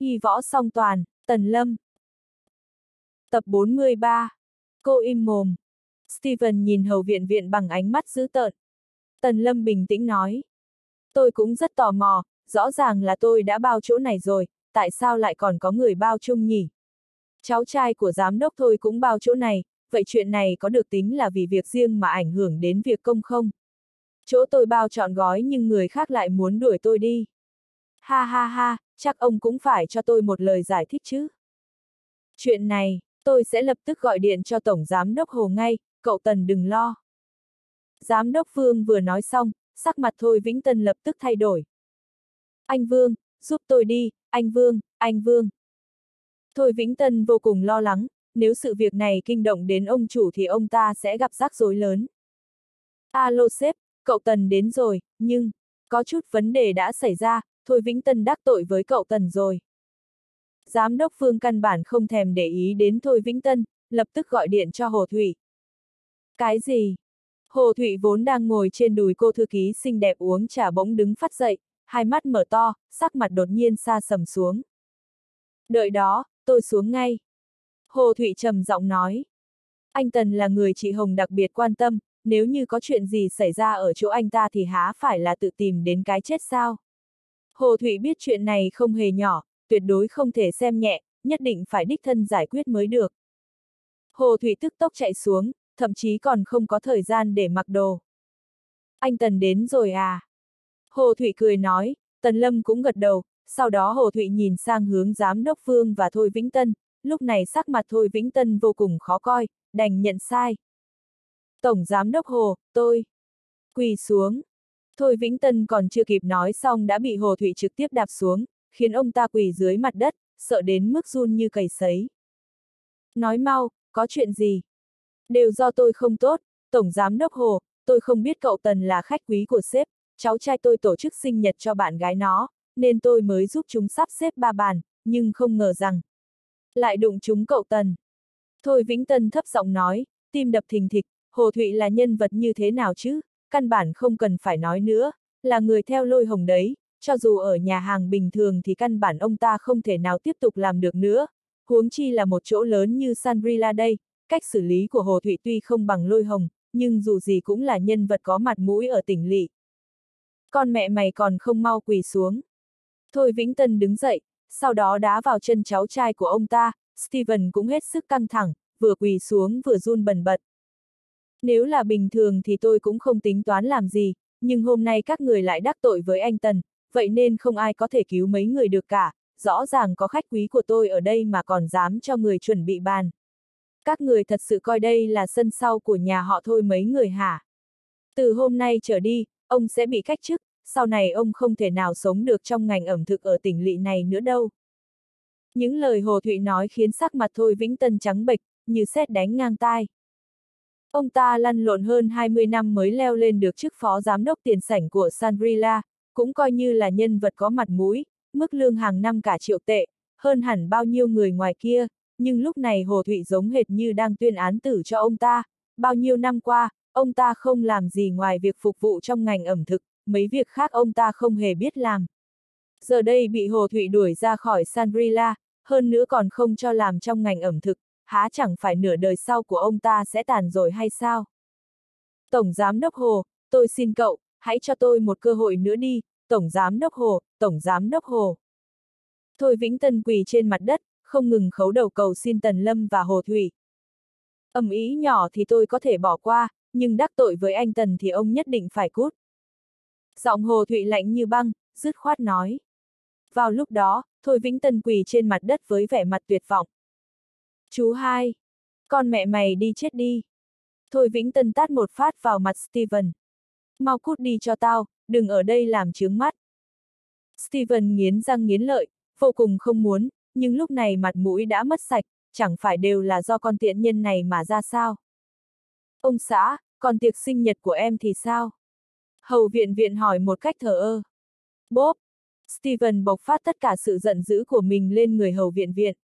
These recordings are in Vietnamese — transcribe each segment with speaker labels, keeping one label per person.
Speaker 1: Y võ song toàn, Tần Lâm. Tập 43. Cô im mồm. Steven nhìn Hầu Viện Viện bằng ánh mắt dữ tợn. Tần Lâm bình tĩnh nói. Tôi cũng rất tò mò, rõ ràng là tôi đã bao chỗ này rồi, tại sao lại còn có người bao chung nhỉ? Cháu trai của giám đốc thôi cũng bao chỗ này, vậy chuyện này có được tính là vì việc riêng mà ảnh hưởng đến việc công không? Chỗ tôi bao trọn gói nhưng người khác lại muốn đuổi tôi đi. Ha ha ha, chắc ông cũng phải cho tôi một lời giải thích chứ. Chuyện này, tôi sẽ lập tức gọi điện cho Tổng Giám đốc Hồ ngay, cậu Tần đừng lo. Giám đốc Vương vừa nói xong, sắc mặt Thôi Vĩnh Tân lập tức thay đổi. Anh Vương, giúp tôi đi, anh Vương, anh Vương. Thôi Vĩnh Tân vô cùng lo lắng, nếu sự việc này kinh động đến ông chủ thì ông ta sẽ gặp rắc rối lớn. Alo sếp, cậu Tần đến rồi, nhưng, có chút vấn đề đã xảy ra, Thôi Vĩnh Tân đắc tội với cậu Tần rồi. Giám đốc Phương căn bản không thèm để ý đến Thôi Vĩnh Tân, lập tức gọi điện cho Hồ Thụy. Cái gì? Hồ Thụy vốn đang ngồi trên đùi cô thư ký xinh đẹp uống trà bỗng đứng phát dậy, hai mắt mở to, sắc mặt đột nhiên sa sầm xuống. Đợi đó, tôi xuống ngay. Hồ Thụy trầm giọng nói. Anh Tần là người chị Hồng đặc biệt quan tâm, nếu như có chuyện gì xảy ra ở chỗ anh ta thì há phải là tự tìm đến cái chết sao? Hồ Thụy biết chuyện này không hề nhỏ, tuyệt đối không thể xem nhẹ, nhất định phải đích thân giải quyết mới được. Hồ Thụy tức tốc chạy xuống, thậm chí còn không có thời gian để mặc đồ. Anh Tần đến rồi à? Hồ Thụy cười nói, Tần Lâm cũng gật đầu, sau đó Hồ Thụy nhìn sang hướng Giám đốc Phương và Thôi Vĩnh Tân, lúc này sắc mặt Thôi Vĩnh Tân vô cùng khó coi, đành nhận sai. Tổng Giám đốc Hồ, tôi quỳ xuống. Thôi Vĩnh Tân còn chưa kịp nói xong đã bị Hồ Thụy trực tiếp đạp xuống, khiến ông ta quỳ dưới mặt đất, sợ đến mức run như cầy sấy. Nói mau, có chuyện gì? Đều do tôi không tốt, Tổng Giám đốc Hồ, tôi không biết cậu Tần là khách quý của sếp, cháu trai tôi tổ chức sinh nhật cho bạn gái nó, nên tôi mới giúp chúng sắp xếp 3 bàn, nhưng không ngờ rằng lại đụng chúng cậu Tần. Thôi Vĩnh Tân thấp giọng nói, tim đập thình thịch, Hồ Thụy là nhân vật như thế nào chứ, căn bản không cần phải nói nữa, là người theo Lôi Hồng đấy, cho dù ở nhà hàng bình thường thì căn bản ông ta không thể nào tiếp tục làm được nữa, huống chi là một chỗ lớn như Shangri-La đây, cách xử lý của Hồ Thụy tuy không bằng Lôi Hồng, nhưng dù gì cũng là nhân vật có mặt mũi ở tỉnh lỵ. Con mẹ mày còn không mau quỳ xuống. Thôi Vĩnh Tân đứng dậy, sau đó đá vào chân cháu trai của ông ta, Steven cũng hết sức căng thẳng, vừa quỳ xuống vừa run bần bật. Nếu là bình thường thì tôi cũng không tính toán làm gì, nhưng hôm nay các người lại đắc tội với anh Tần, vậy nên không ai có thể cứu mấy người được cả, rõ ràng có khách quý của tôi ở đây mà còn dám cho người chuẩn bị bàn. Các người thật sự coi đây là sân sau của nhà họ Thôi mấy người hả? Từ hôm nay trở đi, ông sẽ bị cách chức, sau này ông không thể nào sống được trong ngành ẩm thực ở tỉnh lỵ này nữa đâu. Những lời Hồ Thụy nói khiến sắc mặt Thôi Vĩnh Tân trắng bệch, như sét đánh ngang tai. Ông ta lăn lộn hơn 20 năm mới leo lên được chức phó giám đốc tiền sảnh của Shangri-La, cũng coi như là nhân vật có mặt mũi, mức lương hàng năm cả triệu tệ, hơn hẳn bao nhiêu người ngoài kia, nhưng lúc này Hồ Thụy giống hệt như đang tuyên án tử cho ông ta. Bao nhiêu năm qua, ông ta không làm gì ngoài việc phục vụ trong ngành ẩm thực, mấy việc khác ông ta không hề biết làm. Giờ đây bị Hồ Thụy đuổi ra khỏi Shangri-La, hơn nữa còn không cho làm trong ngành ẩm thực, há chẳng phải nửa đời sau của ông ta sẽ tàn rồi hay sao? Tổng Giám đốc Hồ, tôi xin cậu, hãy cho tôi một cơ hội nữa đi, Tổng Giám đốc Hồ, Tổng Giám đốc Hồ. Thôi Vĩnh Tân quỳ trên mặt đất, không ngừng khấu đầu cầu xin Tần Lâm và Hồ Thụy. Ầm ĩ nhỏ thì tôi có thể bỏ qua, nhưng đắc tội với anh Tần thì ông nhất định phải cút. Giọng Hồ Thụy lạnh như băng, dứt khoát nói. Vào lúc đó, Thôi Vĩnh Tân quỳ trên mặt đất với vẻ mặt tuyệt vọng. Chú hai, con mẹ mày đi chết đi. Thôi Vĩnh Tân tát một phát vào mặt Steven. Mau cút đi cho tao, đừng ở đây làm chướng mắt. Steven nghiến răng nghiến lợi, vô cùng không muốn, nhưng lúc này mặt mũi đã mất sạch, chẳng phải đều là do con tiện nhân này mà ra sao. Ông xã, còn tiệc sinh nhật của em thì sao? Hầu Viện Viện hỏi một cách thờ ơ. Bốp! Steven bộc phát tất cả sự giận dữ của mình lên người Hầu Viện Viện.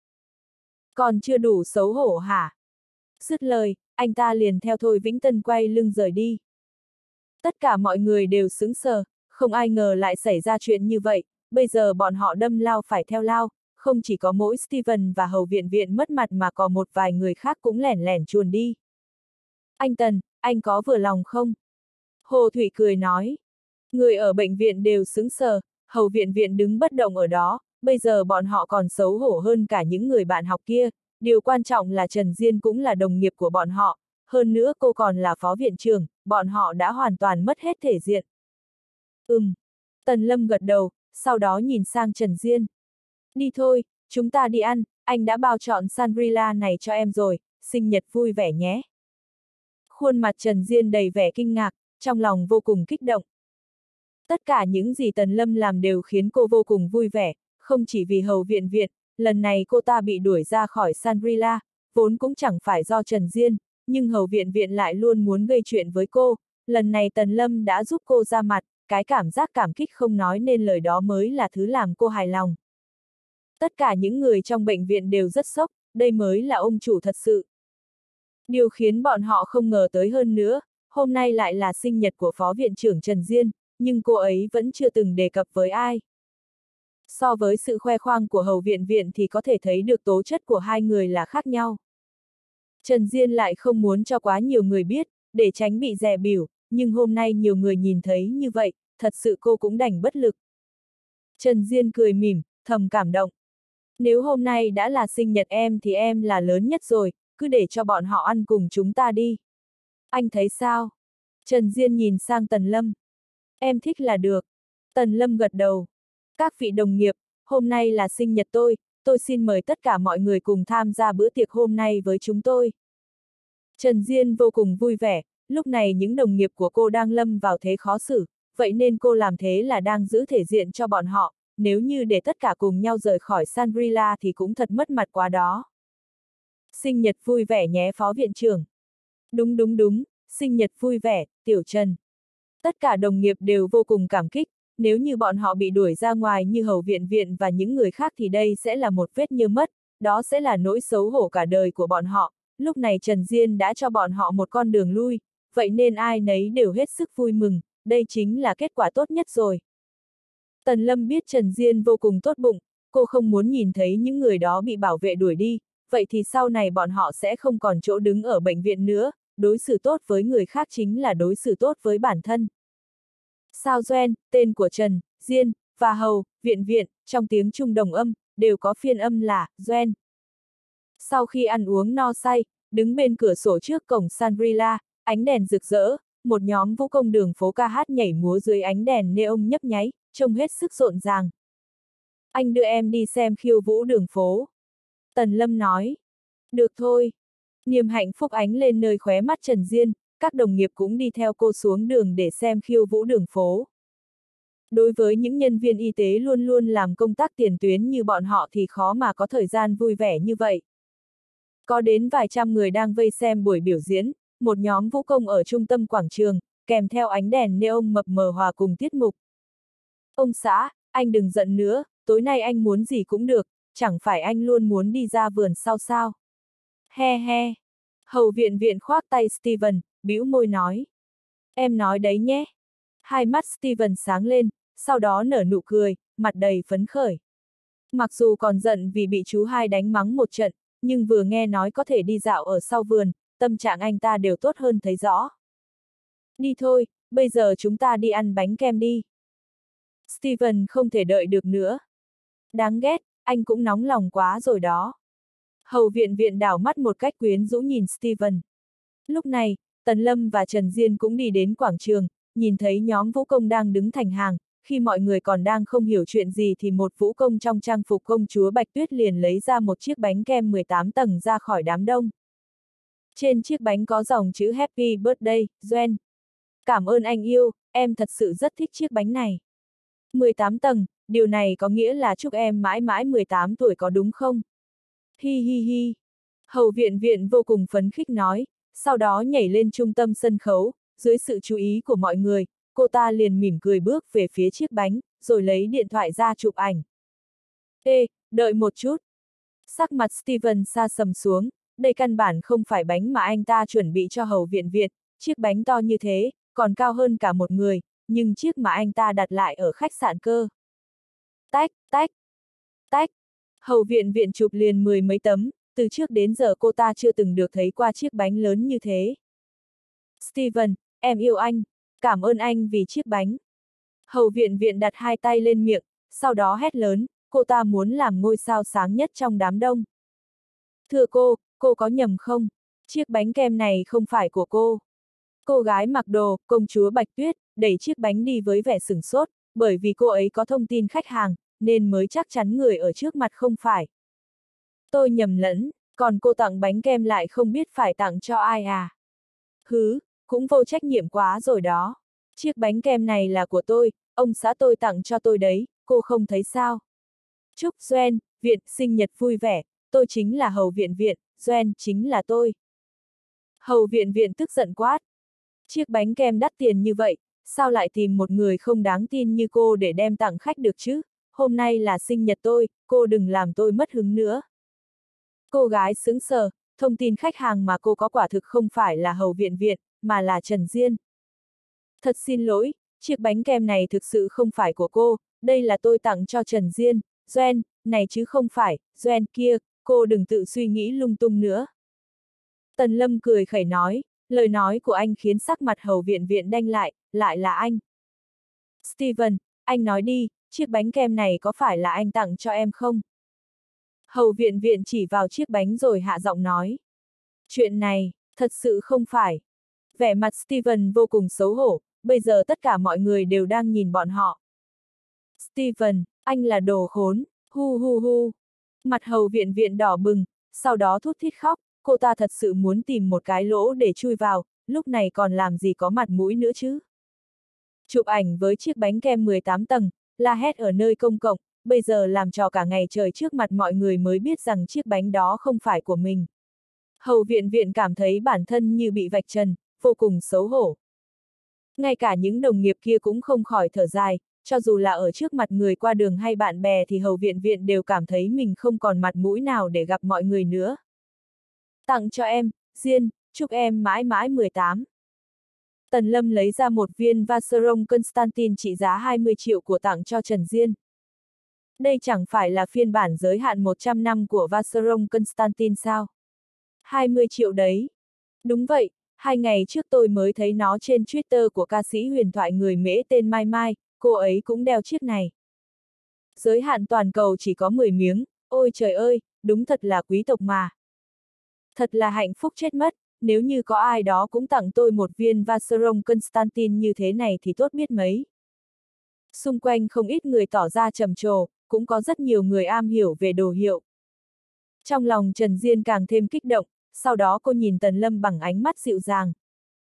Speaker 1: Còn chưa đủ xấu hổ hả? Dứt lời, anh ta liền theo Thôi Vĩnh Tân quay lưng rời đi. Tất cả mọi người đều sững sờ, không ai ngờ lại xảy ra chuyện như vậy, bây giờ bọn họ đâm lao phải theo lao, không chỉ có mỗi Steven và Hầu Viện Viện mất mặt mà còn một vài người khác cũng lẻn lẻn chuồn đi. Anh Tần, anh có vừa lòng không? Hồ Thủy cười nói. Người ở bệnh viện đều sững sờ, Hầu Viện Viện đứng bất động ở đó, bây giờ bọn họ còn xấu hổ hơn cả những người bạn học kia, điều quan trọng là Trần Diên cũng là đồng nghiệp của bọn họ, hơn nữa cô còn là phó viện trưởng, bọn họ đã hoàn toàn mất hết thể diện. Tần Lâm gật đầu, sau đó nhìn sang Trần Diên. Đi thôi, chúng ta đi ăn, anh đã bao chọn Shangri-La này cho em rồi, sinh nhật vui vẻ nhé. Khuôn mặt Trần Diên đầy vẻ kinh ngạc, trong lòng vô cùng kích động. Tất cả những gì Tần Lâm làm đều khiến cô vô cùng vui vẻ, không chỉ vì Hầu Viện Viện, lần này cô ta bị đuổi ra khỏi Shangri-La, vốn cũng chẳng phải do Trần Diên, nhưng Hầu Viện Viện lại luôn muốn gây chuyện với cô, lần này Tần Lâm đã giúp cô ra mặt, cái cảm giác cảm kích không nói nên lời đó mới là thứ làm cô hài lòng. Tất cả những người trong bệnh viện đều rất sốc, đây mới là ông chủ thật sự. Điều khiến bọn họ không ngờ tới hơn nữa, hôm nay lại là sinh nhật của Phó Viện trưởng Trần Diên, nhưng cô ấy vẫn chưa từng đề cập với ai. So với sự khoe khoang của Hầu Viện Viện thì có thể thấy được tố chất của hai người là khác nhau. Trần Diên lại không muốn cho quá nhiều người biết, để tránh bị dè bỉu, nhưng hôm nay nhiều người nhìn thấy như vậy, thật sự cô cũng đành bất lực. Trần Diên cười mỉm, thầm cảm động. Nếu hôm nay đã là sinh nhật em thì em là lớn nhất rồi, cứ để cho bọn họ ăn cùng chúng ta đi. Anh thấy sao? Trần Diên nhìn sang Tần Lâm. Em thích là được. Tần Lâm gật đầu. Các vị đồng nghiệp, hôm nay là sinh nhật tôi xin mời tất cả mọi người cùng tham gia bữa tiệc hôm nay với chúng tôi. Trần Diên vô cùng vui vẻ, lúc này những đồng nghiệp của cô đang lâm vào thế khó xử, vậy nên cô làm thế là đang giữ thể diện cho bọn họ, nếu như để tất cả cùng nhau rời khỏi Shangri-La thì cũng thật mất mặt quá đó. Sinh nhật vui vẻ nhé Phó Viện trưởng. Đúng, sinh nhật vui vẻ, Tiểu Trần. Tất cả đồng nghiệp đều vô cùng cảm kích, nếu như bọn họ bị đuổi ra ngoài như Hầu Viện Viện và những người khác thì đây sẽ là một vết nhơ mất, đó sẽ là nỗi xấu hổ cả đời của bọn họ. Lúc này Trần Diên đã cho bọn họ một con đường lui, vậy nên ai nấy đều hết sức vui mừng, đây chính là kết quả tốt nhất rồi. Tần Lâm biết Trần Diên vô cùng tốt bụng, cô không muốn nhìn thấy những người đó bị bảo vệ đuổi đi, vậy thì sau này bọn họ sẽ không còn chỗ đứng ở bệnh viện nữa, đối xử tốt với người khác chính là đối xử tốt với bản thân. Sao Doan, tên của Trần, Diên, và Hầu, Viện Viện, trong tiếng Trung đồng âm, đều có phiên âm là, Doan. Sau khi ăn uống no say, đứng bên cửa sổ trước cổng Shangri-La, ánh đèn rực rỡ, một nhóm vũ công đường phố ca hát nhảy múa dưới ánh đèn neon nhấp nháy, trông hết sức rộn ràng. Anh đưa em đi xem khiêu vũ đường phố. Tần Lâm nói. Được thôi. Niềm hạnh phúc ánh lên nơi khóe mắt Trần Diên, các đồng nghiệp cũng đi theo cô xuống đường để xem khiêu vũ đường phố. Đối với những nhân viên y tế luôn luôn làm công tác tiền tuyến như bọn họ thì khó mà có thời gian vui vẻ như vậy. Có đến vài trăm người đang vây xem buổi biểu diễn, một nhóm vũ công ở trung tâm quảng trường, kèm theo ánh đèn neon mập mờ hòa cùng tiết mục. Ông xã, anh đừng giận nữa, tối nay anh muốn gì cũng được, chẳng phải anh luôn muốn đi ra vườn sau sao. He he. Hầu Viện Viện khoác tay Steven, bĩu môi nói. Em nói đấy nhé. Hai mắt Steven sáng lên, sau đó nở nụ cười, mặt đầy phấn khởi. Mặc dù còn giận vì bị chú hai đánh mắng một trận, nhưng vừa nghe nói có thể đi dạo ở sau vườn, tâm trạng anh ta đều tốt hơn thấy rõ. Đi thôi, bây giờ chúng ta đi ăn bánh kem đi. Steven không thể đợi được nữa. Đáng ghét, anh cũng nóng lòng quá rồi đó. Hầu Viện Viện đảo mắt một cách quyến rũ nhìn Steven. Lúc này, Tần Lâm và Trần Diên cũng đi đến quảng trường, nhìn thấy nhóm vũ công đang đứng thành hàng, khi mọi người còn đang không hiểu chuyện gì thì một vũ công trong trang phục công chúa Bạch Tuyết liền lấy ra một chiếc bánh kem 18 tầng ra khỏi đám đông. Trên chiếc bánh có dòng chữ Happy Birthday, Joan. Cảm ơn anh yêu, em thật sự rất thích chiếc bánh này. 18 tầng, điều này có nghĩa là chúc em mãi mãi 18 tuổi có đúng không? Hi hi hi. Hầu Viện Viện vô cùng phấn khích nói, sau đó nhảy lên trung tâm sân khấu, dưới sự chú ý của mọi người, cô ta liền mỉm cười bước về phía chiếc bánh, rồi lấy điện thoại ra chụp ảnh. Ê, đợi một chút. Sắc mặt Steven sa sầm xuống, đây căn bản không phải bánh mà anh ta chuẩn bị cho Hầu Viện Viện, chiếc bánh to như thế, còn cao hơn cả một người, nhưng chiếc mà anh ta đặt lại ở khách sạn cơ. Tách, tách, tách. Hầu viện viện chụp liền 10 mấy tấm, từ trước đến giờ cô ta chưa từng được thấy qua chiếc bánh lớn như thế. Steven, em yêu anh, cảm ơn anh vì chiếc bánh. Hầu viện viện đặt hai tay lên miệng, sau đó hét lớn, cô ta muốn làm ngôi sao sáng nhất trong đám đông. Thưa cô có nhầm không? Chiếc bánh kem này không phải của cô. Cô gái mặc đồ, công chúa Bạch Tuyết, đẩy chiếc bánh đi với vẻ sửng sốt, bởi vì cô ấy có thông tin khách hàng, nên mới chắc chắn người ở trước mặt không phải. Tôi nhầm lẫn, còn cô tặng bánh kem lại không biết phải tặng cho ai à? Hứ, cũng vô trách nhiệm quá rồi đó. Chiếc bánh kem này là của tôi, ông xã tôi tặng cho tôi đấy, cô không thấy sao? Chúc Doan, Viện sinh nhật vui vẻ, tôi chính là Hầu Viện Viện, Doan chính là tôi. Hầu Viện Viện tức giận quát. Chiếc bánh kem đắt tiền như vậy, sao lại tìm một người không đáng tin như cô để đem tặng khách được chứ? Hôm nay là sinh nhật tôi, cô đừng làm tôi mất hứng nữa. Cô gái sững sờ, thông tin khách hàng mà cô có quả thực không phải là Hầu Viện Viện, mà là Trần Diên. Thật xin lỗi, chiếc bánh kem này thực sự không phải của cô, đây là tôi tặng cho Trần Diên, Doan, này chứ không phải, Doan kia, cô đừng tự suy nghĩ lung tung nữa. Tần Lâm cười khẩy nói, lời nói của anh khiến sắc mặt Hầu Viện Viện đanh lại là anh. Steven, anh nói đi, chiếc bánh kem này có phải là anh tặng cho em không? Hầu Viện Viện chỉ vào chiếc bánh rồi hạ giọng nói. Chuyện này, thật sự không phải. Vẻ mặt Steven vô cùng xấu hổ, bây giờ tất cả mọi người đều đang nhìn bọn họ. Steven, anh là đồ khốn, hu hu hu. Mặt Hầu Viện Viện đỏ bừng, sau đó thút thít khóc, cô ta thật sự muốn tìm một cái lỗ để chui vào, lúc này còn làm gì có mặt mũi nữa chứ. Chụp ảnh với chiếc bánh kem 18 tầng, la hét ở nơi công cộng, bây giờ làm trò cả ngày trời trước mặt mọi người mới biết rằng chiếc bánh đó không phải của mình. Hầu Viện Viện cảm thấy bản thân như bị vạch trần, vô cùng xấu hổ. Ngay cả những đồng nghiệp kia cũng không khỏi thở dài, cho dù là ở trước mặt người qua đường hay bạn bè thì Hầu Viện Viện đều cảm thấy mình không còn mặt mũi nào để gặp mọi người nữa. Tặng cho em, Diên, chúc em mãi mãi 18. Tần Lâm lấy ra một viên Vacheron Constantin trị giá 20 triệu của tặng cho Trần Diên. Đây chẳng phải là phiên bản giới hạn 100 năm của Vacheron Constantin sao? 20 triệu đấy. Đúng vậy, 2 ngày trước tôi mới thấy nó trên Twitter của ca sĩ huyền thoại người Mễ tên Mai Mai, cô ấy cũng đeo chiếc này. Giới hạn toàn cầu chỉ có 10 miếng, ôi trời ơi, đúng thật là quý tộc mà. Thật là hạnh phúc chết mất, nếu như có ai đó cũng tặng tôi một viên Vacheron Constantin như thế này thì tốt biết mấy. Xung quanh không ít người tỏ ra trầm trồ, cũng có rất nhiều người am hiểu về đồ hiệu. Trong lòng Trần Diên càng thêm kích động, sau đó cô nhìn Tần Lâm bằng ánh mắt dịu dàng.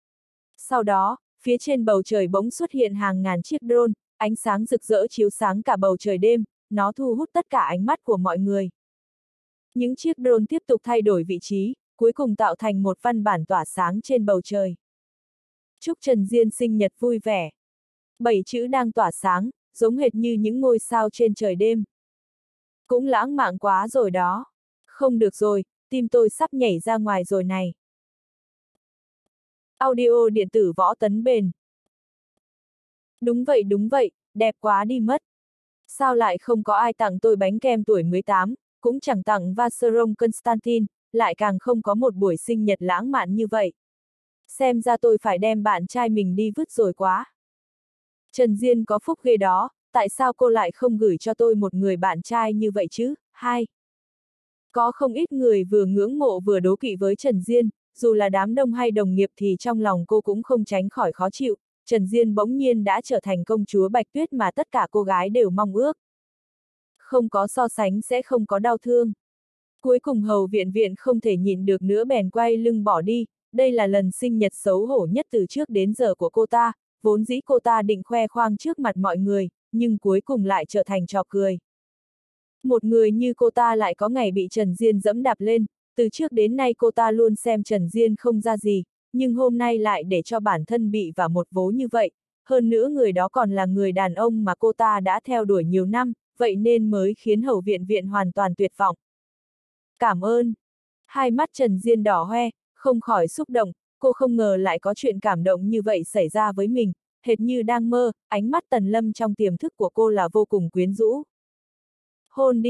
Speaker 1: Sau đó, phía trên bầu trời bỗng xuất hiện hàng ngàn chiếc drone, ánh sáng rực rỡ chiếu sáng cả bầu trời đêm, nó thu hút tất cả ánh mắt của mọi người. Những chiếc drone tiếp tục thay đổi vị trí, cuối cùng tạo thành một văn bản tỏa sáng trên bầu trời. Chúc Trần Diên sinh nhật vui vẻ. 7 chữ đang tỏa sáng, giống hệt như những ngôi sao trên trời đêm. Cũng lãng mạn quá rồi đó. Không được rồi, tim tôi sắp nhảy ra ngoài rồi này. Audio điện tử Võ Tấn Bền. Đúng vậy, đẹp quá đi mất. Sao lại không có ai tặng tôi bánh kem tuổi 18, cũng chẳng tặng Vacheron Constantin, lại càng không có một buổi sinh nhật lãng mạn như vậy. Xem ra tôi phải đem bạn trai mình đi vứt rồi quá. Trần Diên có phúc ghê đó, tại sao cô lại không gửi cho tôi một người bạn trai như vậy chứ? 2. Có không ít người vừa ngưỡng mộ vừa đố kỵ với Trần Diên, dù là đám đông hay đồng nghiệp thì trong lòng cô cũng không tránh khỏi khó chịu, Trần Diên bỗng nhiên đã trở thành công chúa Bạch Tuyết mà tất cả cô gái đều mong ước. Không có so sánh sẽ không có đau thương. Cuối cùng Hầu Viện Viện không thể nhịn được nữa bèn quay lưng bỏ đi, đây là lần sinh nhật xấu hổ nhất từ trước đến giờ của cô ta, vốn dĩ cô ta định khoe khoang trước mặt mọi người, nhưng cuối cùng lại trở thành trò cười. Một người như cô ta lại có ngày bị Trần Diên dẫm đạp lên, từ trước đến nay cô ta luôn xem Trần Diên không ra gì, nhưng hôm nay lại để cho bản thân bị vả một vố như vậy, hơn nữa người đó còn là người đàn ông mà cô ta đã theo đuổi nhiều năm, vậy nên mới khiến Hầu Viện Viện hoàn toàn tuyệt vọng. Cảm ơn. Hai mắt Trần Diên đỏ hoe, không khỏi xúc động, cô không ngờ lại có chuyện cảm động như vậy xảy ra với mình, hệt như đang mơ, ánh mắt Tần Lâm trong tiềm thức của cô là vô cùng quyến rũ.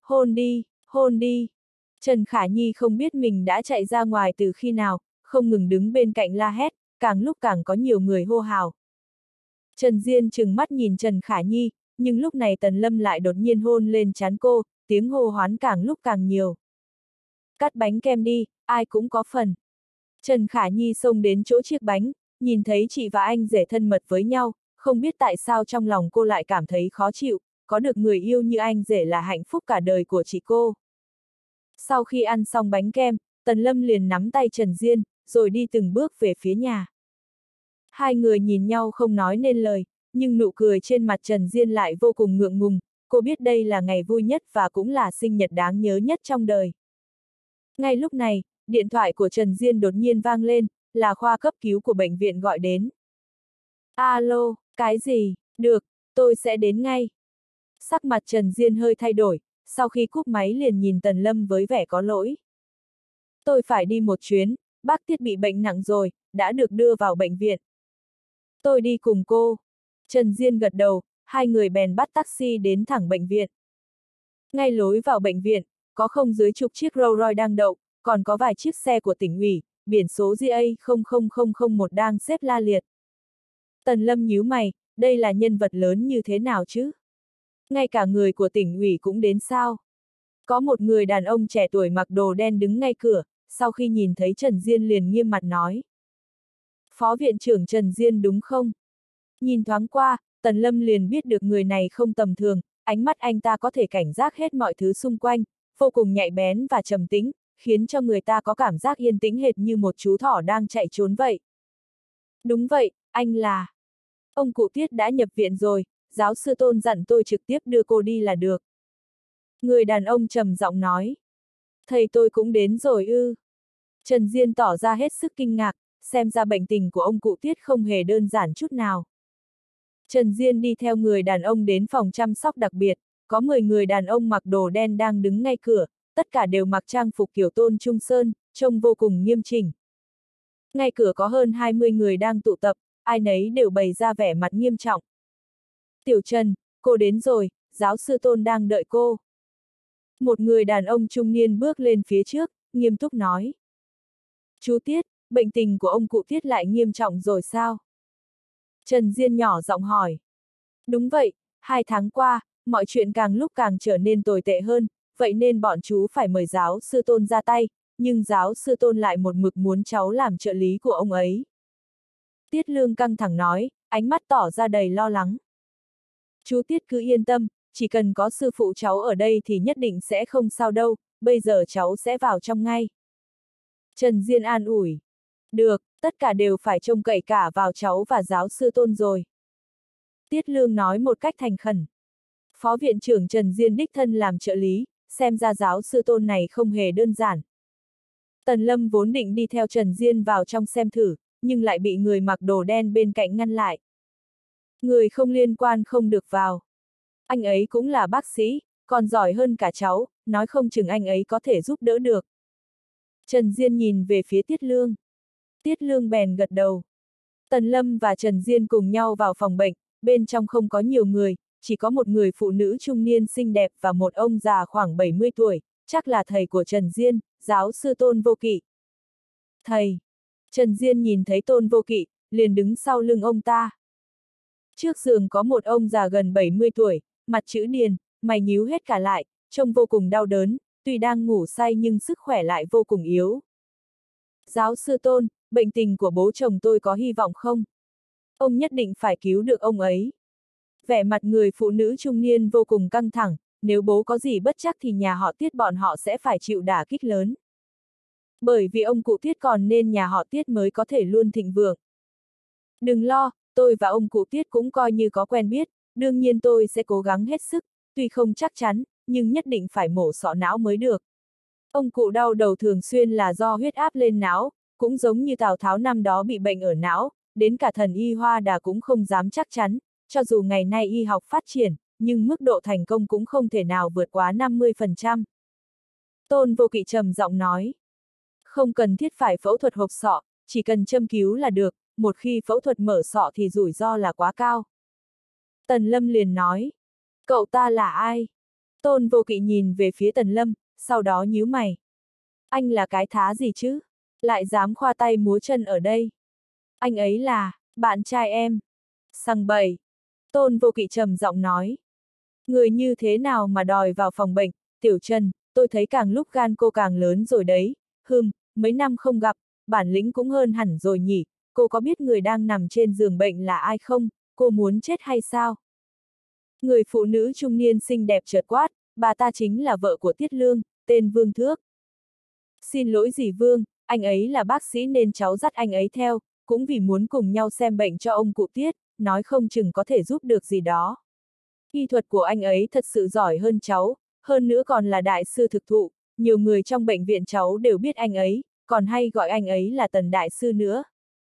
Speaker 1: Hôn đi, hôn đi. Trần Khả Nhi không biết mình đã chạy ra ngoài từ khi nào, không ngừng đứng bên cạnh la hét, càng lúc càng có nhiều người hô hào. Trần Diên trừng mắt nhìn Trần Khả Nhi, nhưng lúc này Tần Lâm lại đột nhiên hôn lên trán cô, tiếng hô hoán càng lúc càng nhiều. Cắt bánh kem đi, ai cũng có phần. Trần Khả Nhi xông đến chỗ chiếc bánh, nhìn thấy chị và anh rể thân mật với nhau, không biết tại sao trong lòng cô lại cảm thấy khó chịu, có được người yêu như anh rể là hạnh phúc cả đời của chị cô. Sau khi ăn xong bánh kem, Tần Lâm liền nắm tay Trần Diên, rồi đi từng bước về phía nhà. Hai người nhìn nhau không nói nên lời, nhưng nụ cười trên mặt Trần Diên lại vô cùng ngượng ngùng, cô biết đây là ngày vui nhất và cũng là sinh nhật đáng nhớ nhất trong đời. Ngay lúc này, điện thoại của Trần Diên đột nhiên vang lên, là khoa cấp cứu của bệnh viện gọi đến. Alo, cái gì? Được, tôi sẽ đến ngay. Sắc mặt Trần Diên hơi thay đổi, sau khi cúp máy liền nhìn Tần Lâm với vẻ có lỗi. Tôi phải đi một chuyến, bác Tiết bị bệnh nặng rồi, đã được đưa vào bệnh viện. Tôi đi cùng cô. Trần Diên gật đầu, hai người bèn bắt taxi đến thẳng bệnh viện. Ngay lối vào bệnh viện, có không dưới chục chiếc Rolls Royce đang đậu, còn có vài chiếc xe của tỉnh ủy, biển số GA00001 đang xếp la liệt. Tần Lâm nhíu mày, đây là nhân vật lớn như thế nào chứ? Ngay cả người của tỉnh ủy cũng đến sao? Có một người đàn ông trẻ tuổi mặc đồ đen đứng ngay cửa, sau khi nhìn thấy Trần Diên liền nghiêm mặt nói. Phó viện trưởng Trần Diên đúng không? Nhìn thoáng qua, Tần Lâm liền biết được người này không tầm thường, ánh mắt anh ta có thể cảnh giác hết mọi thứ xung quanh, vô cùng nhạy bén và trầm tĩnh, khiến cho người ta có cảm giác yên tĩnh hệt như một chú thỏ đang chạy trốn vậy. Đúng vậy, anh là... Ông cụ Tiết đã nhập viện rồi, giáo sư Tôn dặn tôi trực tiếp đưa cô đi là được. Người đàn ông trầm giọng nói. Thầy tôi cũng đến rồi ư. Trần Diên tỏ ra hết sức kinh ngạc, xem ra bệnh tình của ông cụ Tiết không hề đơn giản chút nào. Trần Diên đi theo người đàn ông đến phòng chăm sóc đặc biệt, có 10 người đàn ông mặc đồ đen đang đứng ngay cửa, tất cả đều mặc trang phục kiểu Tôn Trung Sơn, trông vô cùng nghiêm chỉnh. Ngay cửa có hơn 20 người đang tụ tập, ai nấy đều bày ra vẻ mặt nghiêm trọng. Tiểu Trần, cô đến rồi, giáo sư Tôn đang đợi cô. Một người đàn ông trung niên bước lên phía trước, nghiêm túc nói. Chú Tiết, bệnh tình của ông cụ Tiết lại nghiêm trọng rồi sao? Trần Diên nhỏ giọng hỏi. Đúng vậy, 2 tháng qua, mọi chuyện càng lúc càng trở nên tồi tệ hơn, vậy nên bọn chú phải mời giáo sư Tôn ra tay, nhưng giáo sư Tôn lại một mực muốn cháu làm trợ lý của ông ấy. Tiết Lương căng thẳng nói, ánh mắt tỏ ra đầy lo lắng. Chú Tiết cứ yên tâm, chỉ cần có sư phụ cháu ở đây thì nhất định sẽ không sao đâu, bây giờ cháu sẽ vào trong ngay. Trần Diên an ủi. Được, tất cả đều phải trông cậy cả vào cháu và giáo sư Tôn rồi. Tiết Lương nói một cách thành khẩn. Phó viện trưởng Trần Diên đích thân làm trợ lý, xem ra giáo sư Tôn này không hề đơn giản. Tần Lâm vốn định đi theo Trần Diên vào trong xem thử, nhưng lại bị người mặc đồ đen bên cạnh ngăn lại. Người không liên quan không được vào. Anh ấy cũng là bác sĩ, còn giỏi hơn cả cháu, nói không chừng anh ấy có thể giúp đỡ được. Trần Diên nhìn về phía Tiết Lương. Tiết Lương bèn gật đầu. Tần Lâm và Trần Diên cùng nhau vào phòng bệnh, bên trong không có nhiều người, chỉ có một người phụ nữ trung niên xinh đẹp và một ông già khoảng 70 tuổi, chắc là thầy của Trần Diên, giáo sư Tôn Vô Kỵ. Thầy! Trần Diên nhìn thấy Tôn Vô Kỵ, liền đứng sau lưng ông ta. Trước giường có một ông già gần 70 tuổi, mặt chữ điền, mày nhíu hết cả lại, trông vô cùng đau đớn, tuy đang ngủ say nhưng sức khỏe lại vô cùng yếu. Giáo sư Tôn, bệnh tình của bố chồng tôi có hy vọng không? Ông nhất định phải cứu được ông ấy. Vẻ mặt người phụ nữ trung niên vô cùng căng thẳng, nếu bố có gì bất trắc thì nhà họ Tiết bọn họ sẽ phải chịu đả kích lớn. Bởi vì ông cụ Tiết còn nên nhà họ Tiết mới có thể luôn thịnh vượng. Đừng lo, tôi và ông cụ Tiết cũng coi như có quen biết, đương nhiên tôi sẽ cố gắng hết sức, tuy không chắc chắn, nhưng nhất định phải mổ sọ não mới được. Ông cụ đau đầu thường xuyên là do huyết áp lên não, cũng giống như Tào Tháo năm đó bị bệnh ở não, đến cả thần y Hoa Đà cũng không dám chắc chắn, cho dù ngày nay y học phát triển, nhưng mức độ thành công cũng không thể nào vượt quá 50%. Tôn Vô Kỵ trầm giọng nói. Không cần thiết phải phẫu thuật hộp sọ, chỉ cần châm cứu là được, một khi phẫu thuật mở sọ thì rủi ro là quá cao. Tần Lâm liền nói. Cậu ta là ai? Tôn Vô Kỵ nhìn về phía Tần Lâm, sau đó nhíu mày. Anh là cái thá gì chứ? Lại dám khoa tay múa chân ở đây. Anh ấy là, bạn trai em. Sằng bậy. Tôn Vô Kỵ trầm giọng nói. Người như thế nào mà đòi vào phòng bệnh, Tiểu Trần, tôi thấy càng lúc gan cô càng lớn rồi đấy. Mấy năm không gặp, bản lĩnh cũng hơn hẳn rồi nhỉ, cô có biết người đang nằm trên giường bệnh là ai không, cô muốn chết hay sao? Người phụ nữ trung niên xinh đẹp chợt quát, bà ta chính là vợ của Tiết Lương, tên Vương Thước. Xin lỗi dì Vương, anh ấy là bác sĩ nên cháu dắt anh ấy theo, cũng vì muốn cùng nhau xem bệnh cho ông cụ Tiết, nói không chừng có thể giúp được gì đó. Y thuật của anh ấy thật sự giỏi hơn cháu, hơn nữa còn là đại sư thực thụ, nhiều người trong bệnh viện cháu đều biết anh ấy, còn hay gọi anh ấy là Tần Đại Sư nữa.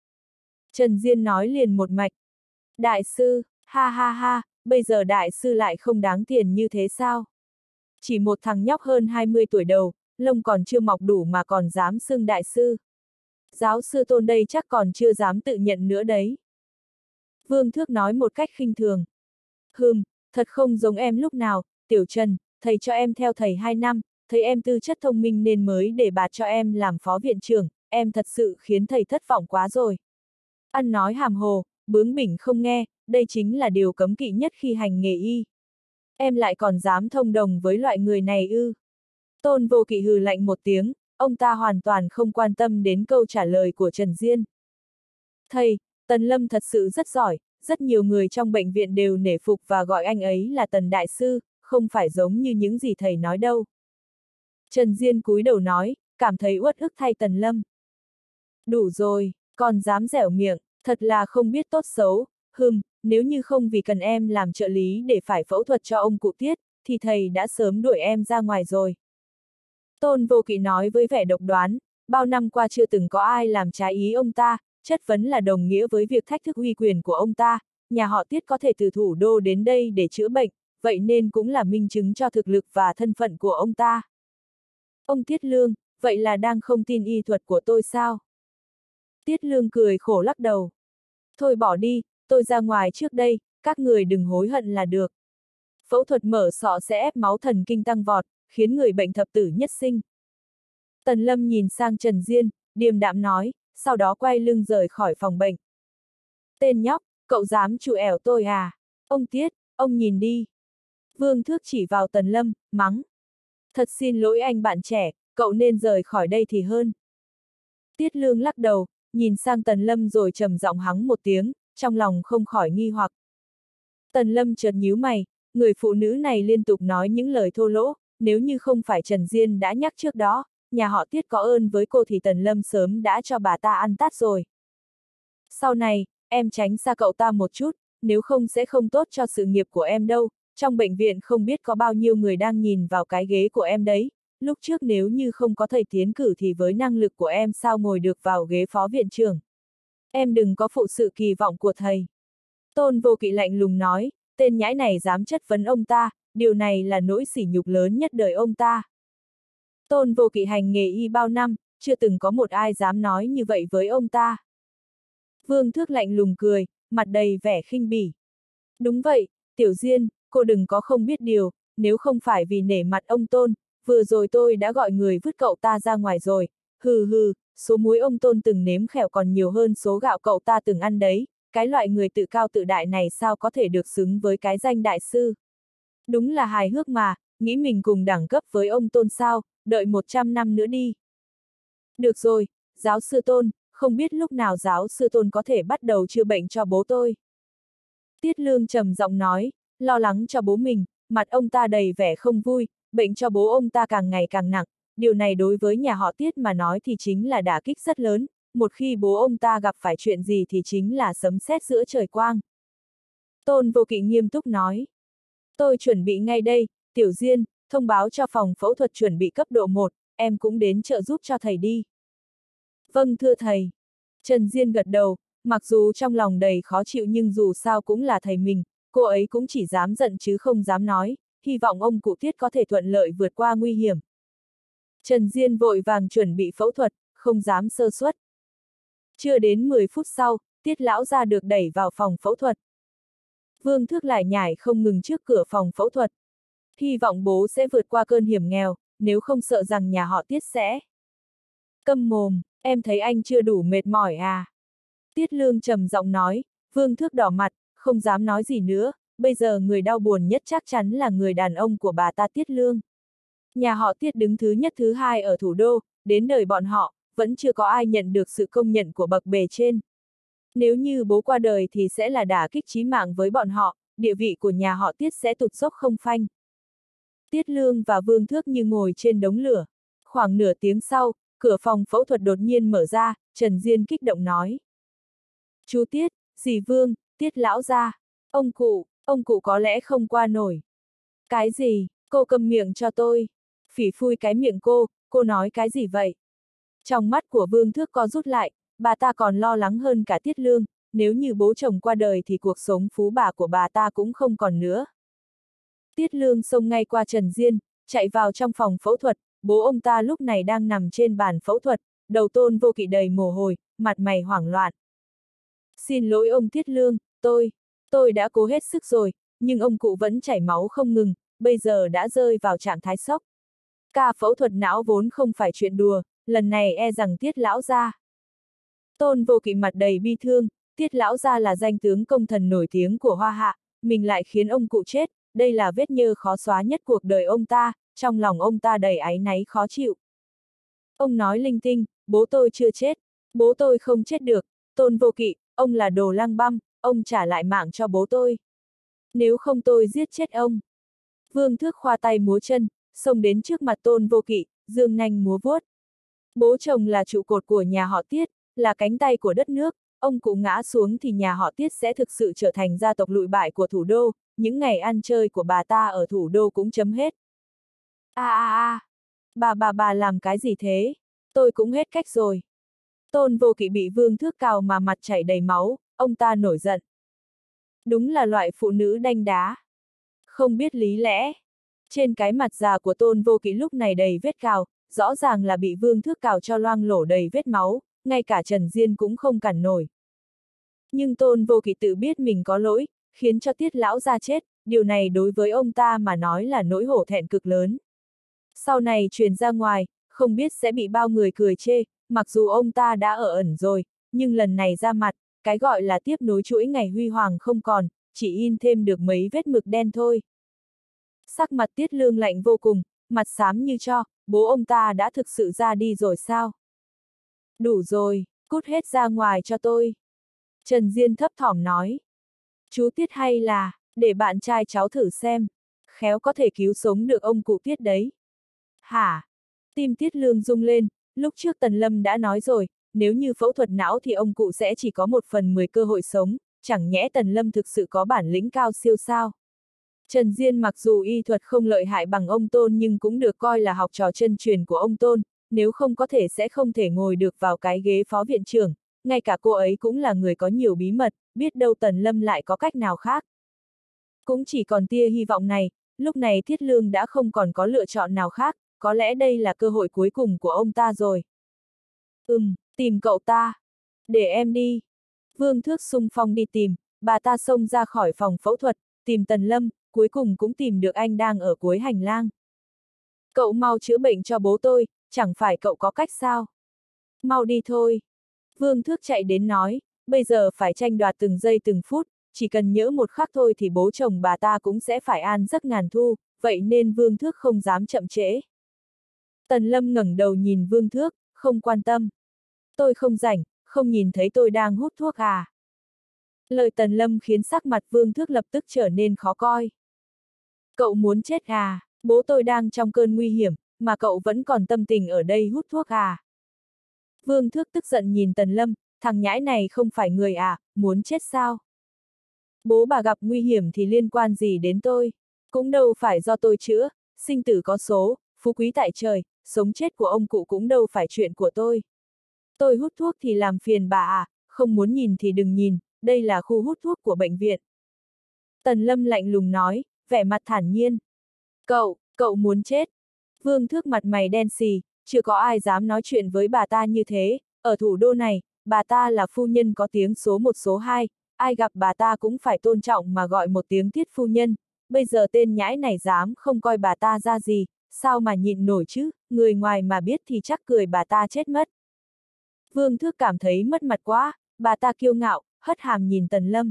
Speaker 1: Trần Diên nói liền một mạch. Đại sư, ha ha ha, bây giờ đại sư lại không đáng tiền như thế sao? Chỉ một thằng nhóc hơn 20 tuổi đầu, lông còn chưa mọc đủ mà còn dám xưng đại sư. Giáo sư Tôn đây chắc còn chưa dám tự nhận nữa đấy. Vương Thước nói một cách khinh thường. Thật không giống em lúc nào, Tiểu Trần, thầy cho em theo thầy 2 năm, thấy em tư chất thông minh nên mới để bạt cho em làm phó viện trưởng, em thật sự khiến thầy thất vọng quá rồi. Ăn nói hàm hồ, bướng bỉnh không nghe, đây chính là điều cấm kỵ nhất khi hành nghề y. Em lại còn dám thông đồng với loại người này ư? Tôn Vô Kỵ hừ lạnh một tiếng, ông ta hoàn toàn không quan tâm đến câu trả lời của Trần Diên. Thầy, Tần Lâm thật sự rất giỏi, rất nhiều người trong bệnh viện đều nể phục và gọi anh ấy là Tần Đại Sư, không phải giống như những gì thầy nói đâu. Trần Diên cúi đầu nói, cảm thấy uất ức thay Tần Lâm. Đủ rồi, còn dám dẻo miệng, thật là không biết tốt xấu, nếu như không vì cần em làm trợ lý để phải phẫu thuật cho ông cụ Tiết, thì thầy đã sớm đuổi em ra ngoài rồi. Tôn Vô Kỵ nói với vẻ độc đoán, bao năm qua chưa từng có ai làm trái ý ông ta, chất vấn là đồng nghĩa với việc thách thức uy quyền của ông ta, nhà họ Tiết có thể từ thủ đô đến đây để chữa bệnh, vậy nên cũng là minh chứng cho thực lực và thân phận của ông ta. Ông Tiết Lương, vậy là đang không tin y thuật của tôi sao? Tiết Lương cười khổ lắc đầu. Thôi bỏ đi, tôi ra ngoài trước đây, các người đừng hối hận là được. Phẫu thuật mở sọ sẽ ép máu thần kinh tăng vọt, khiến người bệnh thập tử nhất sinh. Tần Lâm nhìn sang Trần Diên, điềm đạm nói, sau đó quay lưng rời khỏi phòng bệnh. Tên nhóc, cậu dám chù ẻo tôi à? Ông Tiết, ông nhìn đi. Vương Thước chỉ vào Tần Lâm, mắng. Thật xin lỗi anh bạn trẻ, cậu nên rời khỏi đây thì hơn. Tiết Lương lắc đầu, nhìn sang Tần Lâm rồi trầm giọng hắng một tiếng, trong lòng không khỏi nghi hoặc. Tần Lâm chợt nhíu mày, người phụ nữ này liên tục nói những lời thô lỗ, nếu như không phải Trần Diên đã nhắc trước đó, nhà họ Tiết có ơn với cô thì Tần Lâm sớm đã cho bà ta ăn tát rồi. Sau này, em tránh xa cậu ta một chút, nếu không sẽ không tốt cho sự nghiệp của em đâu, trong bệnh viện không biết có bao nhiêu người đang nhìn vào cái ghế của em đấy, lúc trước nếu như không có thầy tiến cử thì với năng lực của em sao ngồi được vào ghế phó viện trưởng. Em đừng có phụ sự kỳ vọng của thầy. Tôn Vô Kỵ lạnh lùng nói, tên nhãi này dám chất vấn ông ta, điều này là nỗi sỉ nhục lớn nhất đời ông ta. Tôn Vô Kỵ hành nghề y bao năm, chưa từng có một ai dám nói như vậy với ông ta. Vương Thước lạnh lùng cười, mặt đầy vẻ khinh bỉ. Đúng vậy, Tiểu Diên, cô đừng có không biết điều, nếu không phải vì nể mặt ông Tôn, vừa rồi tôi đã gọi người vứt cậu ta ra ngoài rồi, số muối ông Tôn từng nếm khẻo còn nhiều hơn số gạo cậu ta từng ăn đấy, cái loại người tự cao tự đại này sao có thể được xứng với cái danh đại sư. Đúng là hài hước mà, nghĩ mình cùng đẳng cấp với ông Tôn sao, đợi 100 năm nữa đi. Được rồi, giáo sư Tôn, không biết lúc nào giáo sư Tôn có thể bắt đầu chữa bệnh cho bố tôi. Tiết Lương trầm giọng nói, lo lắng cho bố mình, mặt ông ta đầy vẻ không vui, bệnh cho bố ông ta càng ngày càng nặng, điều này đối với nhà họ Tiết mà nói thì chính là đả kích rất lớn, một khi bố ông ta gặp phải chuyện gì thì chính là sấm sét giữa trời quang. Tôn Vô Kỵ nghiêm túc nói, tôi chuẩn bị ngay đây, Tiểu Diên, thông báo cho phòng phẫu thuật chuẩn bị cấp độ 1, em cũng đến trợ giúp cho thầy đi. Vâng thưa thầy. Trần Diên gật đầu, mặc dù trong lòng đầy khó chịu nhưng dù sao cũng là thầy mình, cô ấy cũng chỉ dám giận chứ không dám nói, hy vọng ông cụ Tiết có thể thuận lợi vượt qua nguy hiểm. Trần Diên vội vàng chuẩn bị phẫu thuật, không dám sơ suất. Chưa đến 10 phút sau, Tiết lão gia được đẩy vào phòng phẫu thuật. Vương Thước lải nhải không ngừng trước cửa phòng phẫu thuật. Hy vọng bố sẽ vượt qua cơn hiểm nghèo, nếu không sợ rằng nhà họ Tiết sẽ. Câm mồm, em thấy anh chưa đủ mệt mỏi à? Tiết Lương trầm giọng nói, Vương Thước đỏ mặt, không dám nói gì nữa, bây giờ người đau buồn nhất chắc chắn là người đàn ông của bà ta Tiết Lương. Nhà họ Tiết đứng thứ nhất thứ hai ở thủ đô, đến đời bọn họ, vẫn chưa có ai nhận được sự công nhận của bậc bề trên. Nếu như bố qua đời thì sẽ là đả kích chí mạng với bọn họ, địa vị của nhà họ Tiết sẽ tụt dốc không phanh. Tiết Lương và Vương Thước như ngồi trên đống lửa. Khoảng nửa tiếng sau, cửa phòng phẫu thuật đột nhiên mở ra, Trần Diên kích động nói. Chú Tiết, dì Vương, Tiết lão gia, ông cụ có lẽ không qua nổi. Cái gì, cô câm miệng cho tôi. Phỉ phui cái miệng cô nói cái gì vậy? Trong mắt của Vương Thước co rút lại, bà ta còn lo lắng hơn cả Tiết Lương, nếu như bố chồng qua đời thì cuộc sống phú bà của bà ta cũng không còn nữa. Tiết Lương xông ngay qua Trần Diên, chạy vào trong phòng phẫu thuật, bố ông ta lúc này đang nằm trên bàn phẫu thuật, đầu Tôn Vô Kỵ đầy mồ hôi, mặt mày hoảng loạn. Xin lỗi ông Tiết Lương, tôi đã cố hết sức rồi, nhưng ông cụ vẫn chảy máu không ngừng, bây giờ đã rơi vào trạng thái sốc. Ca phẫu thuật não vốn không phải chuyện đùa, lần này e rằng Tiết lão gia. Tôn Vô Kỵ mặt đầy bi thương, Tiết lão gia là danh tướng công thần nổi tiếng của Hoa Hạ, mình lại khiến ông cụ chết, đây là vết nhơ khó xóa nhất cuộc đời ông ta, trong lòng ông ta đầy áy náy khó chịu. Ông nói linh tinh, bố tôi chưa chết, bố tôi không chết được, Tôn Vô Kỵ, ông là đồ lăng băm, ông trả lại mạng cho bố tôi. Nếu không tôi giết chết ông. Vương Thước khoa tay múa chân, xông đến trước mặt Tôn Vô Kỵ, dương nanh múa vuốt. Bố chồng là trụ cột của nhà họ Tiết, là cánh tay của đất nước, ông cụ ngã xuống thì nhà họ Tiết sẽ thực sự trở thành gia tộc lụi bại của thủ đô, những ngày ăn chơi của bà ta ở thủ đô cũng chấm hết. Bà làm cái gì thế? Tôi cũng hết cách rồi. Tôn Vô Kỵ bị Vương Thước cào mà mặt chảy đầy máu, ông ta nổi giận. Đúng là loại phụ nữ đanh đá. Không biết lý lẽ. Trên cái mặt già của Tôn Vô Kỵ lúc này đầy vết cào, rõ ràng là bị Vương Thước cào cho loang lổ đầy vết máu, ngay cả Trần Diên cũng không cản nổi. Nhưng Tôn Vô Kỵ tự biết mình có lỗi, khiến cho Tiết lão gia chết, điều này đối với ông ta mà nói là nỗi hổ thẹn cực lớn. Sau này truyền ra ngoài, không biết sẽ bị bao người cười chê, mặc dù ông ta đã ở ẩn rồi, nhưng lần này ra mặt, cái gọi là tiếp nối chuỗi ngày huy hoàng không còn, chỉ in thêm được mấy vết mực đen thôi. Sắc mặt Tiết Lương lạnh vô cùng, mặt xám như tro, bố ông ta đã thực sự ra đi rồi sao? Đủ rồi, cút hết ra ngoài cho tôi. Trần Diên thấp thỏm nói. Chú Tiết hay là, để bạn trai cháu thử xem, khéo có thể cứu sống được ông cụ Tiết đấy. Hả? Tim Tiết Lương rung lên, lúc trước Tần Lâm đã nói rồi, nếu như phẫu thuật não thì ông cụ sẽ chỉ có 1/10 cơ hội sống, chẳng nhẽ Tần Lâm thực sự có bản lĩnh cao siêu sao? Trần Diên mặc dù y thuật không lợi hại bằng ông Tôn nhưng cũng được coi là học trò chân truyền của ông Tôn, nếu không có thể sẽ không thể ngồi được vào cái ghế phó viện trưởng, ngay cả cô ấy cũng là người có nhiều bí mật, biết đâu Tần Lâm lại có cách nào khác. Cũng chỉ còn tia hy vọng này, lúc này Thiết Lương đã không còn có lựa chọn nào khác, có lẽ đây là cơ hội cuối cùng của ông ta rồi. Tìm cậu ta. Để em đi. Vương Thước xung phong đi tìm, bà ta xông ra khỏi phòng phẫu thuật, tìm Tần Lâm, cuối cùng cũng tìm được anh đang ở cuối hành lang. Cậu mau chữa bệnh cho bố tôi, chẳng phải cậu có cách sao? Mau đi thôi. Vương Thước chạy đến nói, bây giờ phải tranh đoạt từng giây từng phút, chỉ cần nhỡ một khắc thôi thì bố chồng bà ta cũng sẽ phải an giấc ngàn thu, vậy nên Vương Thước không dám chậm trễ. Tần Lâm ngẩng đầu nhìn Vương Thước, không quan tâm. Tôi không rảnh, không nhìn thấy tôi đang hút thuốc à? Lời Tần Lâm khiến sắc mặt Vương Thước lập tức trở nên khó coi. Cậu muốn chết à? Bố tôi đang trong cơn nguy hiểm, mà cậu vẫn còn tâm tình ở đây hút thuốc à? Vương Thước tức giận nhìn Tần Lâm, thằng nhãi này không phải người à, muốn chết sao? Bố bà gặp nguy hiểm thì liên quan gì đến tôi? Cũng đâu phải do tôi chữa, sinh tử có số, phú quý tại trời, sống chết của ông cụ cũng đâu phải chuyện của tôi. Tôi hút thuốc thì làm phiền bà à, không muốn nhìn thì đừng nhìn, đây là khu hút thuốc của bệnh viện. Tần Lâm lạnh lùng nói, vẻ mặt thản nhiên. Cậu muốn chết. Vương Thước mặt mày đen xì, chưa có ai dám nói chuyện với bà ta như thế, ở thủ đô này, bà ta là phu nhân có tiếng số 1 số 2, ai gặp bà ta cũng phải tôn trọng mà gọi một tiếng Tiết phu nhân, bây giờ tên nhãi này dám không coi bà ta ra gì, sao mà nhịn nổi chứ, người ngoài mà biết thì chắc cười bà ta chết mất. Vương Thước cảm thấy mất mặt quá, bà ta kiêu ngạo, hất hàm nhìn Tần Lâm.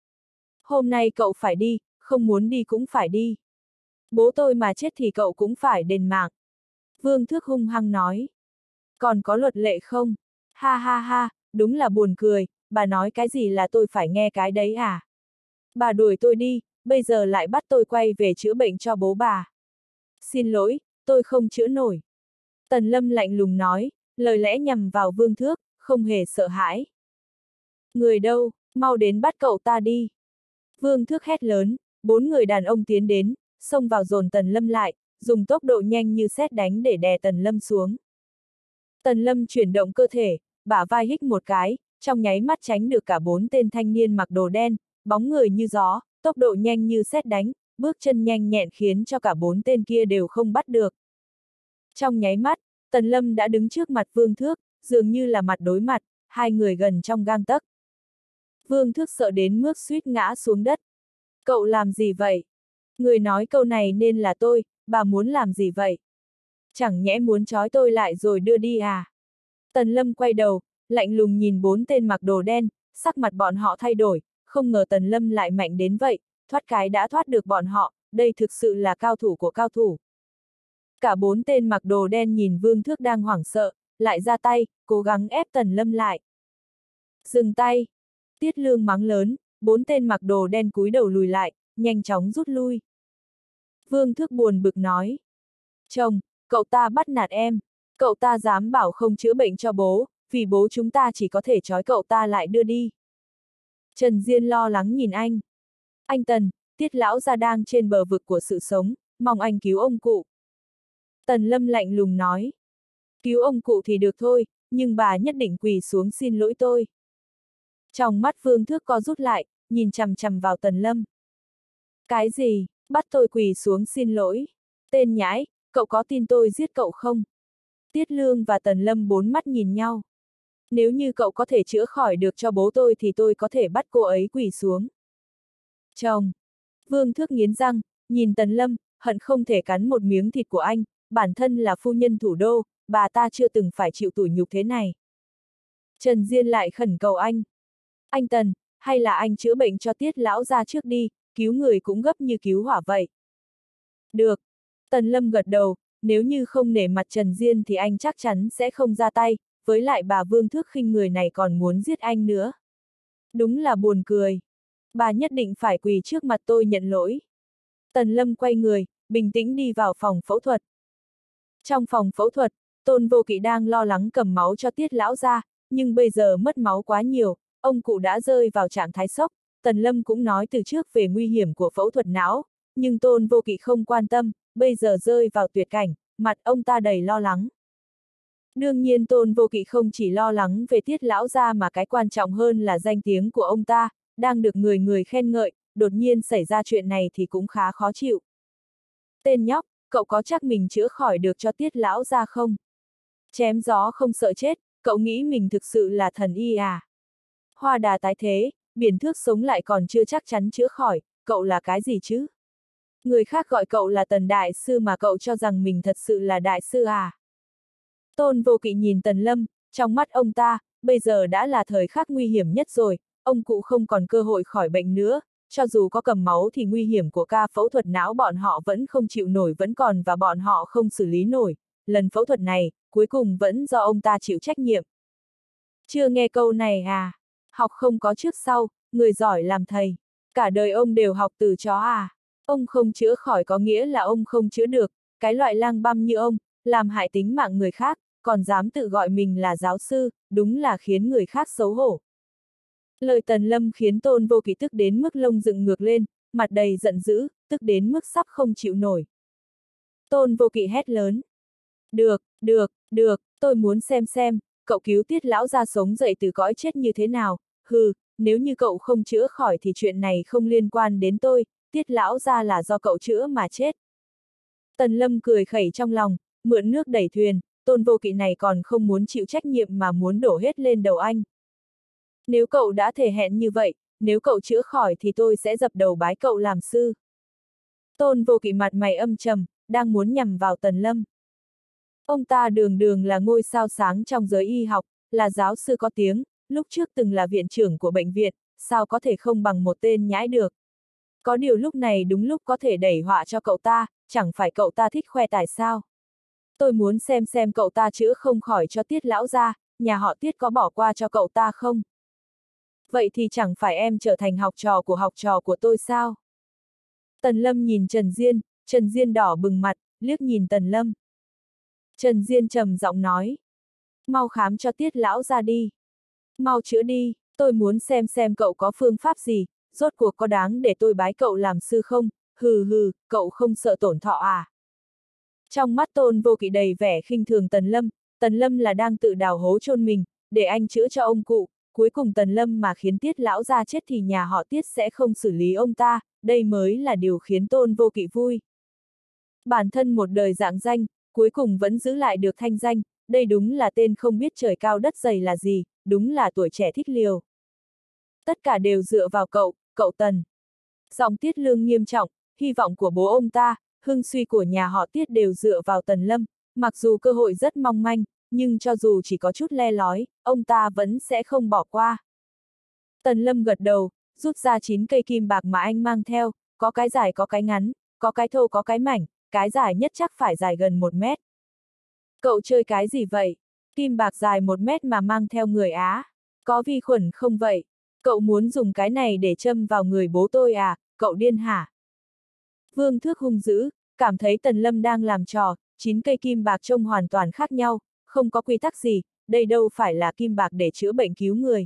Speaker 1: Hôm nay cậu phải đi, không muốn đi cũng phải đi. Bố tôi mà chết thì cậu cũng phải đền mạng. Vương Thước hung hăng nói. Còn có luật lệ không? Ha ha ha, đúng là buồn cười, bà nói cái gì là tôi phải nghe cái đấy à? Bà đuổi tôi đi, bây giờ lại bắt tôi quay về chữa bệnh cho bố bà. Xin lỗi, tôi không chữa nổi. Tần Lâm lạnh lùng nói, lời lẽ nhằm vào Vương Thước, không hề sợ hãi. Người đâu, mau đến bắt cậu ta đi. Vương Thước hét lớn, 4 người đàn ông tiến đến, xông vào dồn Tần Lâm lại, dùng tốc độ nhanh như sét đánh để đè Tần Lâm xuống. Tần Lâm chuyển động cơ thể, bả vai hích một cái, trong nháy mắt tránh được cả 4 tên thanh niên mặc đồ đen, bóng người như gió, tốc độ nhanh như sét đánh, bước chân nhanh nhẹn khiến cho cả 4 tên kia đều không bắt được. Trong nháy mắt, Tần Lâm đã đứng trước mặt Vương Thước, dường như là mặt đối mặt, hai người gần trong gang tấc. Vương Thước sợ đến mức suýt ngã xuống đất. Cậu làm gì vậy? Người nói câu này nên là tôi, bà muốn làm gì vậy? Chẳng nhẽ muốn trói tôi lại rồi đưa đi à? Tần Lâm quay đầu, lạnh lùng nhìn 4 tên mặc đồ đen, sắc mặt bọn họ thay đổi, không ngờ Tần Lâm lại mạnh đến vậy, thoát cái đã thoát được bọn họ, đây thực sự là cao thủ của cao thủ. Cả 4 tên mặc đồ đen nhìn Vương Thước đang hoảng sợ, lại ra tay, cố gắng ép Tần Lâm lại. Dừng tay! Tiết Lương mắng lớn, 4 tên mặc đồ đen cúi đầu lùi lại, nhanh chóng rút lui. Vương Thước buồn bực nói. Chồng, cậu ta bắt nạt em, cậu ta dám bảo không chữa bệnh cho bố, vì bố chúng ta chỉ có thể trói cậu ta lại đưa đi. Trần Diên lo lắng nhìn anh. Anh Tần, Tiết lão gia đang trên bờ vực của sự sống, mong anh cứu ông cụ. Tần Lâm lạnh lùng nói. Cứu ông cụ thì được thôi, nhưng bà nhất định quỳ xuống xin lỗi tôi. Trong mắt Vương Thước co rút lại, nhìn chằm chằm vào Tần Lâm. Cái gì, bắt tôi quỳ xuống xin lỗi? Tên nhãi, cậu có tin tôi giết cậu không? Tiết Lương và Tần Lâm bốn mắt nhìn nhau. Nếu như cậu có thể chữa khỏi được cho bố tôi thì tôi có thể bắt cô ấy quỳ xuống. Chồng! Vương Thước nghiến răng, nhìn Tần Lâm, hận không thể cắn một miếng thịt của anh, bản thân là phu nhân thủ đô, bà ta chưa từng phải chịu tủi nhục thế này. Trần Diên lại khẩn cầu anh. Anh Tần, hay là anh chữa bệnh cho Tiết lão gia trước đi, cứu người cũng gấp như cứu hỏa vậy. Được. Tần Lâm gật đầu, nếu như không nể mặt Trần Diên thì anh chắc chắn sẽ không ra tay, với lại bà Vương Thước khinh người này còn muốn giết anh nữa. Đúng là buồn cười. Bà nhất định phải quỳ trước mặt tôi nhận lỗi. Tần Lâm quay người, bình tĩnh đi vào phòng phẫu thuật. Trong phòng phẫu thuật, Tôn Vô Kỵ đang lo lắng cầm máu cho Tiết lão gia, nhưng bây giờ mất máu quá nhiều, ông cụ đã rơi vào trạng thái sốc. Tần Lâm cũng nói từ trước về nguy hiểm của phẫu thuật não, nhưng Tôn Vô Kỵ không quan tâm, bây giờ rơi vào tuyệt cảnh, mặt ông ta đầy lo lắng. Đương nhiên Tôn Vô Kỵ không chỉ lo lắng về Tiết lão gia mà cái quan trọng hơn là danh tiếng của ông ta, đang được người người khen ngợi, đột nhiên xảy ra chuyện này thì cũng khá khó chịu. Tên nhóc, cậu có chắc mình chữa khỏi được cho Tiết lão gia không? Chém gió không sợ chết, cậu nghĩ mình thực sự là thần y à? Hoa đà tái thế, biển thước sống lại còn chưa chắc chắn chữa khỏi, cậu là cái gì chứ? Người khác gọi cậu là Tần đại sư mà cậu cho rằng mình thật sự là đại sư à? Tôn Vô Kỵ nhìn Tần Lâm, trong mắt ông ta, bây giờ đã là thời khắc nguy hiểm nhất rồi, ông cụ không còn cơ hội khỏi bệnh nữa, cho dù có cầm máu thì nguy hiểm của ca phẫu thuật não bọn họ vẫn không chịu nổi vẫn còn và bọn họ không xử lý nổi, lần phẫu thuật này, cuối cùng vẫn do ông ta chịu trách nhiệm. Chưa nghe câu này à? Học không có trước sau, người giỏi làm thầy. Cả đời ông đều học từ chó à? Ông không chữa khỏi có nghĩa là ông không chữa được, cái loại lang băm như ông, làm hại tính mạng người khác, còn dám tự gọi mình là giáo sư, đúng là khiến người khác xấu hổ. Lời Tần Lâm khiến Tôn Vô Kỵ tức đến mức lông dựng ngược lên, mặt đầy giận dữ, tức đến mức sắp không chịu nổi. Tôn Vô Kỵ hét lớn. Được, tôi muốn xem, cậu cứu Tiết lão gia sống dậy từ cõi chết như thế nào, hừ, nếu như cậu không chữa khỏi thì chuyện này không liên quan đến tôi, Tiết lão gia là do cậu chữa mà chết. Tần Lâm cười khẩy trong lòng, mượn nước đẩy thuyền, Tôn Vô Kỵ này còn không muốn chịu trách nhiệm mà muốn đổ hết lên đầu anh. Nếu cậu đã thề hẹn như vậy, nếu cậu chữa khỏi thì tôi sẽ dập đầu bái cậu làm sư. Tôn Vô Kỵ mặt mày âm trầm, đang muốn nhằm vào Tần Lâm. Ông ta đường đường là ngôi sao sáng trong giới y học, là giáo sư có tiếng, lúc trước từng là viện trưởng của bệnh viện, sao có thể không bằng một tên nhãi được. Có điều lúc này đúng lúc có thể đẩy họa cho cậu ta, chẳng phải cậu ta thích khoe tài sao. Tôi muốn xem cậu ta chữa không khỏi cho Tiết lão gia, nhà họ Tiết có bỏ qua cho cậu ta không? Vậy thì chẳng phải em trở thành học trò của tôi sao? Tần Lâm nhìn Trần Diên đỏ bừng mặt, liếc nhìn Tần Lâm. Trần Diên trầm giọng nói. Mau khám cho Tiết lão gia đi. Mau chữa đi, tôi muốn xem cậu có phương pháp gì, rốt cuộc có đáng để tôi bái cậu làm sư không? Hừ hừ, cậu không sợ tổn thọ à? Trong mắt Tôn Vô Kỵ đầy vẻ khinh thường Tần Lâm là đang tự đào hố chôn mình, để anh chữa cho ông cụ, cuối cùng Tần Lâm mà khiến Tiết lão gia chết thì nhà họ Tiết sẽ không xử lý ông ta, đây mới là điều khiến Tôn Vô Kỵ vui. Bản thân một đời rạng danh, cuối cùng vẫn giữ lại được thanh danh, đây đúng là tên không biết trời cao đất dày là gì, đúng là tuổi trẻ thích liều. Tất cả đều dựa vào cậu Tần. Giọng Tiết Lương nghiêm trọng, hy vọng của bố ông ta, hưng suy của nhà họ Tiết đều dựa vào Tần Lâm, mặc dù cơ hội rất mong manh, nhưng cho dù chỉ có chút le lói, ông ta vẫn sẽ không bỏ qua. Tần Lâm gật đầu, rút ra 9 cây kim bạc mà anh mang theo, có cái dài có cái ngắn, có cái thô có cái mảnh, cái dài nhất chắc phải dài gần 1 mét. Cậu chơi cái gì vậy? Kim bạc dài 1 mét mà mang theo người Á. Có vi khuẩn không vậy? Cậu muốn dùng cái này để châm vào người bố tôi à, cậu điên hả? Vương Thước hung dữ, cảm thấy Tần Lâm đang làm trò, 9 cây kim bạc trông hoàn toàn khác nhau, không có quy tắc gì, đây đâu phải là kim bạc để chữa bệnh cứu người.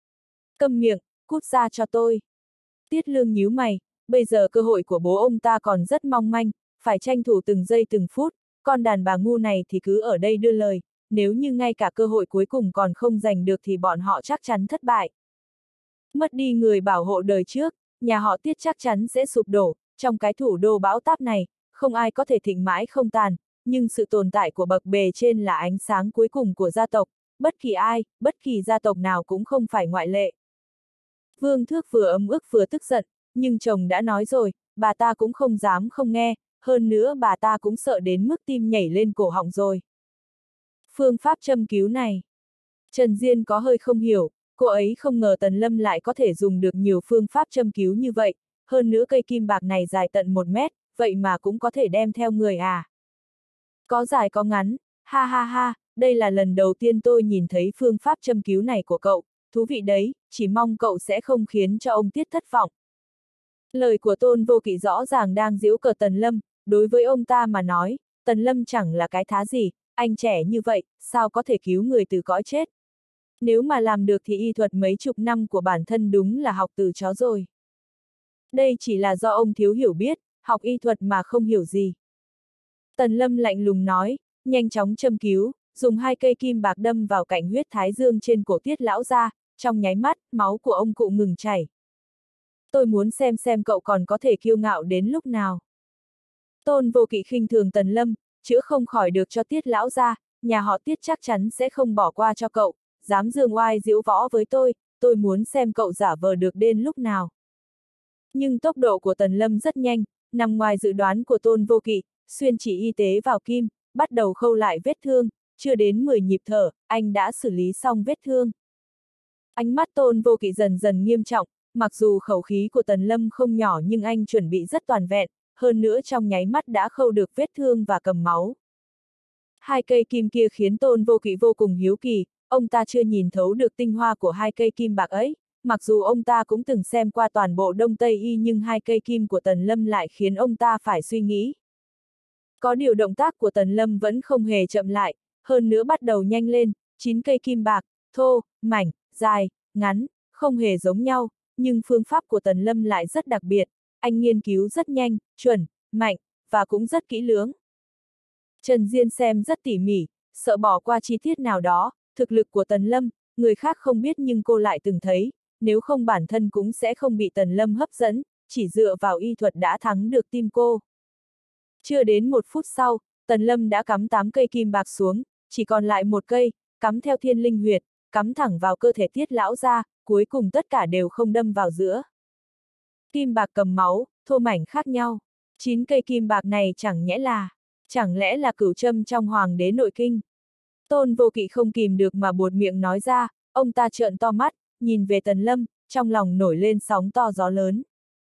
Speaker 1: Câm miệng, cút ra cho tôi. Tiết Lương nhíu mày, bây giờ cơ hội của bố ông ta còn rất mong manh, phải tranh thủ từng giây từng phút, con đàn bà ngu này thì cứ ở đây đưa lời, nếu như ngay cả cơ hội cuối cùng còn không giành được thì bọn họ chắc chắn thất bại. Mất đi người bảo hộ đời trước, nhà họ Tiết chắc chắn sẽ sụp đổ, trong cái thủ đô bão táp này, không ai có thể thịnh mãi không tàn, nhưng sự tồn tại của bậc bề trên là ánh sáng cuối cùng của gia tộc, bất kỳ ai, bất kỳ gia tộc nào cũng không phải ngoại lệ. Vương Thước vừa ấm ức vừa tức giận, nhưng chồng đã nói rồi, bà ta cũng không dám không nghe, hơn nữa bà ta cũng sợ đến mức tim nhảy lên cổ họng rồi. Phương pháp châm cứu này. Trần Diên có hơi không hiểu, cô ấy không ngờ Tần Lâm lại có thể dùng được nhiều phương pháp châm cứu như vậy, hơn nữa cây kim bạc này dài tận 1 mét, vậy mà cũng có thể đem theo người à. Có dài có ngắn, ha ha ha, đây là lần đầu tiên tôi nhìn thấy phương pháp châm cứu này của cậu, thú vị đấy, chỉ mong cậu sẽ không khiến cho ông Tiết thất vọng. Lời của Tôn Vô Kỵ rõ ràng đang giễu cợt Tần Lâm, đối với ông ta mà nói, Tần Lâm chẳng là cái thá gì, anh trẻ như vậy, sao có thể cứu người từ cõi chết. Nếu mà làm được thì y thuật mấy chục năm của bản thân đúng là học từ chó rồi. Đây chỉ là do ông thiếu hiểu biết, học y thuật mà không hiểu gì. Tần Lâm lạnh lùng nói, nhanh chóng châm cứu, dùng 2 cây kim bạc đâm vào cạnh huyết thái dương trên cổ Tiết lão gia, trong nháy mắt, máu của ông cụ ngừng chảy. Tôi muốn xem cậu còn có thể kiêu ngạo đến lúc nào. Tôn Vô Kỵ khinh thường Tần Lâm, chữa không khỏi được cho Tiết lão gia, nhà họ Tiết chắc chắn sẽ không bỏ qua cho cậu, dám giương oai diễu võ với tôi muốn xem cậu giả vờ được đến lúc nào. Nhưng tốc độ của Tần Lâm rất nhanh, nằm ngoài dự đoán của Tôn Vô Kỵ, xuyên chỉ y tế vào kim, bắt đầu khâu lại vết thương, chưa đến 10 nhịp thở, anh đã xử lý xong vết thương. Ánh mắt Tôn Vô Kỵ dần dần nghiêm trọng, mặc dù khẩu khí của Tần Lâm không nhỏ nhưng anh chuẩn bị rất toàn vẹn, hơn nữa trong nháy mắt đã khâu được vết thương và cầm máu. 2 cây kim kia khiến Tôn Vô Kỵ vô cùng hiếu kỳ, ông ta chưa nhìn thấu được tinh hoa của 2 cây kim bạc ấy, mặc dù ông ta cũng từng xem qua toàn bộ Đông Tây Y nhưng 2 cây kim của Tần Lâm lại khiến ông ta phải suy nghĩ. Có điều động tác của Tần Lâm vẫn không hề chậm lại, hơn nữa bắt đầu nhanh lên, 9 cây kim bạc, thô, mảnh, dài, ngắn, không hề giống nhau, nhưng phương pháp của Tần Lâm lại rất đặc biệt, anh nghiên cứu rất nhanh, chuẩn, mạnh, và cũng rất kỹ lưỡng. Trần Diên xem rất tỉ mỉ, sợ bỏ qua chi tiết nào đó, thực lực của Tần Lâm, người khác không biết nhưng cô lại từng thấy, nếu không bản thân cũng sẽ không bị Tần Lâm hấp dẫn, chỉ dựa vào y thuật đã thắng được tim cô. Chưa đến 1 phút sau, Tần Lâm đã cắm 8 cây kim bạc xuống, chỉ còn lại 1 cây, cắm theo thiên linh huyệt, cắm thẳng vào cơ thể Tiết lão gia, cuối cùng tất cả đều không đâm vào giữa. Kim bạc cầm máu, thô mảnh khác nhau. 9 cây kim bạc này chẳng lẽ là cửu châm trong hoàng đế nội kinh? Tôn Vô Kỵ không kìm được mà buột miệng nói ra, ông ta trợn to mắt, nhìn về Tần Lâm, trong lòng nổi lên sóng to gió lớn.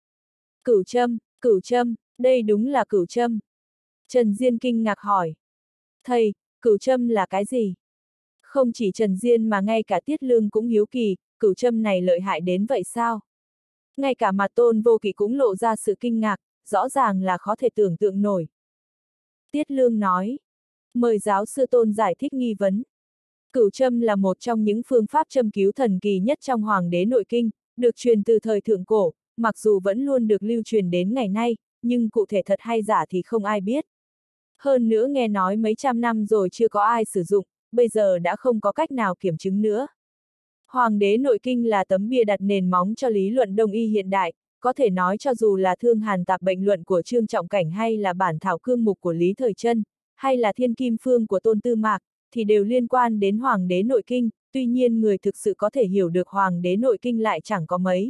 Speaker 1: Cửu châm, đây đúng là cửu châm. Trần Diên kinh ngạc hỏi. Thầy, cửu châm là cái gì? Không chỉ Trần Diên mà ngay cả Tiết Lương cũng hiếu kỳ, cửu châm này lợi hại đến vậy sao? Ngay cả mặt Tôn Vô Kỵ cũng lộ ra sự kinh ngạc, rõ ràng là khó thể tưởng tượng nổi. Tiết Lương nói. Mời giáo sư Tôn giải thích nghi vấn. Cửu châm là một trong những phương pháp châm cứu thần kỳ nhất trong Hoàng đế nội kinh, được truyền từ thời thượng cổ, mặc dù vẫn luôn được lưu truyền đến ngày nay, nhưng cụ thể thật hay giả thì không ai biết. Hơn nữa nghe nói mấy trăm năm rồi chưa có ai sử dụng, bây giờ đã không có cách nào kiểm chứng nữa. Hoàng đế nội kinh là tấm bia đặt nền móng cho lý luận đông y hiện đại, có thể nói cho dù là Thương Hàn Tạp Bệnh Luận của Trương Trọng Cảnh hay là bản thảo cương mục của Lý Thời Trân, hay là Thiên Kim Phương của Tôn Tư Mạc, thì đều liên quan đến Hoàng đế nội kinh, tuy nhiên người thực sự có thể hiểu được Hoàng đế nội kinh lại chẳng có mấy.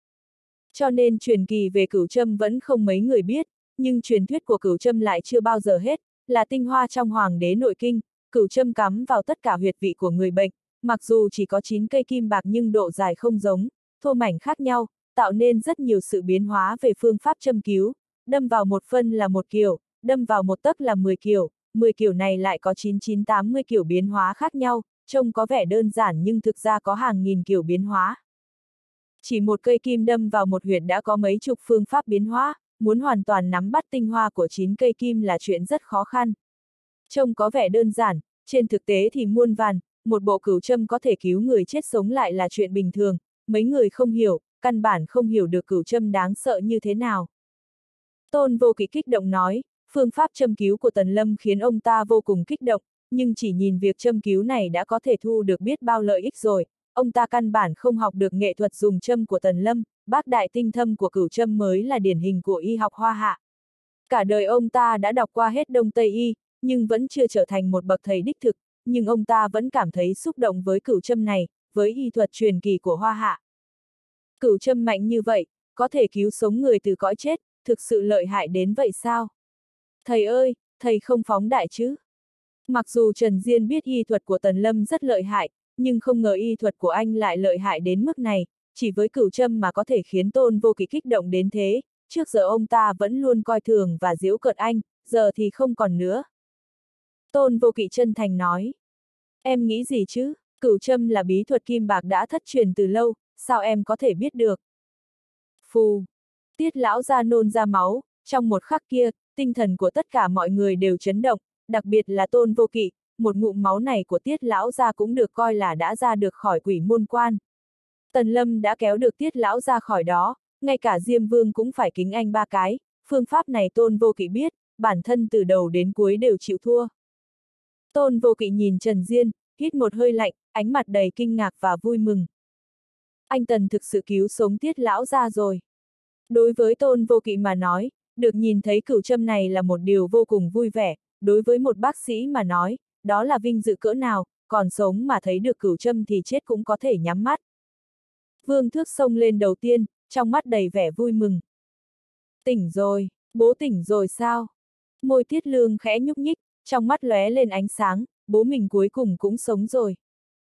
Speaker 1: Cho nên truyền kỳ về cửu châm vẫn không mấy người biết, nhưng truyền thuyết của cửu châm lại chưa bao giờ hết, là tinh hoa trong Hoàng đế nội kinh, cửu châm cắm vào tất cả huyệt vị của người bệnh, mặc dù chỉ có 9 cây kim bạc nhưng độ dài không giống, thô mảnh khác nhau, tạo nên rất nhiều sự biến hóa về phương pháp châm cứu, đâm vào một phân là một kiểu, đâm vào một tấc là 10 kiểu, 10 kiểu này lại có 9980 kiểu biến hóa khác nhau, trông có vẻ đơn giản nhưng thực ra có hàng nghìn kiểu biến hóa. Chỉ một cây kim đâm vào một huyệt đã có mấy chục phương pháp biến hóa, muốn hoàn toàn nắm bắt tinh hoa của 9 cây kim là chuyện rất khó khăn. Trông có vẻ đơn giản, trên thực tế thì muôn vàn, một bộ cửu châm có thể cứu người chết sống lại là chuyện bình thường, mấy người không hiểu, căn bản không hiểu được cửu châm đáng sợ như thế nào. Tôn Vô Kỵ kích động nói, phương pháp châm cứu của Tần Lâm khiến ông ta vô cùng kích động, nhưng chỉ nhìn việc châm cứu này đã có thể thu được biết bao lợi ích rồi, ông ta căn bản không học được nghệ thuật dùng châm của Tần Lâm, bác đại tinh thâm của cửu châm mới là điển hình của y học Hoa Hạ. Cả đời ông ta đã đọc qua hết Đông Tây y, nhưng vẫn chưa trở thành một bậc thầy đích thực, nhưng ông ta vẫn cảm thấy xúc động với cửu châm này, với y thuật truyền kỳ của Hoa Hạ. Cửu châm mạnh như vậy, có thể cứu sống người từ cõi chết, thực sự lợi hại đến vậy sao? Thầy ơi, thầy không phóng đại chứ? Mặc dù Trần Diên biết y thuật của Tần Lâm rất lợi hại, nhưng không ngờ y thuật của anh lại lợi hại đến mức này, chỉ với cửu châm mà có thể khiến Tôn Vô Kỵ kích động đến thế, trước giờ ông ta vẫn luôn coi thường và giễu cợt anh, giờ thì không còn nữa. Tôn Vô Kỵ chân thành nói. Em nghĩ gì chứ, cửu châm là bí thuật kim bạc đã thất truyền từ lâu, sao em có thể biết được? Phù! Tiết lão ra nôn ra máu, trong một khắc kia, tinh thần của tất cả mọi người đều chấn động, đặc biệt là Tôn Vô Kỵ, một ngụm máu này của Tiết lão ra cũng được coi là đã ra được khỏi quỷ môn quan. Tần Lâm đã kéo được Tiết lão ra khỏi đó, ngay cả Diêm Vương cũng phải kính anh 3 cái, phương pháp này Tôn Vô Kỵ biết, bản thân từ đầu đến cuối đều chịu thua. Tôn Vô Kỵ nhìn Trần Diên, hít một hơi lạnh, ánh mặt đầy kinh ngạc và vui mừng. Anh Tần thực sự cứu sống Tiết lão ra rồi. Đối với Tôn Vô Kỵ mà nói, được nhìn thấy cửu châm này là một điều vô cùng vui vẻ, đối với một bác sĩ mà nói, đó là vinh dự cỡ nào, còn sống mà thấy được cửu châm thì chết cũng có thể nhắm mắt. Vương Thước xông lên đầu tiên, trong mắt đầy vẻ vui mừng. Tỉnh rồi, bố tỉnh rồi sao? Môi Tiết Lương khẽ nhúc nhích, trong mắt lóe lên ánh sáng, bố mình cuối cùng cũng sống rồi.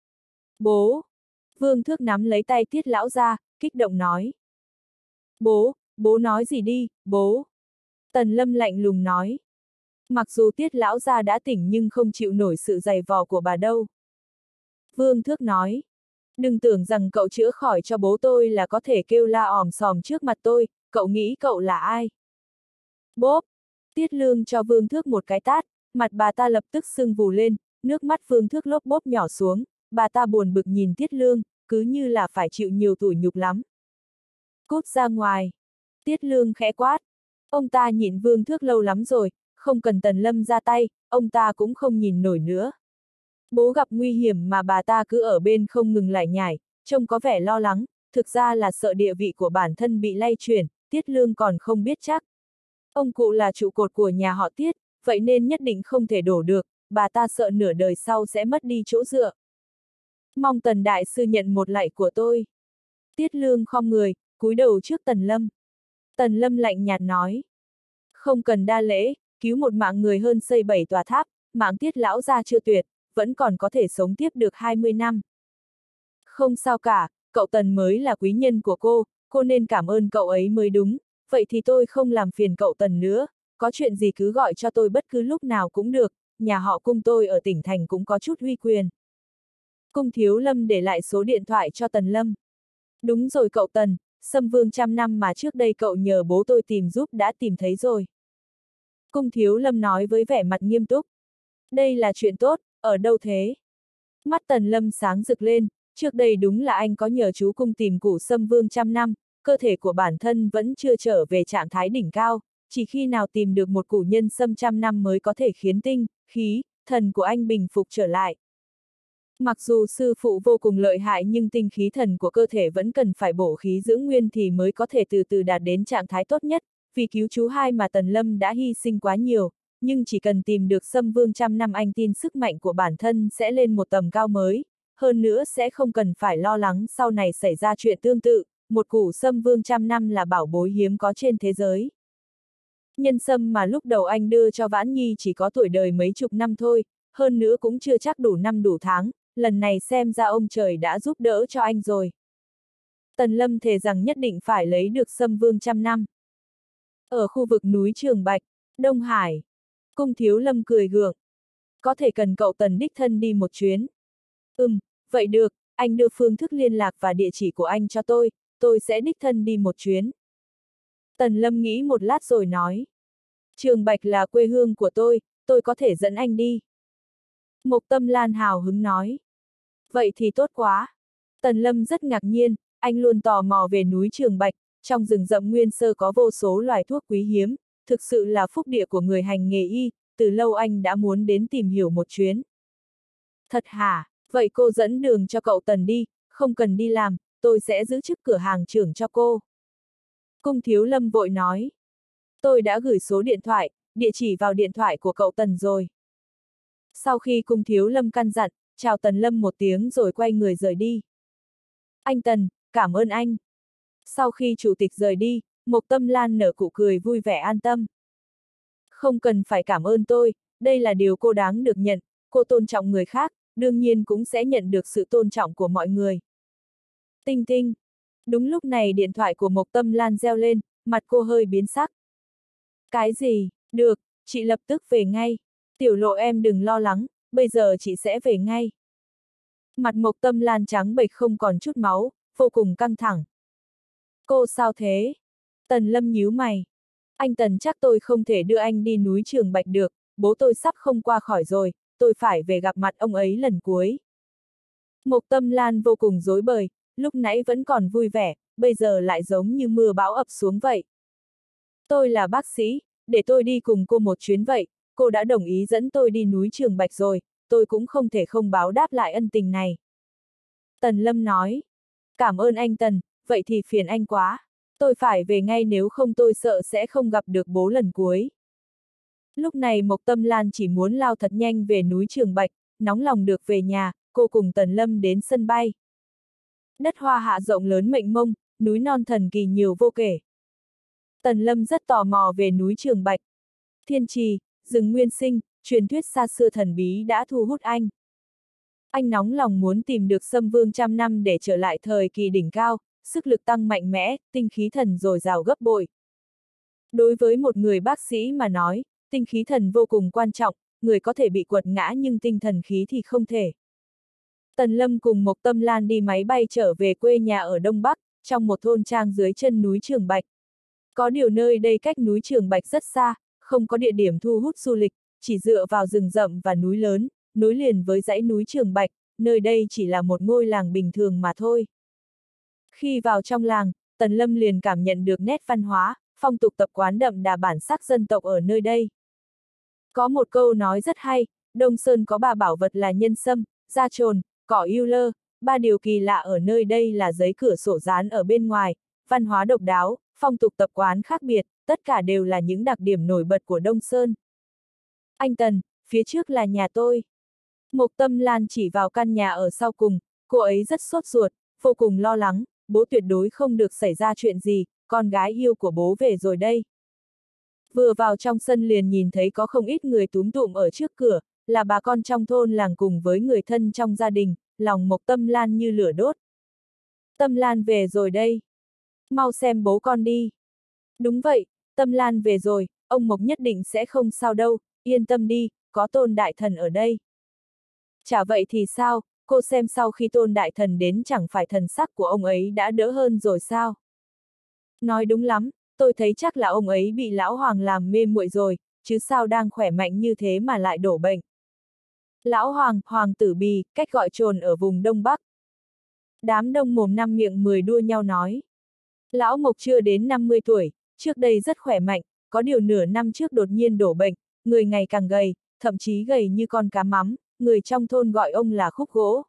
Speaker 1: Bố! Vương Thước nắm lấy tay Tiết lão ra, kích động nói. Bố nói gì đi, bố! Tần Lâm lạnh lùng nói. Mặc dù Tiết lão gia đã tỉnh nhưng không chịu nổi sự giày vò của bà đâu. Vương Thước nói. Đừng tưởng rằng cậu chữa khỏi cho bố tôi là có thể kêu la òm sòm trước mặt tôi, cậu nghĩ cậu là ai? Bốp! Tiết Lương cho Vương Thước một cái tát, mặt bà ta lập tức sưng vù lên, nước mắt Vương Thước lốp bốp nhỏ xuống, bà ta buồn bực nhìn Tiết Lương, cứ như là phải chịu nhiều tủi nhục lắm. Cút ra ngoài! Tiết Lương khẽ quát. Ông ta nhịn Vương Thước lâu lắm rồi, không cần Tần Lâm ra tay, ông ta cũng không nhìn nổi nữa. Bố gặp nguy hiểm mà bà ta cứ ở bên không ngừng lải nhải, trông có vẻ lo lắng, thực ra là sợ địa vị của bản thân bị lay chuyển, Tiết Lương còn không biết chắc. Ông cụ là trụ cột của nhà họ Tiết, vậy nên nhất định không thể đổ được, bà ta sợ nửa đời sau sẽ mất đi chỗ dựa. Mong Tần đại sư nhận một lạy của tôi. Tiết Lương khom người, cúi đầu trước Tần Lâm. Tần Lâm lạnh nhạt nói. Không cần đa lễ, cứu một mạng người hơn xây 7 tòa tháp, mạng Tiết lão gia chưa tuyệt, vẫn còn có thể sống tiếp được 20 năm. Không sao cả, cậu Tần mới là quý nhân của cô nên cảm ơn cậu ấy mới đúng, vậy thì tôi không làm phiền cậu Tần nữa, có chuyện gì cứ gọi cho tôi bất cứ lúc nào cũng được, nhà họ Cung tôi ở tỉnh thành cũng có chút uy quyền. Cung Thiếu Lâm để lại số điện thoại cho Tần Lâm. Đúng rồi cậu Tần, Sâm Vương 100 năm mà trước đây cậu nhờ bố tôi tìm giúp đã tìm thấy rồi. Cung Thiếu Lâm nói với vẻ mặt nghiêm túc. Đây là chuyện tốt, ở đâu thế? Mắt Tần Lâm sáng rực lên, trước đây đúng là anh có nhờ chú Cung tìm củ Sâm Vương 100 năm, cơ thể của bản thân vẫn chưa trở về trạng thái đỉnh cao, chỉ khi nào tìm được một củ nhân sâm 100 năm mới có thể khiến tinh, khí, thần của anh bình phục trở lại. Mặc dù sư phụ vô cùng lợi hại nhưng tinh khí thần của cơ thể vẫn cần phải bổ khí dưỡng nguyên thì mới có thể từ từ đạt đến trạng thái tốt nhất, vì cứu chú hai mà Tần Lâm đã hy sinh quá nhiều, nhưng chỉ cần tìm được Sâm Vương 100 năm anh tin sức mạnh của bản thân sẽ lên một tầm cao mới, hơn nữa sẽ không cần phải lo lắng sau này xảy ra chuyện tương tự, một củ Sâm Vương 100 năm là bảo bối hiếm có trên thế giới. Nhân sâm mà lúc đầu anh đưa cho Vãn Nhi chỉ có tuổi đời mấy chục năm thôi, hơn nữa cũng chưa chắc đủ năm đủ tháng, lần này xem ra ông trời đã giúp đỡ cho anh rồi. Tần Lâm thề rằng nhất định phải lấy được Sâm Vương 100 năm. Ở khu vực núi Trường Bạch, Đông Hải, Cung Thiếu Lâm cười gượng. Có thể cần cậu Tần đích thân đi một chuyến. Vậy được, anh đưa phương thức liên lạc và địa chỉ của anh cho tôi sẽ đích thân đi một chuyến. Tần Lâm nghĩ một lát rồi nói. Trường Bạch là quê hương của tôi có thể dẫn anh đi. Mộc Tâm Lan hào hứng nói. Vậy thì tốt quá. Tần Lâm rất ngạc nhiên, anh luôn tò mò về núi Trường Bạch, trong rừng rậm nguyên sơ có vô số loài thuốc quý hiếm, thực sự là phúc địa của người hành nghề y, từ lâu anh đã muốn đến tìm hiểu một chuyến. Thật hả, vậy cô dẫn đường cho cậu Tần đi, không cần đi làm, tôi sẽ giữ chức cửa hàng trưởng cho cô. Cung Thiếu Lâm vội nói. Tôi đã gửi số điện thoại, địa chỉ vào điện thoại của cậu Tần rồi. Sau khi Cung Thiếu Lâm căn dặn, chào Tần Lâm một tiếng rồi quay người rời đi. Anh Tần, cảm ơn anh. Sau khi chủ tịch rời đi, Mộc Tâm Lan nở nụ cười vui vẻ an tâm. Không cần phải cảm ơn tôi, đây là điều cô đáng được nhận, cô tôn trọng người khác, đương nhiên cũng sẽ nhận được sự tôn trọng của mọi người. Tinh tinh. Đúng lúc này điện thoại của Mộc Tâm Lan reo lên, mặt cô hơi biến sắc. Cái gì? Được, chị lập tức về ngay. Tiểu Lộ em đừng lo lắng, bây giờ chị sẽ về ngay. Mặt Mộc Tâm Lan trắng bệch không còn chút máu, vô cùng căng thẳng. Cô sao thế? Tần Lâm nhíu mày. Anh Tần chắc tôi không thể đưa anh đi núi Trường Bạch được, bố tôi sắp không qua khỏi rồi, tôi phải về gặp mặt ông ấy lần cuối. Mộc Tâm Lan vô cùng rối bời, lúc nãy vẫn còn vui vẻ, bây giờ lại giống như mưa bão ập xuống vậy. Tôi là bác sĩ, để tôi đi cùng cô một chuyến vậy, cô đã đồng ý dẫn tôi đi núi Trường Bạch rồi, tôi cũng không thể không báo đáp lại ân tình này. Tần Lâm nói. Cảm ơn anh Tần, vậy thì phiền anh quá. Tôi phải về ngay nếu không tôi sợ sẽ không gặp được bố lần cuối. Lúc này Mộc Tâm Lan chỉ muốn lao thật nhanh về núi Trường Bạch, nóng lòng được về nhà, cô cùng Tần Lâm đến sân bay. Đất Hoa Hạ rộng lớn mênh mông, núi non thần kỳ nhiều vô kể. Tần Lâm rất tò mò về núi Trường Bạch. Thiên trì, rừng nguyên sinh, truyền thuyết xa xưa thần bí đã thu hút anh. Anh nóng lòng muốn tìm được Sâm Vương 100 năm để trở lại thời kỳ đỉnh cao, sức lực tăng mạnh mẽ, tinh khí thần dồi dào gấp bội. Đối với một người bác sĩ mà nói, tinh khí thần vô cùng quan trọng, người có thể bị quật ngã nhưng tinh thần khí thì không thể. Tần Lâm cùng Mộc Tâm Lan đi máy bay trở về quê nhà ở Đông Bắc, trong một thôn trang dưới chân núi Trường Bạch. Có điều nơi đây cách núi Trường Bạch rất xa, không có địa điểm thu hút du lịch, chỉ dựa vào rừng rậm và núi lớn, nối liền với dãy núi Trường Bạch, nơi đây chỉ là một ngôi làng bình thường mà thôi. Khi vào trong làng, Tần Lâm liền cảm nhận được nét văn hóa, phong tục tập quán đậm đà bản sắc dân tộc ở nơi đây. Có một câu nói rất hay, Đông Sơn có ba bảo vật là nhân sâm, da trồn, cỏ yêu lơ, ba điều kỳ lạ ở nơi đây là giấy cửa sổ dán ở bên ngoài, văn hóa độc đáo, phong tục tập quán khác biệt, tất cả đều là những đặc điểm nổi bật của Đông Sơn. Anh Tần, phía trước là nhà tôi. Mộc Tâm Lan chỉ vào căn nhà ở sau cùng, cô ấy rất sốt ruột, vô cùng lo lắng, bố tuyệt đối không được xảy ra chuyện gì, con gái yêu của bố về rồi đây. Vừa vào trong sân liền nhìn thấy có không ít người túm tụm ở trước cửa, là bà con trong thôn làng cùng với người thân trong gia đình, lòng Mộc Tâm Lan như lửa đốt. Tâm Lan về rồi đây. Mau xem bố con đi. Đúng vậy, Tâm Lan về rồi, ông Mộc nhất định sẽ không sao đâu, yên tâm đi, có Tôn Đại Thần ở đây. Chả vậy thì sao, cô xem sau khi Tôn Đại Thần đến chẳng phải thần sắc của ông ấy đã đỡ hơn rồi sao? Nói đúng lắm, tôi thấy chắc là ông ấy bị Lão Hoàng làm mê muội rồi, chứ sao đang khỏe mạnh như thế mà lại đổ bệnh. Lão Hoàng, Hoàng tử Bì, cách gọi trồn ở vùng Đông Bắc. Đám đông mồm năm miệng mười đua nhau nói. Lão Mộc chưa đến 50 tuổi, trước đây rất khỏe mạnh, có điều nửa năm trước đột nhiên đổ bệnh, người ngày càng gầy, thậm chí gầy như con cá mắm, người trong thôn gọi ông là khúc gỗ.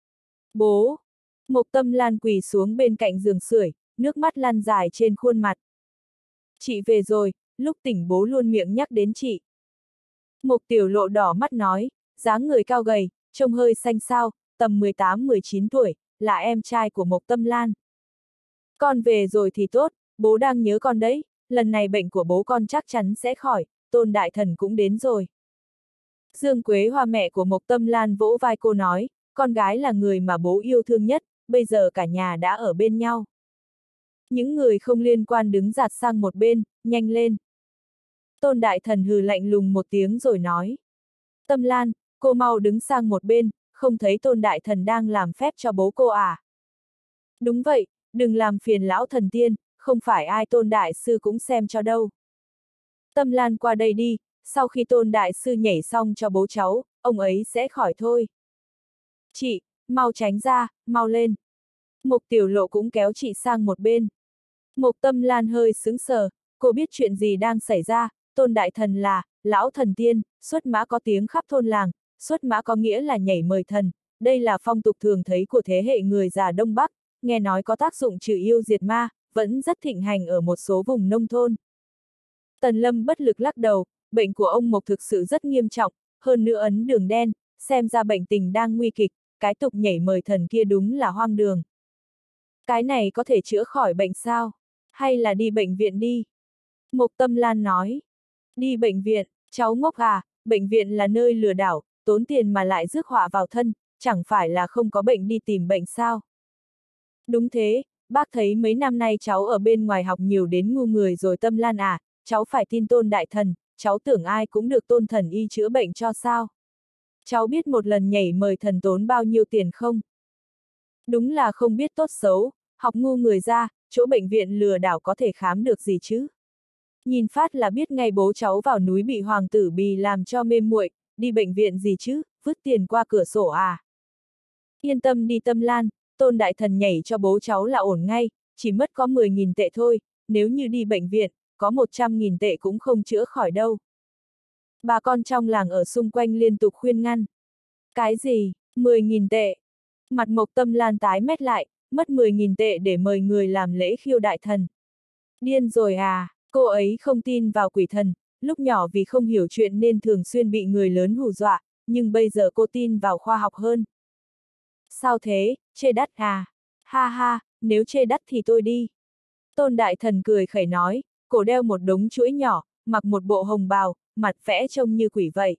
Speaker 1: Bố! Mộc Tâm Lan quỳ xuống bên cạnh giường sưởi, nước mắt lăn dài trên khuôn mặt. Chị về rồi, lúc tỉnh bố luôn miệng nhắc đến chị. Mộc Tiểu Lộ đỏ mắt nói, dáng người cao gầy, trông hơi xanh xao, tầm 18-19 tuổi, là em trai của Mộc Tâm Lan. Con về rồi thì tốt, bố đang nhớ con đấy, lần này bệnh của bố con chắc chắn sẽ khỏi, Tôn Đại Thần cũng đến rồi. Dương Quế Hoa mẹ của Mộc Tâm Lan vỗ vai cô nói, con gái là người mà bố yêu thương nhất, bây giờ cả nhà đã ở bên nhau. Những người không liên quan đứng dạt sang một bên, nhanh lên. Tôn Đại Thần hừ lạnh lùng một tiếng rồi nói. Tâm Lan, cô mau đứng sang một bên, không thấy Tôn Đại Thần đang làm phép cho bố cô à? Đúng vậy, đừng làm phiền lão thần tiên, không phải ai Tôn Đại Sư cũng xem cho đâu. Tâm Lan qua đây đi, sau khi Tôn Đại Sư nhảy xong cho bố cháu, ông ấy sẽ khỏi thôi. Chị, mau tránh ra, mau lên. Mộc Tiểu Lộ cũng kéo chị sang một bên. Mộc Tâm Lan hơi sững sờ, cô biết chuyện gì đang xảy ra, Tôn Đại Thần là, lão thần tiên, xuất mã có tiếng khắp thôn làng, xuất mã có nghĩa là nhảy mời thần, đây là phong tục thường thấy của thế hệ người già Đông Bắc, nghe nói có tác dụng trừ yêu diệt ma, vẫn rất thịnh hành ở một số vùng nông thôn. Tần Lâm bất lực lắc đầu, bệnh của ông Mộc thực sự rất nghiêm trọng, hơn nữa ấn đường đen, xem ra bệnh tình đang nguy kịch, cái tục nhảy mời thần kia đúng là hoang đường. Cái này có thể chữa khỏi bệnh sao? Hay là đi bệnh viện đi? Mộc Tâm Lan nói. Đi bệnh viện, cháu ngốc à, bệnh viện là nơi lừa đảo, tốn tiền mà lại rước họa vào thân, chẳng phải là không có bệnh đi tìm bệnh sao? Đúng thế, bác thấy mấy năm nay cháu ở bên ngoài học nhiều đến ngu người rồi. Tâm Lan à, cháu phải tin Tôn Đại Thần, cháu tưởng ai cũng được Tôn Thần y chữa bệnh cho sao? Cháu biết một lần nhảy mời thần tốn bao nhiêu tiền không? Đúng là không biết tốt xấu, học ngu người ra, chỗ bệnh viện lừa đảo có thể khám được gì chứ? Nhìn phát là biết ngay bố cháu vào núi bị Hoàng tử Bì làm cho mê muội, đi bệnh viện gì chứ, vứt tiền qua cửa sổ à? Yên tâm đi Tâm Lan, Tôn Đại Thần nhảy cho bố cháu là ổn ngay, chỉ mất có 10.000 tệ thôi, nếu như đi bệnh viện, có 100.000 tệ cũng không chữa khỏi đâu. Bà con trong làng ở xung quanh liên tục khuyên ngăn. Cái gì, 10.000 tệ? Mặt Mộc Tâm Lan tái mét lại, mất 10.000 tệ để mời người làm lễ khiêu đại thần. Điên rồi à, cô ấy không tin vào quỷ thần, lúc nhỏ vì không hiểu chuyện nên thường xuyên bị người lớn hù dọa, nhưng bây giờ cô tin vào khoa học hơn. Sao thế, chê đắt à? Ha ha, nếu chê đắt thì tôi đi. Tôn Đại Thần cười khẩy nói, cổ đeo một đống chuỗi nhỏ, mặc một bộ hồng bào, mặt vẽ trông như quỷ vậy.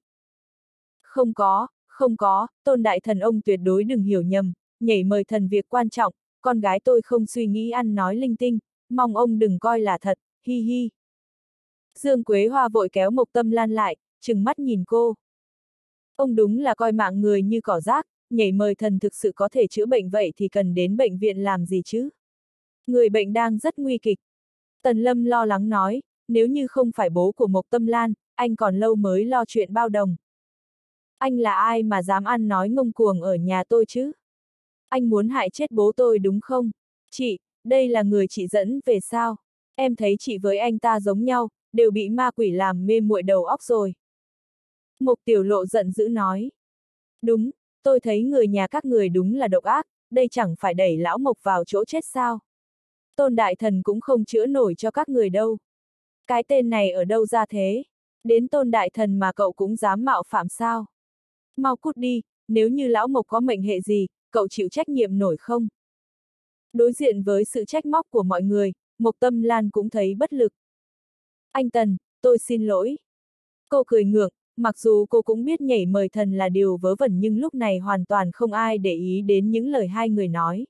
Speaker 1: Không có, Tôn Đại Thần ông tuyệt đối đừng hiểu nhầm, nhảy mời thần việc quan trọng, con gái tôi không suy nghĩ ăn nói linh tinh, mong ông đừng coi là thật, hi hi. Dương Quế Hoa vội kéo Mộc Tâm Lan lại, trừng mắt nhìn cô. Ông đúng là coi mạng người như cỏ rác, nhảy mời thần thực sự có thể chữa bệnh vậy thì cần đến bệnh viện làm gì chứ? Người bệnh đang rất nguy kịch. Tần Lâm lo lắng nói, nếu như không phải bố của Mộc Tâm Lan, anh còn lâu mới lo chuyện bao đồng. Anh là ai mà dám ăn nói ngông cuồng ở nhà tôi chứ? Anh muốn hại chết bố tôi đúng không? Chị, đây là người chị dẫn về sao? Em thấy chị với anh ta giống nhau, đều bị ma quỷ làm mê muội đầu óc rồi. Mộc Tiểu Lộ giận dữ nói. Đúng, tôi thấy người nhà các người đúng là độc ác, đây chẳng phải đẩy lão Mộc vào chỗ chết sao? Tôn Đại Thần cũng không chữa nổi cho các người đâu. Cái tên này ở đâu ra thế? Đến Tôn Đại Thần mà cậu cũng dám mạo phạm sao? Mau cút đi, nếu như lão Mộc có mệnh hệ gì, cậu chịu trách nhiệm nổi không? Đối diện với sự trách móc của mọi người, Mộc Tâm Lan cũng thấy bất lực. Anh Tần, tôi xin lỗi. Cô cười ngượng, mặc dù cô cũng biết nhảy mời thần là điều vớ vẩn nhưng lúc này hoàn toàn không ai để ý đến những lời hai người nói.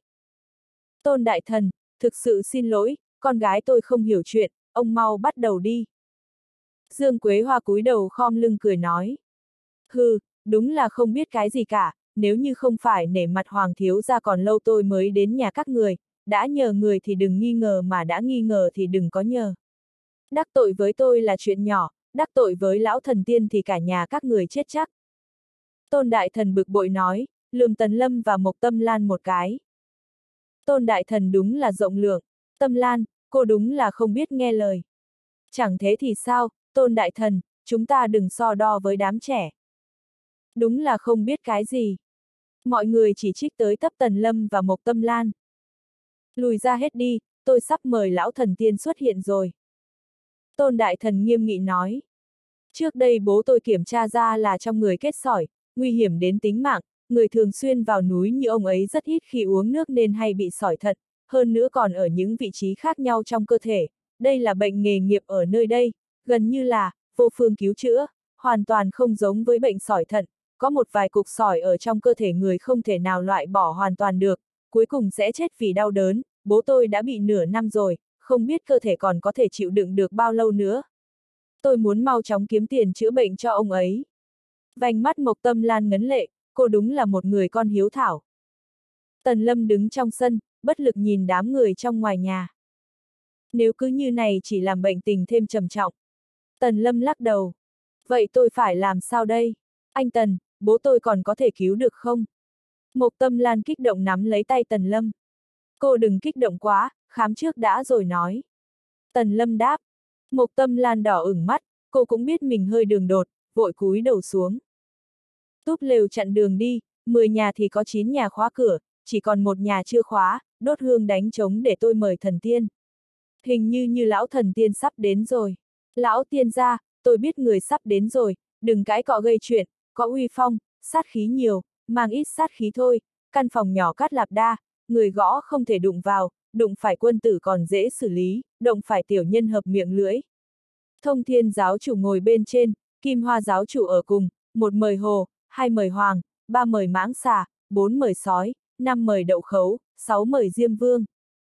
Speaker 1: Tôn đại thần, thực sự xin lỗi, con gái tôi không hiểu chuyện, ông mau bắt đầu đi. Dương Quế Hoa cúi đầu khom lưng cười nói. Hừ, đúng là không biết cái gì cả, nếu như không phải nể mặt Hoàng thiếu gia còn lâu tôi mới đến nhà các người, đã nhờ người thì đừng nghi ngờ mà đã nghi ngờ thì đừng có nhờ. Đắc tội với tôi là chuyện nhỏ, đắc tội với lão thần tiên thì cả nhà các người chết chắc. Tôn đại thần bực bội nói, lườm Tần Lâm và Mộc Tâm Lan một cái. Tôn đại thần đúng là rộng lượng, Tâm Lan, cô đúng là không biết nghe lời. Chẳng thế thì sao, Tôn đại thần, chúng ta đừng so đo với đám trẻ. Đúng là không biết cái gì. Mọi người chỉ trích tới tấp Tần Lâm và Mộc Tâm Lan. Lùi ra hết đi, tôi sắp mời lão thần tiên xuất hiện rồi. Tôn đại thần nghiêm nghị nói. Trước đây bố tôi kiểm tra ra là trong người kết sỏi, nguy hiểm đến tính mạng, người thường xuyên vào núi như ông ấy rất ít khi uống nước nên hay bị sỏi thận, hơn nữa còn ở những vị trí khác nhau trong cơ thể. Đây là bệnh nghề nghiệp ở nơi đây, gần như là vô phương cứu chữa, hoàn toàn không giống với bệnh sỏi thận, có một vài cục sỏi ở trong cơ thể người không thể nào loại bỏ hoàn toàn được, cuối cùng sẽ chết vì đau đớn. Bố tôi đã bị nửa năm rồi, không biết cơ thể còn có thể chịu đựng được bao lâu nữa. Tôi muốn mau chóng kiếm tiền chữa bệnh cho ông ấy. Vành mắt Mộc Tâm Lan ngấn lệ, cô đúng là một người con hiếu thảo. Tần Lâm đứng trong sân, bất lực nhìn đám người trong ngoài nhà. Nếu cứ như này chỉ làm bệnh tình thêm trầm trọng. Tần Lâm lắc đầu. Vậy tôi phải làm sao đây? Anh Tần, bố tôi còn có thể cứu được không? Mộc Tâm Lan kích động nắm lấy tay Tần Lâm. Cô đừng kích động quá, khám trước đã rồi nói. Tần Lâm đáp. Mộc Tâm Lan đỏ ửng mắt, cô cũng biết mình hơi đường đột, vội cúi đầu xuống. Túp lều chặn đường đi, 10 nhà thì có 9 nhà khóa cửa, chỉ còn một nhà chưa khóa, đốt hương đánh trống để tôi mời thần tiên. Hình như lão thần tiên sắp đến rồi. Lão tiên gia, tôi biết người sắp đến rồi, đừng cãi cọ gây chuyện, có uy phong, sát khí nhiều, mang ít sát khí thôi, căn phòng nhỏ cát lạp đa, người gõ không thể đụng vào, đụng phải quân tử còn dễ xử lý, động phải tiểu nhân hợp miệng lưỡi. Thông Thiên giáo chủ ngồi bên trên, Kim Hoa giáo chủ ở cùng, 1 mời hồ, 2 mời hoàng, 3 mời mãng xà, 4 mời sói, 5 mời đậu khấu, 6 mời diêm vương.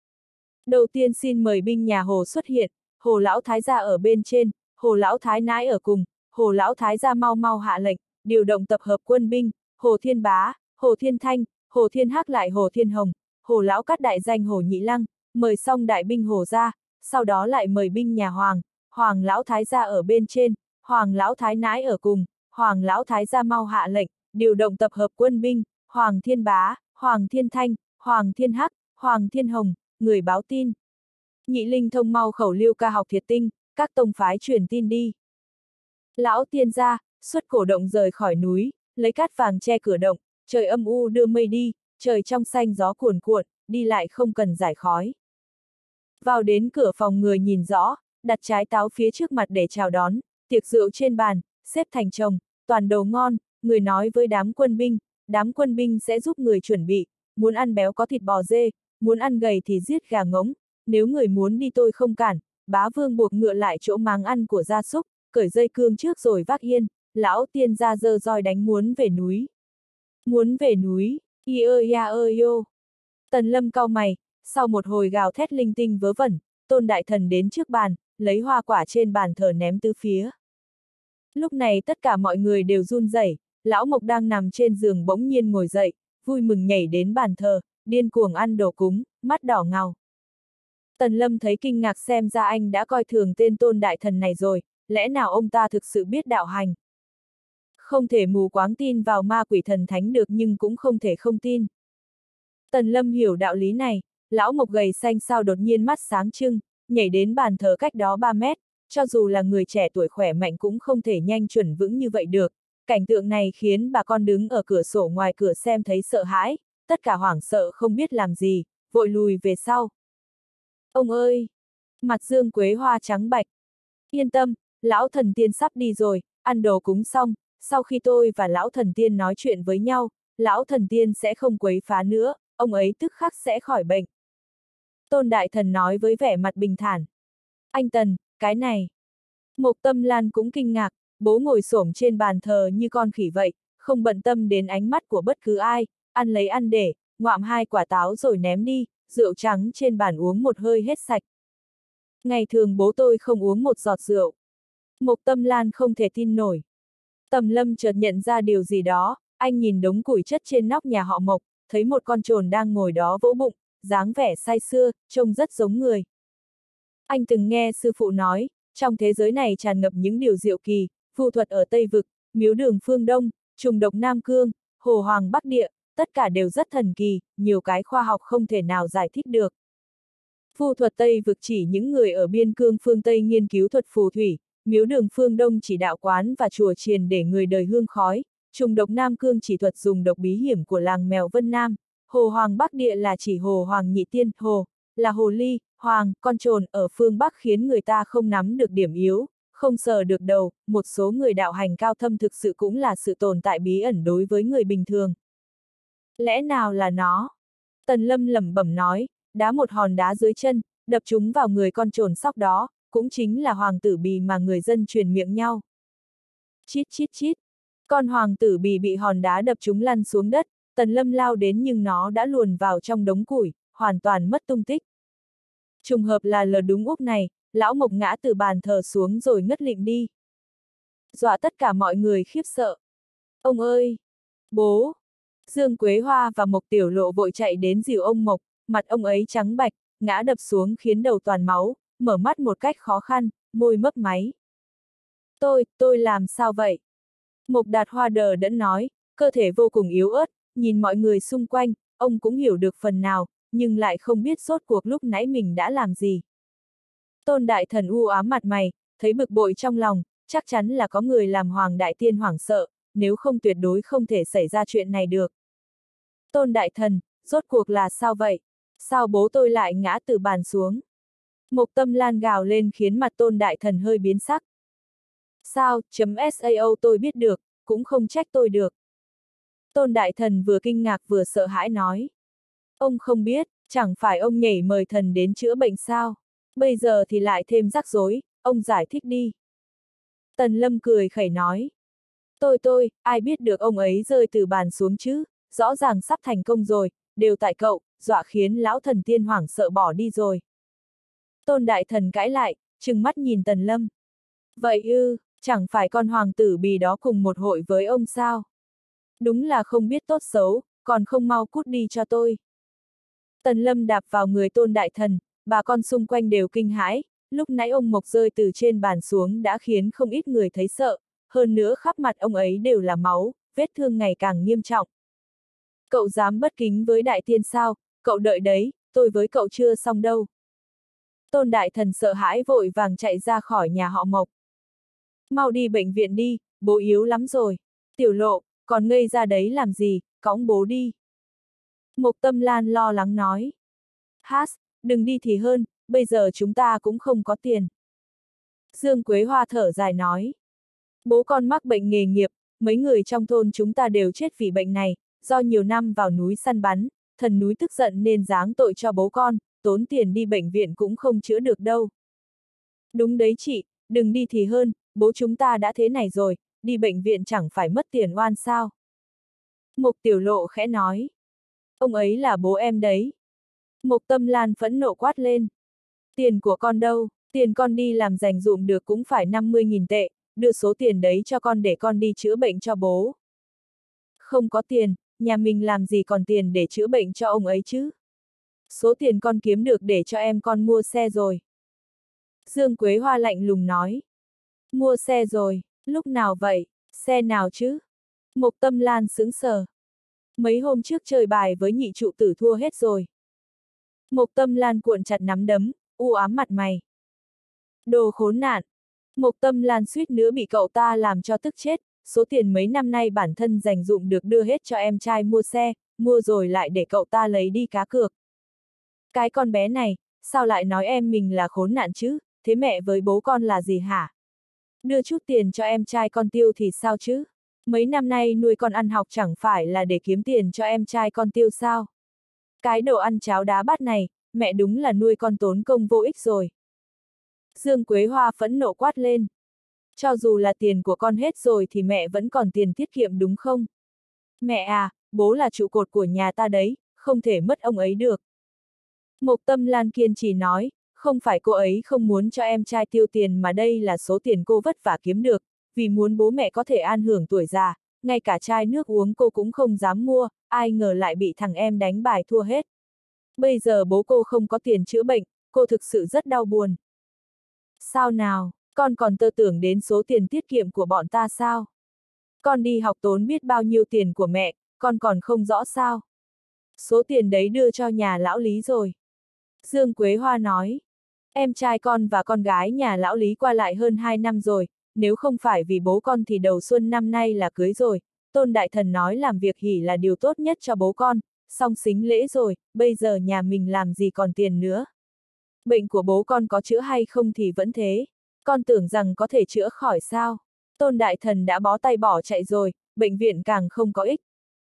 Speaker 1: Đầu tiên xin mời binh nhà Hồ xuất hiện, Hồ lão thái gia ở bên trên, Hồ lão thái nãi ở cùng, Hồ lão thái gia mau mau hạ lệnh, điều động tập hợp quân binh, Hồ Thiên Bá, Hồ Thiên Thanh, Hồ Thiên Hắc lại Hồ Thiên Hồng, Hồ lão cắt đại danh Hồ Nhị Lăng, mời xong đại binh Hồ ra, sau đó lại mời binh nhà Hoàng, Hoàng lão thái gia ở bên trên, Hoàng lão thái nãi ở cùng, Hoàng lão thái gia mau hạ lệnh, điều động tập hợp quân binh, Hoàng Thiên Bá, Hoàng Thiên Thanh, Hoàng Thiên Hắc, Hoàng Thiên Hồng, người báo tin. Nhị Linh thông mau khẩu liêu ca học thiệt tinh, các tông phái truyền tin đi. Lão tiên gia, xuất cổ động rời khỏi núi, lấy cát vàng che cửa động, trời âm u đưa mây đi, trời trong xanh gió cuồn cuộn, đi lại không cần giải khói. Vào đến cửa phòng người nhìn rõ, đặt trái táo phía trước mặt để chào đón, tiệc rượu trên bàn, xếp thành chồng, toàn đồ ngon, người nói với đám quân binh sẽ giúp người chuẩn bị, muốn ăn béo có thịt bò dê, muốn ăn gầy thì giết gà ngỗng, nếu người muốn đi tôi không cản, bá vương buộc ngựa lại chỗ máng ăn của gia súc, cởi dây cương trước rồi vác yên, lão tiên gia giơ roi đánh muốn về núi. Muốn về núi, y ơi ya ơi yo. Tần Lâm cau mày, sau một hồi gào thét linh tinh vớ vẩn, Tôn đại thần đến trước bàn, lấy hoa quả trên bàn thờ ném tứ phía. Lúc này tất cả mọi người đều run rẩy, lão Mộc đang nằm trên giường bỗng nhiên ngồi dậy, vui mừng nhảy đến bàn thờ, điên cuồng ăn đồ cúng, mắt đỏ ngầu. Tần Lâm thấy kinh ngạc xem ra anh đã coi thường tên Tôn đại thần này rồi, lẽ nào ông ta thực sự biết đạo hành? Không thể mù quáng tin vào ma quỷ thần thánh được nhưng cũng không thể không tin. Tần Lâm hiểu đạo lý này, lão Mộc gầy xanh sao đột nhiên mắt sáng trưng, nhảy đến bàn thờ cách đó 3 mét, cho dù là người trẻ tuổi khỏe mạnh cũng không thể nhanh chuẩn vững như vậy được. Cảnh tượng này khiến bà con đứng ở cửa sổ ngoài cửa xem thấy sợ hãi, tất cả hoảng sợ không biết làm gì, vội lùi về sau. Ông ơi! Mặt Dương Quế Hoa trắng bạch. Yên tâm, lão thần tiên sắp đi rồi, ăn đồ cúng xong, sau khi tôi và lão thần tiên nói chuyện với nhau, lão thần tiên sẽ không quấy phá nữa, ông ấy tức khắc sẽ khỏi bệnh. Tôn đại thần nói với vẻ mặt bình thản. Anh Tần, cái này. Mộc Tâm Lan cũng kinh ngạc, bố ngồi xổm trên bàn thờ như con khỉ vậy, không bận tâm đến ánh mắt của bất cứ ai, ăn lấy ăn để, ngoạm 2 quả táo rồi ném đi, rượu trắng trên bàn uống một hơi hết sạch. Ngày thường bố tôi không uống một giọt rượu. Mộc Tâm Lan không thể tin nổi. Tầm Lâm chợt nhận ra điều gì đó, anh nhìn đống củi chất trên nóc nhà họ Mộc, thấy một con trồn đang ngồi đó vỗ bụng, dáng vẻ say sưa, trông rất giống người. Anh từng nghe sư phụ nói, trong thế giới này tràn ngập những điều diệu kỳ, phù thuật ở Tây Vực, miếu đường phương Đông, trùng độc Nam Cương, hồ hoàng Bắc Địa, tất cả đều rất thần kỳ, nhiều cái khoa học không thể nào giải thích được. Phù thuật Tây Vực chỉ những người ở biên cương phương Tây nghiên cứu thuật phù thủy, miếu đường phương Đông chỉ đạo quán và chùa chiền để người đời hương khói, trùng độc Nam Cương chỉ thuật dùng độc bí hiểm của làng mèo Vân Nam, hồ hoàng Bắc Địa là chỉ hồ hoàng nhị tiên, hồ, là hồ ly, hoàng, con trồn ở phương Bắc khiến người ta không nắm được điểm yếu, không sờ được đầu, một số người đạo hành cao thâm thực sự cũng là sự tồn tại bí ẩn đối với người bình thường. Lẽ nào là nó? Tần Lâm lẩm bẩm nói, đá một hòn đá dưới chân, đập chúng vào người con trồn sóc đó, cũng chính là hoàng tử bì mà người dân truyền miệng nhau. Chít chít chít, con hoàng tử bì bị hòn đá đập chúng lăn xuống đất, Tần Lâm lao đến nhưng nó đã luồn vào trong đống củi, hoàn toàn mất tung tích. Trùng hợp là lờ đúng úp này, lão Mộc ngã từ bàn thờ xuống rồi ngất lịm đi. Dọa tất cả mọi người khiếp sợ. Ông ơi! Bố! Dương Quế Hoa và Mộc Tiểu Lộ vội chạy đến dìu ông Mộc, mặt ông ấy trắng bạch, ngã đập xuống khiến đầu toàn máu, mở mắt một cách khó khăn, môi mấp máy. Tôi làm sao vậy? Mộc Đạt Hoa đờ đẫn nói, cơ thể vô cùng yếu ớt, nhìn mọi người xung quanh, ông cũng hiểu được phần nào, nhưng lại không biết rốt cuộc lúc nãy mình đã làm gì. Tôn Đại Thần u ám mặt mày, thấy bực bội trong lòng, chắc chắn là có người làm Hoàng Đại Tiên hoảng sợ, nếu không tuyệt đối không thể xảy ra chuyện này được. Tôn Đại Thần, rốt cuộc là sao vậy? Sao bố tôi lại ngã từ bàn xuống? Mộc Tâm Lan gào lên khiến mặt Tôn Đại Thần hơi biến sắc. Sao, tôi biết được, cũng không trách tôi được. Tôn Đại Thần vừa kinh ngạc vừa sợ hãi nói. Ông không biết, chẳng phải ông nhảy mời thần đến chữa bệnh sao? Bây giờ thì lại thêm rắc rối, ông giải thích đi. Tần Lâm cười khẩy nói. Ai biết được ông ấy rơi từ bàn xuống chứ, rõ ràng sắp thành công rồi, đều tại cậu, dọa khiến lão thần tiên hoảng sợ bỏ đi rồi. Tôn Đại Thần cãi lại, trừng mắt nhìn Tần Lâm. Vậy ư, chẳng phải con hoàng tử bì đó cùng một hội với ông sao? Đúng là không biết tốt xấu, còn không mau cút đi cho tôi. Tần Lâm đạp vào người Tôn Đại Thần, bà con xung quanh đều kinh hãi, lúc nãy ông Mộc rơi từ trên bàn xuống đã khiến không ít người thấy sợ, hơn nữa khắp mặt ông ấy đều là máu, vết thương ngày càng nghiêm trọng. Cậu dám bất kính với Đại Tiên sao, cậu đợi đấy, tôi với cậu chưa xong đâu. Tôn Đại Thần sợ hãi vội vàng chạy ra khỏi nhà họ Mộc. Mau đi bệnh viện đi, bố yếu lắm rồi. Tiểu Lộ, còn ngây ra đấy làm gì, cõng bố đi. Mộc Tâm Lan lo lắng nói. Đừng đi thì hơn, bây giờ chúng ta cũng không có tiền. Dương Quế Hoa thở dài nói. Bố con mắc bệnh nghề nghiệp, mấy người trong thôn chúng ta đều chết vì bệnh này, do nhiều năm vào núi săn bắn, thần núi tức giận nên giáng tội cho bố con, tốn tiền đi bệnh viện cũng không chữa được đâu. Đúng đấy chị, đừng đi thì hơn, bố chúng ta đã thế này rồi, đi bệnh viện chẳng phải mất tiền oan sao. Mộc Tiểu Lộ khẽ nói. Ông ấy là bố em đấy. Mộc Tâm Lan phẫn nộ quát lên. Tiền của con đâu, tiền con đi làm dành dụm được cũng phải 50.000 tệ, đưa số tiền đấy cho con để con đi chữa bệnh cho bố. Không có tiền, nhà mình làm gì còn tiền để chữa bệnh cho ông ấy chứ? Số tiền con kiếm được để cho em con mua xe rồi. Dương Quế Hoa lạnh lùng nói. Mua xe rồi, lúc nào vậy, xe nào chứ? Mộc Tâm Lan sững sờ. Mấy hôm trước chơi bài với nhị trụ tử thua hết rồi. Mộc Tâm Lan cuộn chặt nắm đấm, u ám mặt mày. Đồ khốn nạn. Mộc Tâm Lan suýt nữa bị cậu ta làm cho tức chết, số tiền mấy năm nay bản thân dành dụm được đưa hết cho em trai mua xe, mua rồi lại để cậu ta lấy đi cá cược. Cái con bé này, sao lại nói em mình là khốn nạn chứ, thế mẹ với bố con là gì hả? Đưa chút tiền cho em trai con tiêu thì sao chứ? Mấy năm nay nuôi con ăn học chẳng phải là để kiếm tiền cho em trai con tiêu sao? Cái đồ ăn cháo đá bát này, mẹ đúng là nuôi con tốn công vô ích rồi. Dương Quế Hoa phẫn nộ quát lên. Cho dù là tiền của con hết rồi thì mẹ vẫn còn tiền tiết kiệm đúng không? Mẹ à, bố là trụ cột của nhà ta đấy, không thể mất ông ấy được. Mộc Tâm Lan kiên trì nói, không phải cô ấy không muốn cho em trai tiêu tiền mà đây là số tiền cô vất vả kiếm được, vì muốn bố mẹ có thể an hưởng tuổi già, ngay cả chai nước uống cô cũng không dám mua, ai ngờ lại bị thằng em đánh bài thua hết. Bây giờ bố cô không có tiền chữa bệnh, cô thực sự rất đau buồn. Sao nào, con còn tơ tưởng đến số tiền tiết kiệm của bọn ta sao? Con đi học tốn biết bao nhiêu tiền của mẹ, con còn không rõ sao? Số tiền đấy đưa cho nhà lão Lý rồi. Dương Quế Hoa nói, em trai con và con gái nhà lão Lý qua lại hơn 2 năm rồi, nếu không phải vì bố con thì đầu xuân năm nay là cưới rồi, Tôn Đại Thần nói làm việc hỉ là điều tốt nhất cho bố con, xong xính lễ rồi, bây giờ nhà mình làm gì còn tiền nữa. Bệnh của bố con có chữa hay không thì vẫn thế, con tưởng rằng có thể chữa khỏi sao. Tôn Đại Thần đã bó tay bỏ chạy rồi, bệnh viện càng không có ích.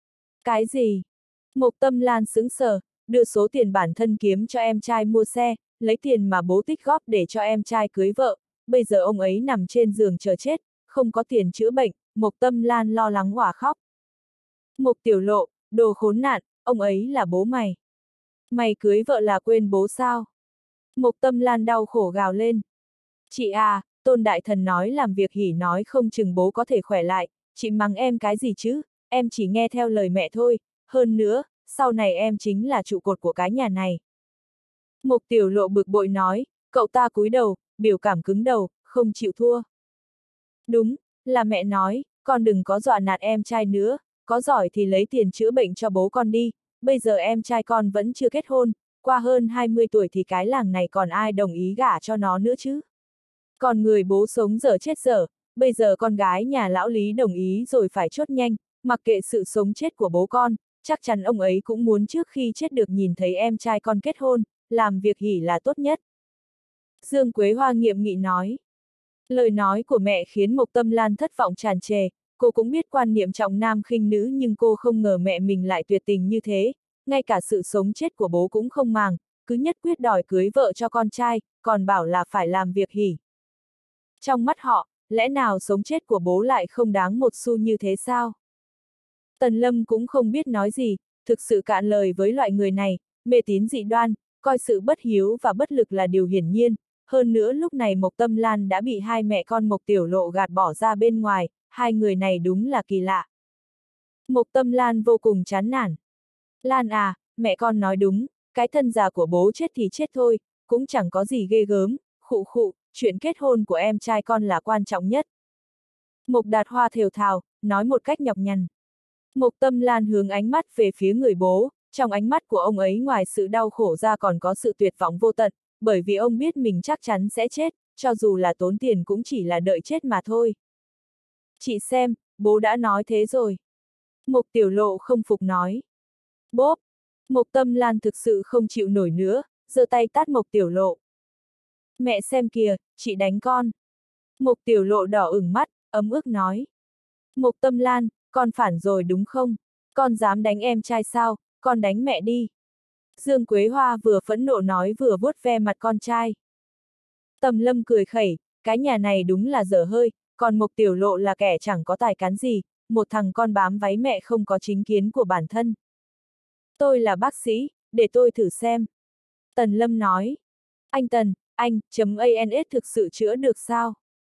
Speaker 1: Cái gì? Mộc Tâm Lan sững sờ, đưa số tiền bản thân kiếm cho em trai mua xe, lấy tiền mà bố tích góp để cho em trai cưới vợ, bây giờ ông ấy nằm trên giường chờ chết, không có tiền chữa bệnh, Mộc Tâm Lan lo lắng òa khóc. Mộc Tiểu Lộ, đồ khốn nạn, ông ấy là bố mày. Mày cưới vợ là quên bố sao? Mộc Tâm Lan đau khổ gào lên. Chị à, Tôn Đại Thần nói làm việc hỉ nói không chừng bố có thể khỏe lại, chị mắng em cái gì chứ, em chỉ nghe theo lời mẹ thôi, hơn nữa, sau này em chính là trụ cột của cái nhà này. Mộc Tiểu Lộ bực bội nói, cậu ta cúi đầu, biểu cảm cứng đầu, không chịu thua. Đúng, là mẹ nói, con đừng có dọa nạt em trai nữa, có giỏi thì lấy tiền chữa bệnh cho bố con đi, bây giờ em trai con vẫn chưa kết hôn, qua hơn 20 tuổi thì cái làng này còn ai đồng ý gả cho nó nữa chứ. Còn người bố sống dở chết dở, bây giờ con gái nhà lão Lý đồng ý rồi phải chốt nhanh, mặc kệ sự sống chết của bố con, chắc chắn ông ấy cũng muốn trước khi chết được nhìn thấy em trai con kết hôn, làm việc hỉ là tốt nhất. Dương Quế Hoa nghiêm nghị nói. Lời nói của mẹ khiến Mộc Tâm Lan thất vọng tràn trề, cô cũng biết quan niệm trọng nam khinh nữ nhưng cô không ngờ mẹ mình lại tuyệt tình như thế, ngay cả sự sống chết của bố cũng không màng, cứ nhất quyết đòi cưới vợ cho con trai, còn bảo là phải làm việc hỉ. Trong mắt họ, lẽ nào sống chết của bố lại không đáng một xu như thế sao? Tần Lâm cũng không biết nói gì, thực sự cạn lời với loại người này, mê tín dị đoan, coi sự bất hiếu và bất lực là điều hiển nhiên, hơn nữa lúc này Mộc Tâm Lan đã bị hai mẹ con Mộc Tiểu Lộ gạt bỏ ra bên ngoài, hai người này đúng là kỳ lạ. Mộc Tâm Lan vô cùng chán nản. Lan à, mẹ con nói đúng, cái thân già của bố chết thì chết thôi, cũng chẳng có gì ghê gớm, khụ khụ, chuyện kết hôn của em trai con là quan trọng nhất. Mộc Đạt Hoa thều thào, nói một cách nhọc nhằn. Mộc Tâm Lan hướng ánh mắt về phía người bố, trong ánh mắt của ông ấy ngoài sự đau khổ ra còn có sự tuyệt vọng vô tận, bởi vì ông biết mình chắc chắn sẽ chết, cho dù là tốn tiền cũng chỉ là đợi chết mà thôi. Chị xem, bố đã nói thế rồi. Mộc Tiểu Lộ không phục nói. Bốp! Mộc Tâm Lan thực sự không chịu nổi nữa, giơ tay tát Mộc Tiểu Lộ. Mẹ xem kìa, chị đánh con. Mộc Tiểu Lộ đỏ ửng mắt, ấm ức nói. Mộc Tâm Lan, con phản rồi đúng không? Con dám đánh em trai sao, con đánh mẹ đi. Dương Quế Hoa vừa phẫn nộ nói vừa vuốt ve mặt con trai. Tầm Lâm cười khẩy, cái nhà này đúng là dở hơi, còn Mộc Tiểu Lộ là kẻ chẳng có tài cán gì, một thằng con bám váy mẹ không có chính kiến của bản thân. Tôi là bác sĩ, để tôi thử xem. Tần Lâm nói. Anh Tần, anh.ans thực sự chữa được sao?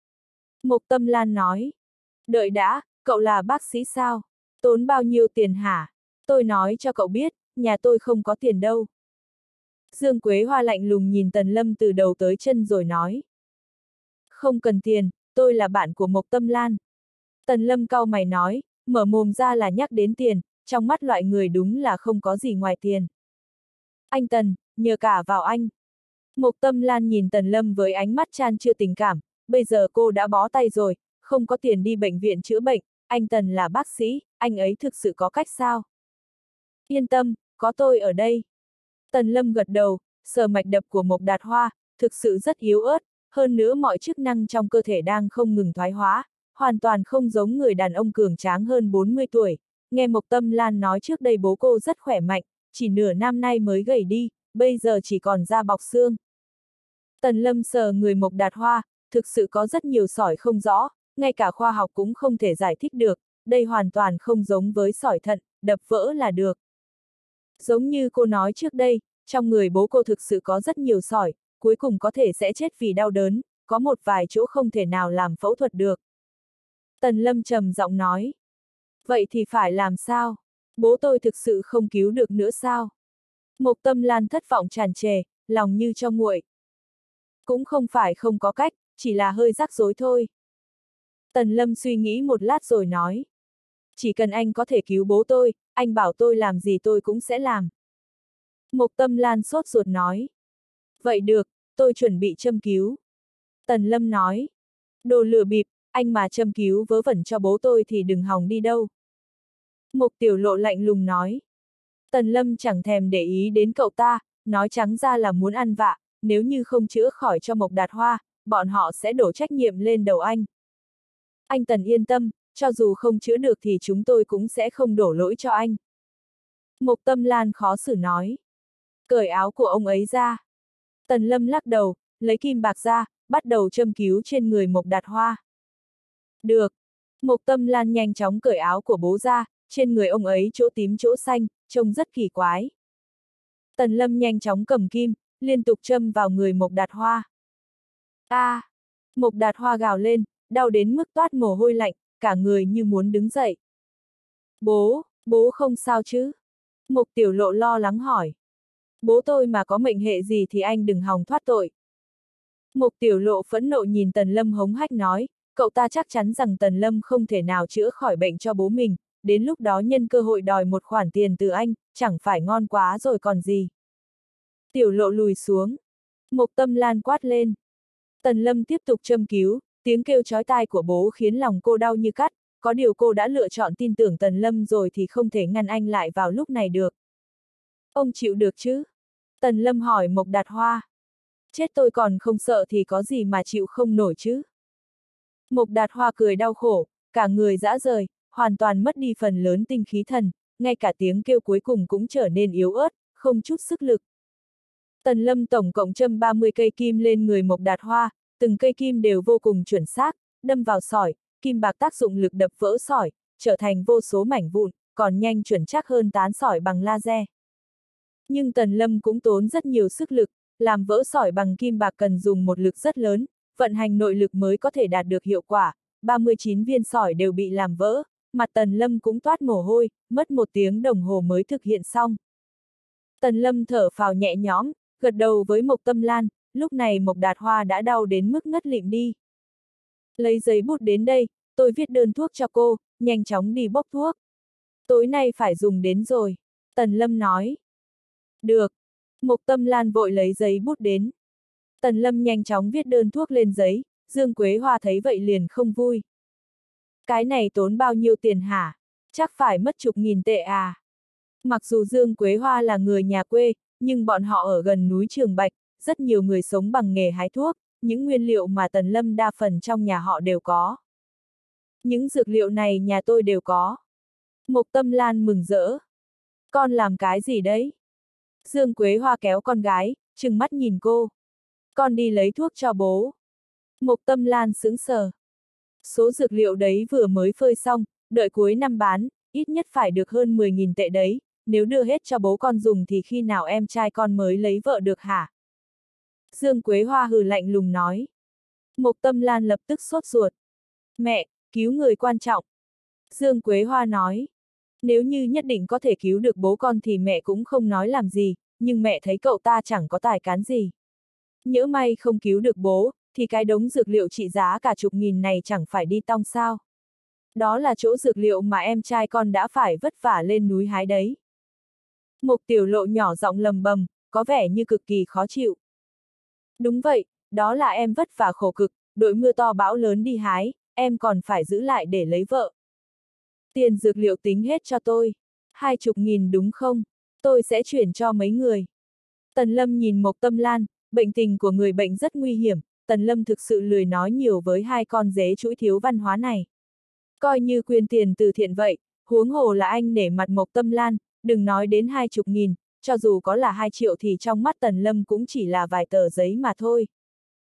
Speaker 1: Mộc Tâm Lan nói. Đợi đã, cậu là bác sĩ sao? Tốn bao nhiêu tiền hả? Tôi nói cho cậu biết, nhà tôi không có tiền đâu. Dương Quế Hoa lạnh lùng nhìn Tần Lâm từ đầu tới chân rồi nói. Không cần tiền, tôi là bạn của Mộc Tâm Lan. Tần Lâm cau mày nói, mở mồm ra là nhắc đến tiền, trong mắt loại người đúng là không có gì ngoài tiền. Anh Tần, nhờ cả vào anh. Mộc Tâm Lan nhìn Tần Lâm với ánh mắt chan chứa tình cảm, bây giờ cô đã bó tay rồi, không có tiền đi bệnh viện chữa bệnh, anh Tần là bác sĩ, anh ấy thực sự có cách sao? Yên tâm, có tôi ở đây. Tần Lâm gật đầu, sờ mạch đập của Mộc Đạt Hoa, thực sự rất yếu ớt, hơn nữa mọi chức năng trong cơ thể đang không ngừng thoái hóa, hoàn toàn không giống người đàn ông cường tráng hơn 40 tuổi. Nghe Mộc Tâm Lan nói trước đây bố cô rất khỏe mạnh, chỉ nửa năm nay mới gầy đi, bây giờ chỉ còn da bọc xương. Tần Lâm sờ người Mộc Đạt Hoa, thực sự có rất nhiều sỏi không rõ, ngay cả khoa học cũng không thể giải thích được, đây hoàn toàn không giống với sỏi thận, đập vỡ là được. Giống như cô nói trước đây, trong người bố cô thực sự có rất nhiều sỏi, cuối cùng có thể sẽ chết vì đau đớn, có một vài chỗ không thể nào làm phẫu thuật được. Tần Lâm trầm giọng nói. Vậy thì phải làm sao? Bố tôi thực sự không cứu được nữa sao? Mộc Tâm Lan thất vọng tràn trề, lòng như cho nguội. Cũng không phải không có cách, chỉ là hơi rắc rối thôi. Tần Lâm suy nghĩ một lát rồi nói. Chỉ cần anh có thể cứu bố tôi, anh bảo tôi làm gì tôi cũng sẽ làm. Mộc Tâm Lan sốt ruột nói. Vậy được, tôi chuẩn bị châm cứu. Tần Lâm nói. Đồ lừa bịp, anh mà châm cứu vớ vẩn cho bố tôi thì đừng hòng đi đâu. Mộc Tiểu Lộ lạnh lùng nói. Tần Lâm chẳng thèm để ý đến cậu ta, nói trắng ra là muốn ăn vạ, nếu như không chữa khỏi cho Mộc Đạt Hoa, bọn họ sẽ đổ trách nhiệm lên đầu anh. Anh Tần yên tâm, cho dù không chữa được thì chúng tôi cũng sẽ không đổ lỗi cho anh. Mộc Tâm Lan khó xử nói. Cởi áo của ông ấy ra. Tần Lâm lắc đầu, lấy kim bạc ra, bắt đầu châm cứu trên người Mộc Đạt Hoa. Được. Mộc Tâm Lan nhanh chóng cởi áo của bố ra, trên người ông ấy chỗ tím chỗ xanh, trông rất kỳ quái. Tần Lâm nhanh chóng cầm kim, liên tục châm vào người Mộc Đạt Hoa. Mộc Đạt Hoa gào lên, đau đến mức toát mồ hôi lạnh, cả người như muốn đứng dậy. Bố không sao chứ? Mộc Tiểu Lộ lo lắng hỏi. Bố tôi mà có mệnh hệ gì thì anh đừng hòng thoát tội. Mộc Tiểu Lộ phẫn nộ nhìn Tần Lâm hống hách nói, cậu ta chắc chắn rằng Tần Lâm không thể nào chữa khỏi bệnh cho bố mình, đến lúc đó nhân cơ hội đòi một khoản tiền từ anh, chẳng phải ngon quá rồi còn gì. Tiểu Lộ lùi xuống. Mộc Tâm Lan quát lên. Tần Lâm tiếp tục châm cứu, tiếng kêu chói tai của bố khiến lòng cô đau như cắt, có điều cô đã lựa chọn tin tưởng Tần Lâm rồi thì không thể ngăn anh lại vào lúc này được. Ông chịu được chứ? Tần Lâm hỏi Mộc Đạt Hoa. Chết tôi còn không sợ thì có gì mà chịu không nổi chứ? Mộc Đạt Hoa cười đau khổ, cả người rã rời, hoàn toàn mất đi phần lớn tinh khí thần, ngay cả tiếng kêu cuối cùng cũng trở nên yếu ớt, không chút sức lực. Tần Lâm tổng cộng châm 30 cây kim lên người Mộc Đạt Hoa, từng cây kim đều vô cùng chuẩn xác, đâm vào sỏi, kim bạc tác dụng lực đập vỡ sỏi, trở thành vô số mảnh vụn, còn nhanh chuẩn xác hơn tán sỏi bằng laser. Nhưng Tần Lâm cũng tốn rất nhiều sức lực, làm vỡ sỏi bằng kim bạc cần dùng một lực rất lớn, vận hành nội lực mới có thể đạt được hiệu quả, 39 viên sỏi đều bị làm vỡ, mặt Tần Lâm cũng toát mồ hôi, mất 1 tiếng đồng hồ mới thực hiện xong. Tần Lâm thở phào nhẹ nhõm, gật đầu với Mộc Tâm Lan, lúc này Mộc Đạt Hoa đã đau đến mức ngất lịm đi. Lấy giấy bút đến đây, tôi viết đơn thuốc cho cô, nhanh chóng đi bốc thuốc. Tối nay phải dùng đến rồi, Tần Lâm nói. Được. Mộc Tâm Lan vội lấy giấy bút đến. Tần Lâm nhanh chóng viết đơn thuốc lên giấy, Dương Quế Hoa thấy vậy liền không vui. Cái này tốn bao nhiêu tiền hả? Chắc phải mất chục nghìn tệ à? Mặc dù Dương Quế Hoa là người nhà quê, nhưng bọn họ ở gần núi Trường Bạch, rất nhiều người sống bằng nghề hái thuốc, những nguyên liệu mà Tần Lâm đa phần trong nhà họ đều có. Những dược liệu này nhà tôi đều có. Mộc Tâm Lan mừng rỡ. Con làm cái gì đấy? Dương Quế Hoa kéo con gái, trừng mắt nhìn cô. Con đi lấy thuốc cho bố. Mộc Tâm Lan sững sờ. Số dược liệu đấy vừa mới phơi xong, đợi cuối năm bán, ít nhất phải được hơn 10.000 tệ đấy, nếu đưa hết cho bố con dùng thì khi nào em trai con mới lấy vợ được hả? Dương Quế Hoa hừ lạnh lùng nói. Mộc Tâm Lan lập tức sốt ruột. Mẹ, cứu người quan trọng. Dương Quế Hoa nói. Nếu như nhất định có thể cứu được bố con thì mẹ cũng không nói làm gì, nhưng mẹ thấy cậu ta chẳng có tài cán gì. Nhỡ may không cứu được bố, thì cái đống dược liệu trị giá cả chục nghìn này chẳng phải đi tong sao. Đó là chỗ dược liệu mà em trai con đã phải vất vả lên núi hái đấy. Mộc Tiểu Lộ nhỏ giọng lầm bầm, có vẻ như cực kỳ khó chịu. Đúng vậy, đó là em vất vả khổ cực, đội mưa to bão lớn đi hái, em còn phải giữ lại để lấy vợ. Tiền dược liệu tính hết cho tôi. 20.000 đúng không? Tôi sẽ chuyển cho mấy người. Tần Lâm nhìn Mộc Tâm Lan, bệnh tình của người bệnh rất nguy hiểm, Tần Lâm thực sự lười nói nhiều với hai con dế chuỗi thiếu văn hóa này. Coi như quyên tiền từ thiện vậy, huống hồ là anh nể mặt Mộc Tâm Lan, đừng nói đến 20.000, cho dù có là 2 triệu thì trong mắt Tần Lâm cũng chỉ là vài tờ giấy mà thôi.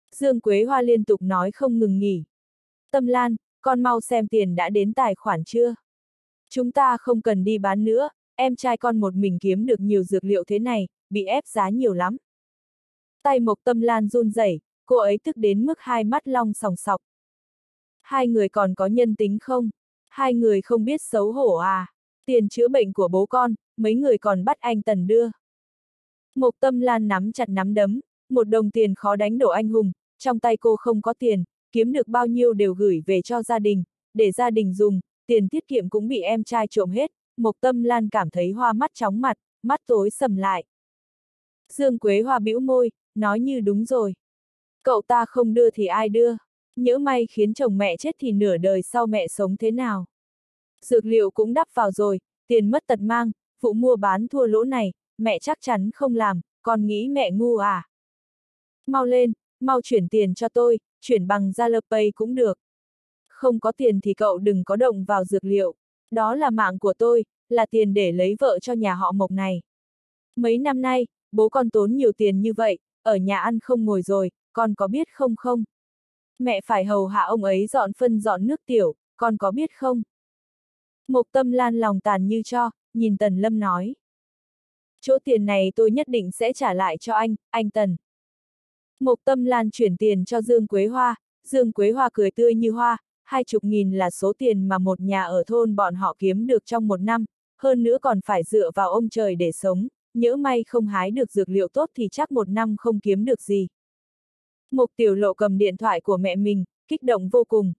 Speaker 1: Dương Quế Hoa liên tục nói không ngừng nghỉ. Tâm Lan, con mau xem tiền đã đến tài khoản chưa? Chúng ta không cần đi bán nữa, em trai con một mình kiếm được nhiều dược liệu thế này, bị ép giá nhiều lắm. Tay Mộc Tâm Lan run rẩy, cô ấy tức đến mức hai mắt long sòng sọc. Hai người còn có nhân tính không? Hai người không biết xấu hổ à? Tiền chữa bệnh của bố con, mấy người còn bắt anh Tần đưa. Mộc Tâm Lan nắm chặt nắm đấm, một đồng tiền khó đánh đổ anh hùng, trong tay cô không có tiền, kiếm được bao nhiêu đều gửi về cho gia đình, để gia đình dùng, tiền tiết kiệm cũng bị em trai trộm hết. Mộc Tâm Lan cảm thấy hoa mắt chóng mặt, mắt tối sầm lại. Dương Quế Hoa bĩu môi, nói như đúng rồi. Cậu ta không đưa thì ai đưa? Nhỡ may khiến chồng mẹ chết thì nửa đời sau mẹ sống thế nào? Dược liệu cũng đắp vào rồi, tiền mất tật mang, vụ mua bán thua lỗ này, mẹ chắc chắn không làm, con nghĩ mẹ ngu à? Mau lên, mau chuyển tiền cho tôi, chuyển bằng Zalopay cũng được. Không có tiền thì cậu đừng có động vào dược liệu, đó là mạng của tôi, là tiền để lấy vợ cho nhà họ Mộc này. Mấy năm nay, bố con tốn nhiều tiền như vậy, ở nhà ăn không ngồi rồi, con có biết không không? Mẹ phải hầu hạ ông ấy dọn phân dọn nước tiểu, con có biết không? Mộc Tâm Lan lòng tàn như tro, nhìn Tần Lâm nói. Chỗ tiền này tôi nhất định sẽ trả lại cho anh Tần. Mộc Tâm Lan chuyển tiền cho Dương Quế Hoa, Dương Quế Hoa cười tươi như hoa, 20.000 là số tiền mà một nhà ở thôn bọn họ kiếm được trong một năm, hơn nữa còn phải dựa vào ông trời để sống, nhỡ may không hái được dược liệu tốt thì chắc một năm không kiếm được gì. Mộc Tiểu Lộ cầm điện thoại của mẹ mình, kích động vô cùng.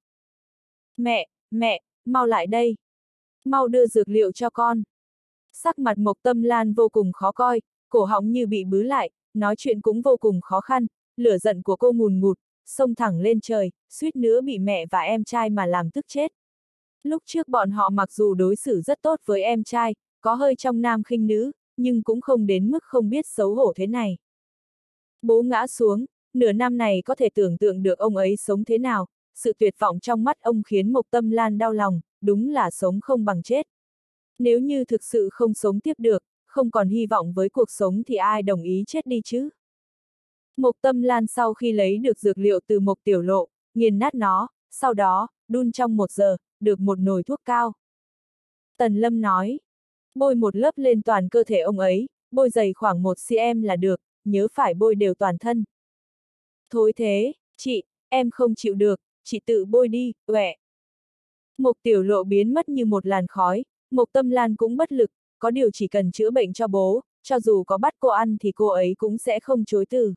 Speaker 1: Mẹ, mau lại đây. Mau đưa dược liệu cho con. Sắc mặt Mộc Tâm Lan vô cùng khó coi, cổ họng như bị bứ lại, nói chuyện cũng vô cùng khó khăn, lửa giận của cô ngùn ngụt, xông thẳng lên trời, suýt nữa bị mẹ và em trai mà làm tức chết. Lúc trước bọn họ mặc dù đối xử rất tốt với em trai, có hơi trọng nam khinh nữ, nhưng cũng không đến mức không biết xấu hổ thế này. Bố ngã xuống, nửa năm này có thể tưởng tượng được ông ấy sống thế nào, sự tuyệt vọng trong mắt ông khiến Mộc Tâm Lan đau lòng, đúng là sống không bằng chết. Nếu như thực sự không sống tiếp được, không còn hy vọng với cuộc sống thì ai đồng ý chết đi chứ? Mộc Tâm Lan sau khi lấy được dược liệu từ Mộc Tiểu Lộ, nghiền nát nó, sau đó, đun trong 1 giờ, được một nồi thuốc cao. Tần Lâm nói, bôi một lớp lên toàn cơ thể ông ấy, bôi dày khoảng 1 cm là được, nhớ phải bôi đều toàn thân. Thối thế, chị, em không chịu được, chị tự bôi đi, uẹ. Mộc Tiểu Lộ biến mất như một làn khói, Mộc Tâm Lan cũng bất lực, có điều chỉ cần chữa bệnh cho bố, cho dù có bắt cô ăn thì cô ấy cũng sẽ không chối từ.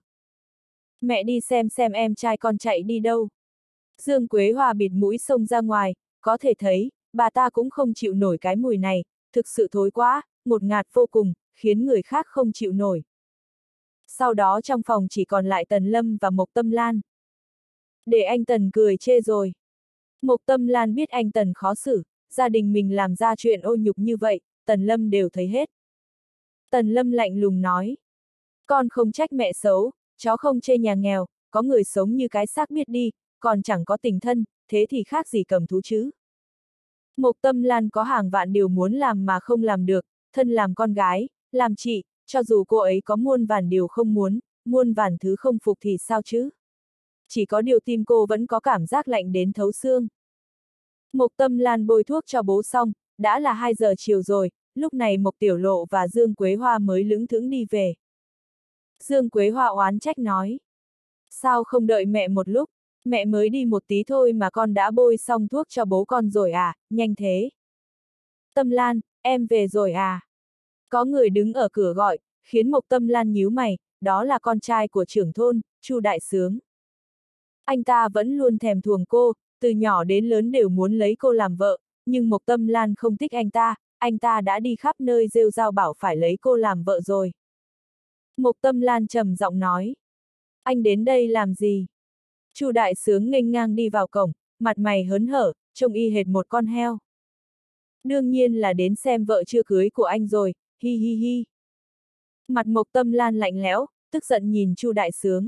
Speaker 1: Mẹ đi xem em trai con chạy đi đâu. Dương Quế Hoa bịt mũi xông ra ngoài, có thể thấy, bà ta cũng không chịu nổi cái mùi này, thực sự thối quá, ngột ngạt vô cùng, khiến người khác không chịu nổi. Sau đó trong phòng chỉ còn lại Tần Lâm và Mộc Tâm Lan. Để anh Tần cười chê rồi. Mộc Tâm Lan biết anh Tần khó xử, gia đình mình làm ra chuyện ô nhục như vậy, Tần Lâm đều thấy hết. Tần Lâm lạnh lùng nói. Con không trách mẹ xấu, cháu không chê nhà nghèo, có người sống như cái xác biết đi, còn chẳng có tình thân, thế thì khác gì cầm thú chứ. Mộc Tâm Lan có hàng vạn điều muốn làm mà không làm được, thân làm con gái, làm chị, cho dù cô ấy có muôn vàn điều không muốn, muôn vàn thứ không phục thì sao chứ. Chỉ có điều tim cô vẫn có cảm giác lạnh đến thấu xương. Mộc Tâm Lan bôi thuốc cho bố xong, đã là 2 giờ chiều rồi, lúc này Mộc Tiểu Lộ và Dương Quế Hoa mới lững thững đi về. Dương Quế Hoa oán trách nói. Sao không đợi mẹ một lúc, mẹ mới đi một tí thôi mà con đã bôi xong thuốc cho bố con rồi à, nhanh thế. Tâm Lan, em về rồi à? Có người đứng ở cửa gọi, khiến Mộc Tâm Lan nhíu mày, đó là con trai của trưởng thôn, Chu Đại Sướng. Anh ta vẫn luôn thèm thuồng cô, từ nhỏ đến lớn đều muốn lấy cô làm vợ, nhưng Mộc Tâm Lan không thích anh ta đã đi khắp nơi rêu rao bảo phải lấy cô làm vợ rồi. Mộc Tâm Lan trầm giọng nói. Anh đến đây làm gì? Chu Đại Sướng nghênh ngang đi vào cổng, mặt mày hớn hở, trông y hệt một con heo. Đương nhiên là đến xem vợ chưa cưới của anh rồi, hi hi hi. Mặt Mộc Tâm Lan lạnh lẽo, tức giận nhìn Chu Đại Sướng.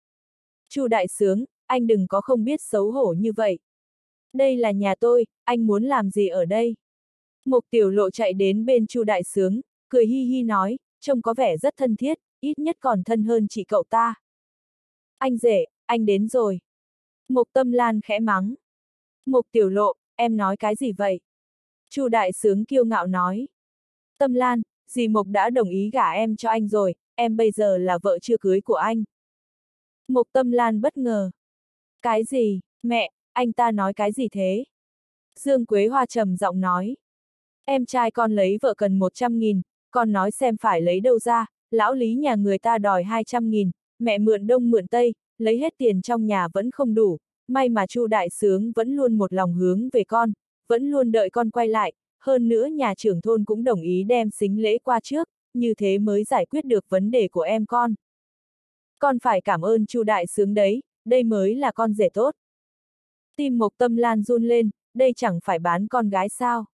Speaker 1: Chu Đại Sướng, anh đừng có không biết xấu hổ như vậy. Đây là nhà tôi, anh muốn làm gì ở đây? Mộc Tiểu Lộ chạy đến bên Chu Đại Sướng, cười hi hi nói, trông có vẻ rất thân thiết, ít nhất còn thân hơn chị cậu ta. Anh rể, anh đến rồi. Mục Tâm Lan khẽ mắng. Mục Tiểu Lộ, em nói cái gì vậy? Chu Đại Sướng kiêu ngạo nói. Tâm Lan, dì Mục đã đồng ý gả em cho anh rồi, em bây giờ là vợ chưa cưới của anh. Mục Tâm Lan bất ngờ. Cái gì, mẹ, anh ta nói cái gì thế? Dương Quế Hoa trầm giọng nói. Em trai con lấy vợ cần 100.000, con nói xem phải lấy đâu ra, lão Lý nhà người ta đòi 200.000, mẹ mượn đông mượn tây, lấy hết tiền trong nhà vẫn không đủ, may mà Chu Đại Sướng vẫn luôn một lòng hướng về con, vẫn luôn đợi con quay lại, hơn nữa nhà trưởng thôn cũng đồng ý đem sính lễ qua trước, như thế mới giải quyết được vấn đề của em con. Con phải cảm ơn Chu Đại Sướng đấy, đây mới là con rể tốt. Tim Mộc Tâm Lan run lên, đây chẳng phải bán con gái sao?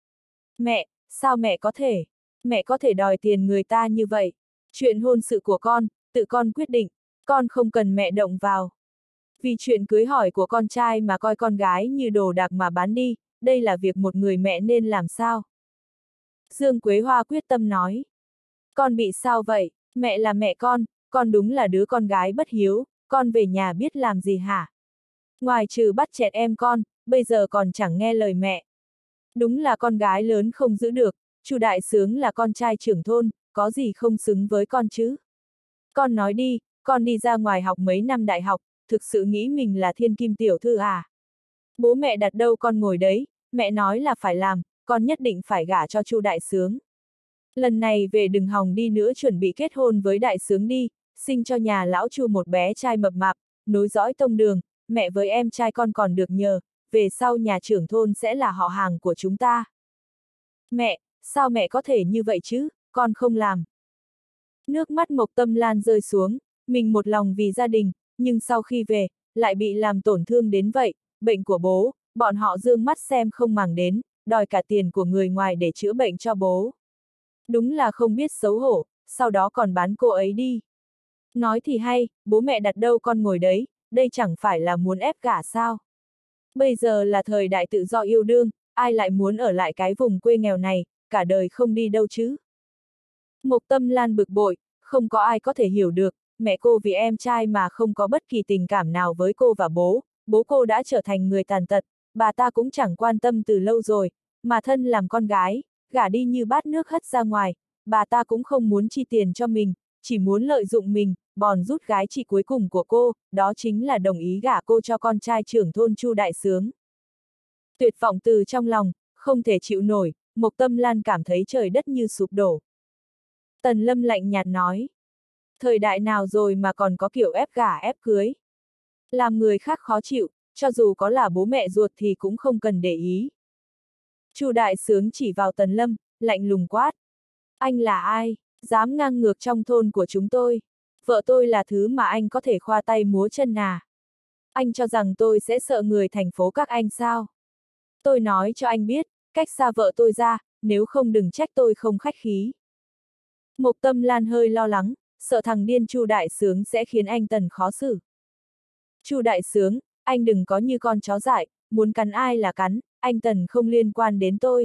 Speaker 1: Mẹ, sao mẹ có thể? Mẹ có thể đòi tiền người ta như vậy? Chuyện hôn sự của con, tự con quyết định, con không cần mẹ động vào. Vì chuyện cưới hỏi của con trai mà coi con gái như đồ đạc mà bán đi, đây là việc một người mẹ nên làm sao? Dương Quế Hoa quyết tâm nói. Con bị sao vậy? Mẹ là mẹ con đúng là đứa con gái bất hiếu, con về nhà biết làm gì hả? Ngoài trừ bắt chẹt em con, bây giờ còn chẳng nghe lời mẹ. Đúng là con gái lớn không giữ được, Chu Đại Sướng là con trai trưởng thôn, có gì không xứng với con chứ? Con nói đi, con đi ra ngoài học mấy năm đại học, thực sự nghĩ mình là thiên kim tiểu thư à? Bố mẹ đặt đâu con ngồi đấy, mẹ nói là phải làm, con nhất định phải gả cho Chu Đại Sướng. Lần này về đừng hòng đi nữa, chuẩn bị kết hôn với Đại Sướng đi, sinh cho nhà lão Chu một bé trai mập mạp, nối dõi tông đường, mẹ với em trai con còn được nhờ, về sau nhà trưởng thôn sẽ là họ hàng của chúng ta. Mẹ, sao mẹ có thể như vậy chứ, con không làm. Nước mắt Mộc Tâm Lan rơi xuống, mình một lòng vì gia đình, nhưng sau khi về, lại bị làm tổn thương đến vậy, bệnh của bố, bọn họ dương mắt xem không màng đến, đòi cả tiền của người ngoài để chữa bệnh cho bố. Đúng là không biết xấu hổ, sau đó còn bán cô ấy đi. Nói thì hay, bố mẹ đặt đâu con ngồi đấy, đây chẳng phải là muốn ép gả sao. Bây giờ là thời đại tự do yêu đương, ai lại muốn ở lại cái vùng quê nghèo này, cả đời không đi đâu chứ. Mộc Tâm Lan bực bội, không có ai có thể hiểu được, mẹ cô vì em trai mà không có bất kỳ tình cảm nào với cô và bố cô đã trở thành người tàn tật, bà ta cũng chẳng quan tâm từ lâu rồi, mà thân làm con gái, gả đi như bát nước hất ra ngoài, bà ta cũng không muốn chi tiền cho mình, chỉ muốn lợi dụng mình, bòn rút gái chị cuối cùng của cô, đó chính là đồng ý gả cô cho con trai trưởng thôn Chu Đại Sướng. Tuyệt vọng từ trong lòng, không thể chịu nổi, Mộc Tâm Lan cảm thấy trời đất như sụp đổ. Tần Lâm lạnh nhạt nói. Thời đại nào rồi mà còn có kiểu ép gả ép cưới. Làm người khác khó chịu, cho dù có là bố mẹ ruột thì cũng không cần để ý. Chu Đại Sướng chỉ vào Tần Lâm, lạnh lùng quát. Anh là ai, dám ngang ngược trong thôn của chúng tôi? Vợ tôi là thứ mà anh có thể khoa tay múa chân à? Anh cho rằng tôi sẽ sợ người thành phố các anh sao? Tôi nói cho anh biết, cách xa vợ tôi ra, nếu không đừng trách tôi không khách khí. Mộc Tâm Lan hơi lo lắng, sợ thằng điên Chu Đại Sướng sẽ khiến anh Tần khó xử. Chu Đại Sướng, anh đừng có như con chó dại, muốn cắn ai là cắn, anh Tần không liên quan đến tôi.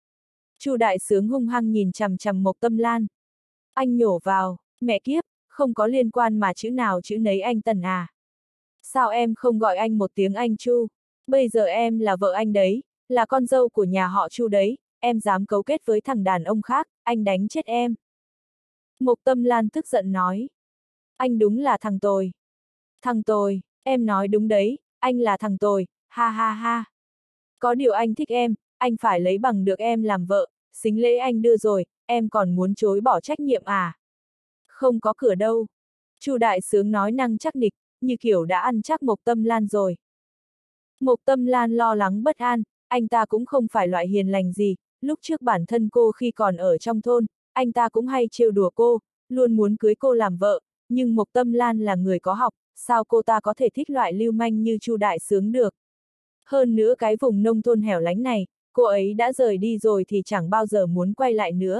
Speaker 1: Chu Đại Sướng hung hăng nhìn chằm chằm Mộc Tâm Lan. Anh nhổ vào, mẹ kiếp, không có liên quan mà chữ nào chữ nấy anh Tần à. Sao em không gọi anh một tiếng anh Chu? Bây giờ em là vợ anh đấy, là con dâu của nhà họ Chu đấy, em dám cấu kết với thằng đàn ông khác, anh đánh chết em. Mộc Tâm Lan tức giận nói. Anh đúng là thằng tồi. Thằng tồi, em nói đúng đấy, anh là thằng tồi, ha ha ha. Có điều anh thích em, anh phải lấy bằng được em làm vợ, sính lễ anh đưa rồi, em còn muốn chối bỏ trách nhiệm à? Không có cửa đâu. Chu Đại Sướng nói năng chắc nịch, như kiểu đã ăn chắc Mộc Tâm Lan rồi. Mộc Tâm Lan lo lắng bất an, anh ta cũng không phải loại hiền lành gì, lúc trước bản thân cô khi còn ở trong thôn, anh ta cũng hay trêu đùa cô, luôn muốn cưới cô làm vợ, nhưng Mộc Tâm Lan là người có học, sao cô ta có thể thích loại lưu manh như Chu Đại Sướng được. Hơn nữa cái vùng nông thôn hẻo lánh này, cô ấy đã rời đi rồi thì chẳng bao giờ muốn quay lại nữa.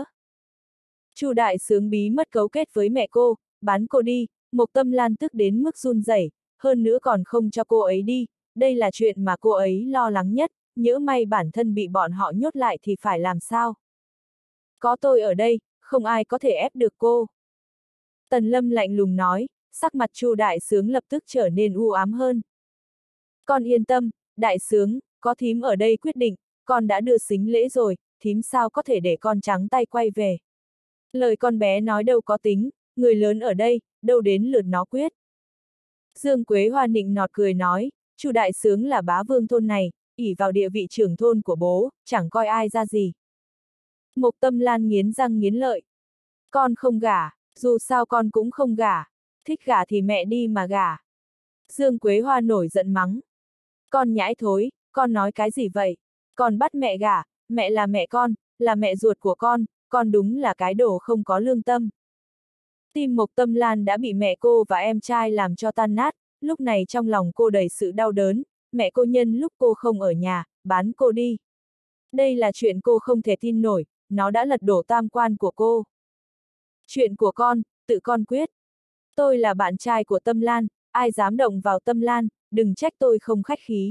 Speaker 1: Chu Đại Sướng bí mật cấu kết với mẹ cô, bán cô đi, Mộc Tâm Lan tức đến mức run rẩy, hơn nữa còn không cho cô ấy đi, đây là chuyện mà cô ấy lo lắng nhất, nhỡ may bản thân bị bọn họ nhốt lại thì phải làm sao? Có tôi ở đây, không ai có thể ép được cô. Tần Lâm lạnh lùng nói, sắc mặt Chu đại sướng lập tức trở nên u ám hơn. Con yên tâm, đại sướng, có thím ở đây quyết định, con đã đưa sính lễ rồi, thím sao có thể để con trắng tay quay về. Lời con bé nói đâu có tính, người lớn ở đây, đâu đến lượt nó quyết. Dương Quế Hoa nịnh nọt cười nói, Chu đại sướng là bá vương thôn này, ỷ vào địa vị trưởng thôn của bố, chẳng coi ai ra gì. Mộc Tâm Lan nghiến răng nghiến lợi. Con không gả, dù sao con cũng không gả, thích gả thì mẹ đi mà gả. Dương Quế Hoa nổi giận mắng. Con nhãi thối, con nói cái gì vậy? Con bắt mẹ gả, mẹ là mẹ con, là mẹ ruột của con đúng là cái đồ không có lương tâm. Tim Mộc Tâm Lan đã bị mẹ cô và em trai làm cho tan nát, lúc này trong lòng cô đầy sự đau đớn, mẹ cô nhân lúc cô không ở nhà, bán cô đi. Đây là chuyện cô không thể tin nổi, nó đã lật đổ tam quan của cô. Chuyện của con, tự con quyết. Tôi là bạn trai của Tâm Lan, ai dám động vào Tâm Lan, đừng trách tôi không khách khí.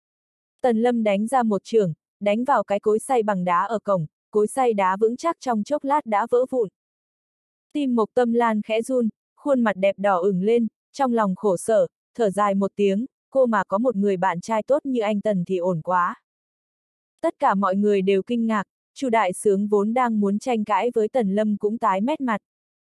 Speaker 1: Tần Lâm đánh ra một chưởng, đánh vào cái cối xay bằng đá ở cổng, cối xay đá vững chắc trong chốc lát đã vỡ vụn. Tim Mộc Tâm Lan khẽ run, khuôn mặt đẹp đỏ ửng lên, trong lòng khổ sở, thở dài một tiếng, cô mà có một người bạn trai tốt như anh Tần thì ổn quá. Tất cả mọi người đều kinh ngạc, Chu đại sướng vốn đang muốn tranh cãi với Tần Lâm cũng tái mét mặt.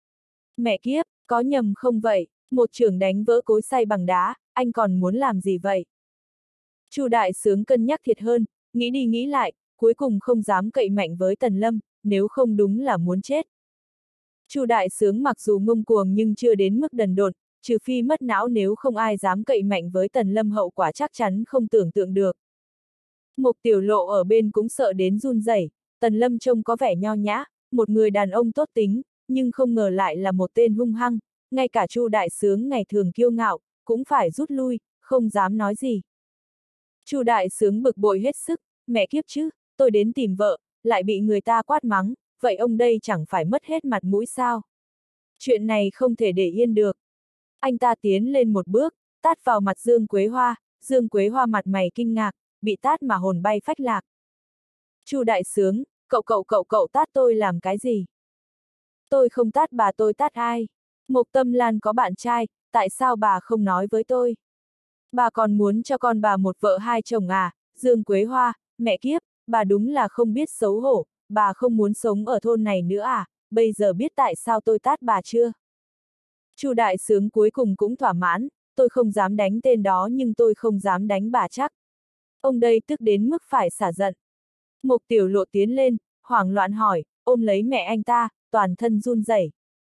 Speaker 1: Mẹ kiếp, có nhầm không vậy, một chưởng đánh vỡ cối xay bằng đá, anh còn muốn làm gì vậy? Chu đại sướng cân nhắc thiệt hơn, nghĩ đi nghĩ lại, cuối cùng không dám cậy mạnh với Tần Lâm, nếu không đúng là muốn chết. Chu đại sướng mặc dù ngông cuồng nhưng chưa đến mức đần độn, trừ phi mất não, nếu không ai dám cậy mạnh với Tần Lâm hậu quả chắc chắn không tưởng tượng được. Mộc Tiểu Lộ ở bên cũng sợ đến run rẩy. Tần Lâm trông có vẻ nho nhã, một người đàn ông tốt tính, nhưng không ngờ lại là một tên hung hăng, ngay cả Chu đại sướng ngày thường kiêu ngạo, cũng phải rút lui, không dám nói gì. Chu đại sướng bực bội hết sức, mẹ kiếp chứ, tôi đến tìm vợ, lại bị người ta quát mắng, vậy ông đây chẳng phải mất hết mặt mũi sao? Chuyện này không thể để yên được. Anh ta tiến lên một bước, tát vào mặt Dương Quế Hoa, Dương Quế Hoa mặt mày kinh ngạc, bị tát mà hồn bay phách lạc. Chu đại sướng, cậu tát tôi làm cái gì? Tôi không tát bà, tôi tát ai? Mộc Tâm Lan có bạn trai, tại sao bà không nói với tôi? Bà còn muốn cho con bà một vợ hai chồng à? Dương Quế Hoa, mẹ kiếp, bà đúng là không biết xấu hổ, bà không muốn sống ở thôn này nữa à? Bây giờ biết tại sao tôi tát bà chưa? Chu đại sướng cuối cùng cũng thỏa mãn, tôi không dám đánh tên đó nhưng tôi không dám đánh bà chắc. Ông đây tức đến mức phải xả giận. Mộc Tiểu Lộ tiến lên, hoảng loạn hỏi, ôm lấy mẹ anh ta, toàn thân run rẩy.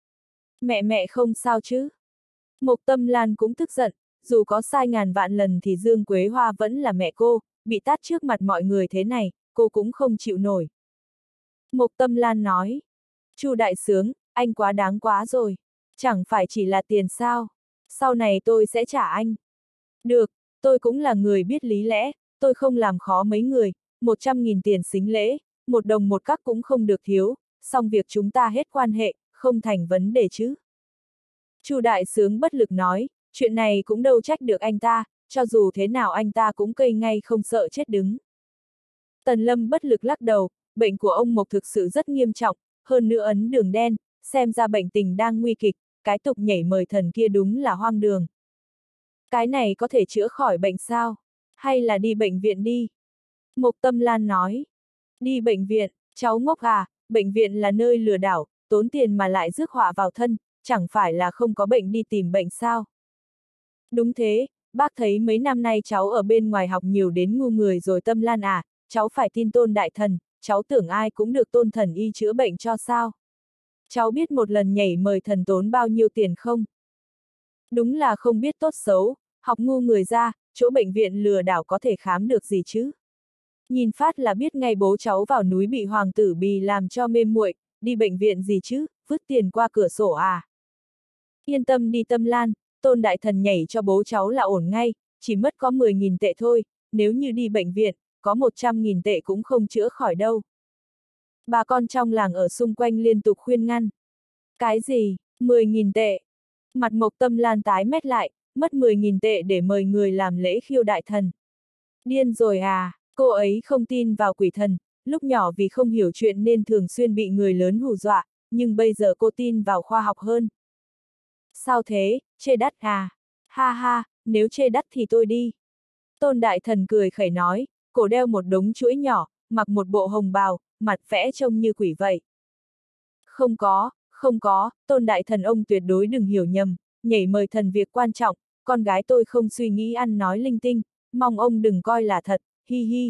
Speaker 1: Mẹ không sao chứ? Mộc Tâm Lan cũng tức giận, dù có sai ngàn vạn lần thì Dương Quế Hoa vẫn là mẹ cô, bị tát trước mặt mọi người thế này, cô cũng không chịu nổi. Mộc Tâm Lan nói, Chu đại sướng, anh quá đáng quá rồi, chẳng phải chỉ là tiền sao, sau này tôi sẽ trả anh. Được, tôi cũng là người biết lý lẽ, tôi không làm khó mấy người, 100.000 tiền sính lễ, 1 đồng 1 cắc cũng không được thiếu, xong việc chúng ta hết quan hệ, không thành vấn đề chứ. Chu đại sướng bất lực nói, chuyện này cũng đâu trách được anh ta, cho dù thế nào anh ta cũng cây ngay không sợ chết đứng. Tần Lâm bất lực lắc đầu, bệnh của ông Mộc thực sự rất nghiêm trọng, hơn nữa ấn đường đen, xem ra bệnh tình đang nguy kịch, cái tục nhảy mời thần kia đúng là hoang đường. Cái này có thể chữa khỏi bệnh sao? Hay là đi bệnh viện đi? Mộc Tâm Lan nói. Đi bệnh viện, cháu ngốc à, bệnh viện là nơi lừa đảo, tốn tiền mà lại rước họa vào thân, chẳng phải là không có bệnh đi tìm bệnh sao? Đúng thế, bác thấy mấy năm nay cháu ở bên ngoài học nhiều đến ngu người rồi. Tâm Lan à, cháu phải tin Tôn đại thần, cháu tưởng ai cũng được Tôn thần y chữa bệnh cho sao? Cháu biết một lần nhảy mời thần tốn bao nhiêu tiền không? Đúng là không biết tốt xấu, học ngu người ra, chỗ bệnh viện lừa đảo có thể khám được gì chứ? Nhìn phát là biết ngay bố cháu vào núi bị hoàng tử bì làm cho mê muội, đi bệnh viện gì chứ, vứt tiền qua cửa sổ à? Yên tâm đi Tâm Lan, Tôn đại thần nhảy cho bố cháu là ổn ngay, chỉ mất có 10.000 tệ thôi, nếu như đi bệnh viện, có 100.000 tệ cũng không chữa khỏi đâu. Bà con trong làng ở xung quanh liên tục khuyên ngăn. Cái gì, 10.000 tệ? Mặt Mộc Tâm Lan tái mét lại, mất 10.000 tệ để mời người làm lễ khiêu đại thần. Điên rồi à, cô ấy không tin vào quỷ thần, lúc nhỏ vì không hiểu chuyện nên thường xuyên bị người lớn hù dọa, nhưng bây giờ cô tin vào khoa học hơn. Sao thế, chê đắt à? Ha ha, nếu chê đắt thì tôi đi. Tôn Đại Thần cười khẩy nói, cổ đeo một đống chuỗi nhỏ, mặc một bộ hồng bào, mặt vẽ trông như quỷ vậy. Không có, Tôn Đại Thần ông tuyệt đối đừng hiểu nhầm, nhảy mời thần việc quan trọng, con gái tôi không suy nghĩ ăn nói linh tinh, mong ông đừng coi là thật, hi hi.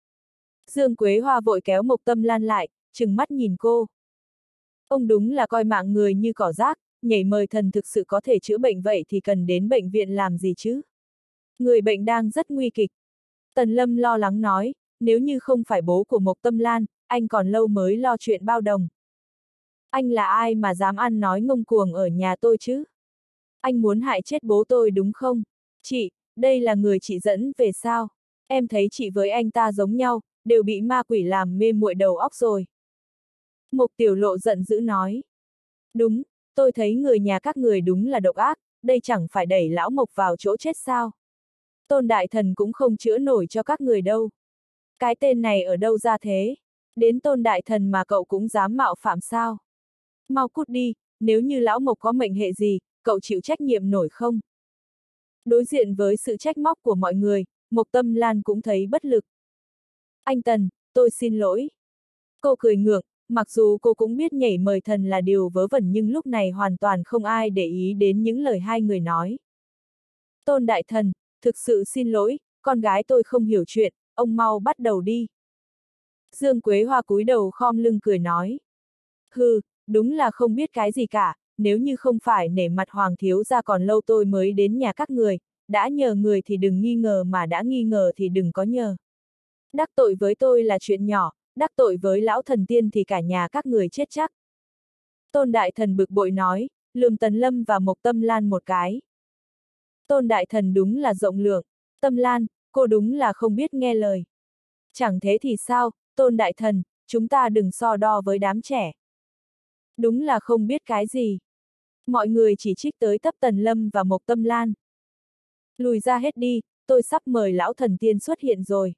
Speaker 1: Dương Quế Hoa vội kéo Mộc Tâm Lan lại, trừng mắt nhìn cô. Ông đúng là coi mạng người như cỏ rác, nhảy mời thần thực sự có thể chữa bệnh vậy thì cần đến bệnh viện làm gì chứ? Người bệnh đang rất nguy kịch. Tần Lâm lo lắng nói, nếu như không phải bố của Mộc Tâm Lan, anh còn lâu mới lo chuyện bao đồng. Anh là ai mà dám ăn nói ngông cuồng ở nhà tôi chứ? Anh muốn hại chết bố tôi đúng không? Chị, đây là người chị dẫn về sao? Em thấy chị với anh ta giống nhau, đều bị ma quỷ làm mê muội đầu óc rồi. Mộc Tiểu Lộ giận dữ nói. Đúng, tôi thấy người nhà các người đúng là độc ác, đây chẳng phải đẩy lão Mộc vào chỗ chết sao? Tôn Đại Thần cũng không chữa nổi cho các người đâu. Cái tên này ở đâu ra thế? Đến Tôn Đại Thần mà cậu cũng dám mạo phạm sao? Mau cút đi, nếu như lão Mộc có mệnh hệ gì, cậu chịu trách nhiệm nổi không? Đối diện với sự trách móc của mọi người, Mộc Tâm Lan cũng thấy bất lực. Anh Tần, tôi xin lỗi. Cô cười ngược, mặc dù cô cũng biết nhảy mời thần là điều vớ vẩn nhưng lúc này hoàn toàn không ai để ý đến những lời hai người nói. Tôn Đại Thần, thực sự xin lỗi, con gái tôi không hiểu chuyện, ông mau bắt đầu đi. Dương Quế Hoa cúi đầu khom lưng cười nói. Hừ, đúng là không biết cái gì cả, nếu như không phải nể mặt Hoàng thiếu gia còn lâu tôi mới đến nhà các người, đã nhờ người thì đừng nghi ngờ mà đã nghi ngờ thì đừng có nhờ. Đắc tội với tôi là chuyện nhỏ, đắc tội với lão thần tiên thì cả nhà các người chết chắc. Tôn Đại Thần bực bội nói, lườm Tần Lâm và Mộc Tâm Lan một cái. Tôn Đại Thần đúng là rộng lượng, Tâm Lan, cô đúng là không biết nghe lời. Chẳng thế thì sao, Tôn Đại Thần, chúng ta đừng so đo với đám trẻ. Đúng là không biết cái gì. Mọi người chỉ trích tới tấp Tần Lâm và Mộc Tâm Lan. Lùi ra hết đi, tôi sắp mời lão thần tiên xuất hiện rồi.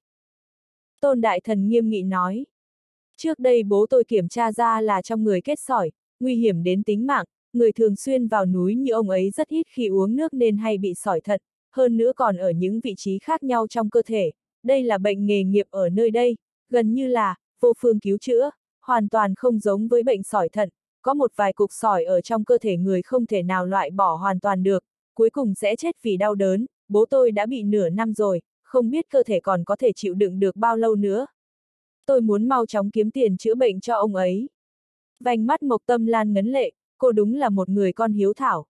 Speaker 1: Tôn Đại Thần nghiêm nghị nói. Trước đây bố tôi kiểm tra ra là trong người kết sỏi, nguy hiểm đến tính mạng, người thường xuyên vào núi như ông ấy rất ít khi uống nước nên hay bị sỏi thận, hơn nữa còn ở những vị trí khác nhau trong cơ thể. Đây là bệnh nghề nghiệp ở nơi đây, gần như là vô phương cứu chữa, hoàn toàn không giống với bệnh sỏi thận, có một vài cục sỏi ở trong cơ thể người không thể nào loại bỏ hoàn toàn được, cuối cùng sẽ chết vì đau đớn. Bố tôi đã bị nửa năm rồi, không biết cơ thể còn có thể chịu đựng được bao lâu nữa. Tôi muốn mau chóng kiếm tiền chữa bệnh cho ông ấy. Vành mắt Mộc Tâm Lan ngấn lệ, cô đúng là một người con hiếu thảo.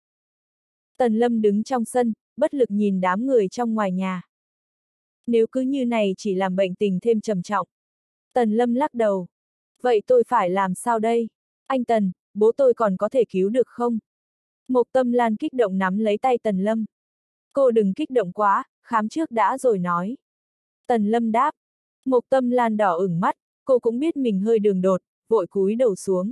Speaker 1: Tần Lâm đứng trong sân, bất lực nhìn đám người trong ngoài nhà. Nếu cứ như này chỉ làm bệnh tình thêm trầm trọng. Tần Lâm lắc đầu. Vậy tôi phải làm sao đây? Anh Tần, bố tôi còn có thể cứu được không? Mộc Tâm Lan kích động nắm lấy tay Tần Lâm. Cô đừng kích động quá, khám trước đã rồi nói. Tần Lâm đáp. Mộc Tâm Lan đỏ ửng mắt, cô cũng biết mình hơi đường đột, vội cúi đầu xuống.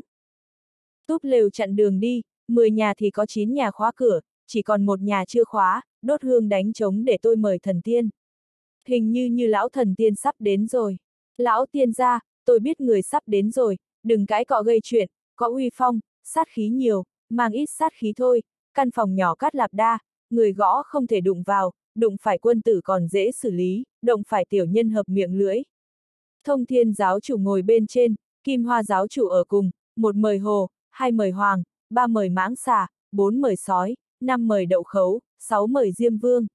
Speaker 1: Túp lều chặn đường đi, 10 nhà thì có 9 nhà khóa cửa, chỉ còn một nhà chưa khóa, đốt hương đánh trống để tôi mời thần tiên. Hình như lão thần tiên sắp đến rồi. Lão tiên gia, tôi biết người sắp đến rồi, đừng cãi cọ gây chuyện, có uy phong, sát khí nhiều, mang ít sát khí thôi, căn phòng nhỏ cát lạp đa, người gõ không thể đụng vào, đụng phải quân tử còn dễ xử lý, động phải tiểu nhân hợp miệng lưỡi. Thông Thiên giáo chủ ngồi bên trên, Kim Hoa giáo chủ ở cùng, 1 mời hồ, 2 mời hoàng, 3 mời mãng xà, 4 mời sói, 5 mời đậu khấu, 6 mời diêm vương.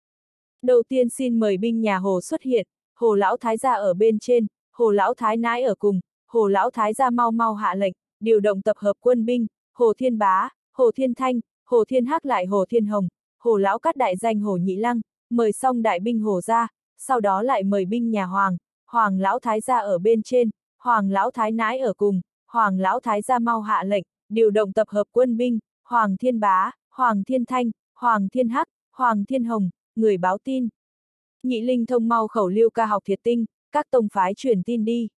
Speaker 1: Đầu tiên xin mời binh nhà Hồ xuất hiện, Hồ lão thái gia ở bên trên, Hồ lão thái nãi ở cùng, Hồ lão thái gia mau mau hạ lệnh, điều động tập hợp quân binh, Hồ Thiên Bá, Hồ Thiên Thanh, Hồ Thiên Hắc lại Hồ Thiên Hồng, Hồ lão cắt đại danh Hồ Nhị Lăng, mời xong đại binh Hồ ra, sau đó lại mời binh nhà Hoàng, Hoàng lão thái gia ở bên trên, Hoàng lão thái nãi ở cùng, Hoàng lão thái gia mau hạ lệnh, điều động tập hợp quân binh, Hoàng Thiên Bá, Hoàng Thiên Thanh, Hoàng Thiên Hắc, Hoàng Thiên Hồng, người báo tin. Nhị Linh thông mau khẩu liêu ca học thiệt tinh, các tông phái truyền tin đi.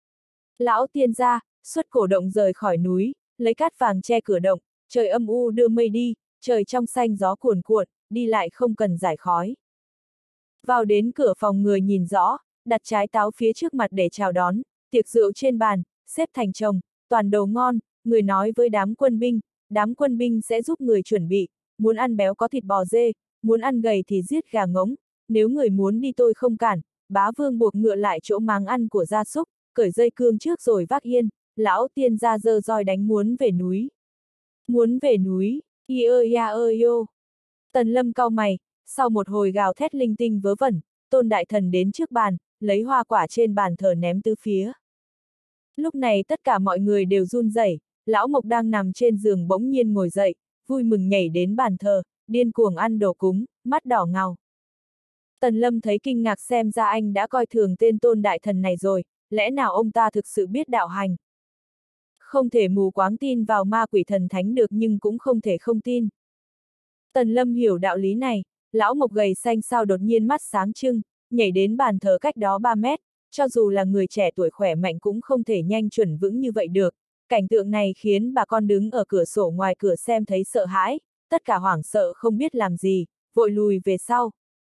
Speaker 1: Lão tiên gia, xuất cổ động rời khỏi núi, lấy cát vàng che cửa động, trời âm u đưa mây đi, trời trong xanh gió cuồn cuộn, đi lại không cần giải khói. Vào đến cửa phòng người nhìn rõ, đặt trái táo phía trước mặt để chào đón, tiệc rượu trên bàn, xếp thành chồng, toàn đồ ngon, người nói với đám quân binh, đám quân binh sẽ giúp người chuẩn bị, muốn ăn béo có thịt bò dê, muốn ăn gầy thì giết gà ngỗng, nếu người muốn đi tôi không cản, bá vương buộc ngựa lại chỗ máng ăn của gia súc, cởi dây cương trước rồi vác yên, lão tiên gia giơ roi đánh muốn về núi. Muốn về núi, y ơi ya ơi yo. Tần Lâm cau mày, sau một hồi gào thét linh tinh vớ vẩn, Tôn Đại Thần đến trước bàn, lấy hoa quả trên bàn thờ ném tứ phía. Lúc này tất cả mọi người đều run rẩy, lão Mộc đang nằm trên giường bỗng nhiên ngồi dậy, vui mừng nhảy đến bàn thờ, điên cuồng ăn đồ cúng, mắt đỏ ngầu. Tần Lâm thấy kinh ngạc, xem ra anh đã coi thường tên Tôn Đại Thần này rồi, lẽ nào ông ta thực sự biết đạo hành? Không thể mù quáng tin vào ma quỷ thần thánh được nhưng cũng không thể không tin. Tần Lâm hiểu đạo lý này, lão Mộc gầy xanh sao đột nhiên mắt sáng trưng, nhảy đến bàn thờ cách đó 3 mét, cho dù là người trẻ tuổi khỏe mạnh cũng không thể nhanh chuẩn vững như vậy được. Cảnh tượng này khiến bà con đứng ở cửa sổ ngoài cửa xem thấy sợ hãi, tất cả hoảng sợ không biết làm gì, vội lùi về sau.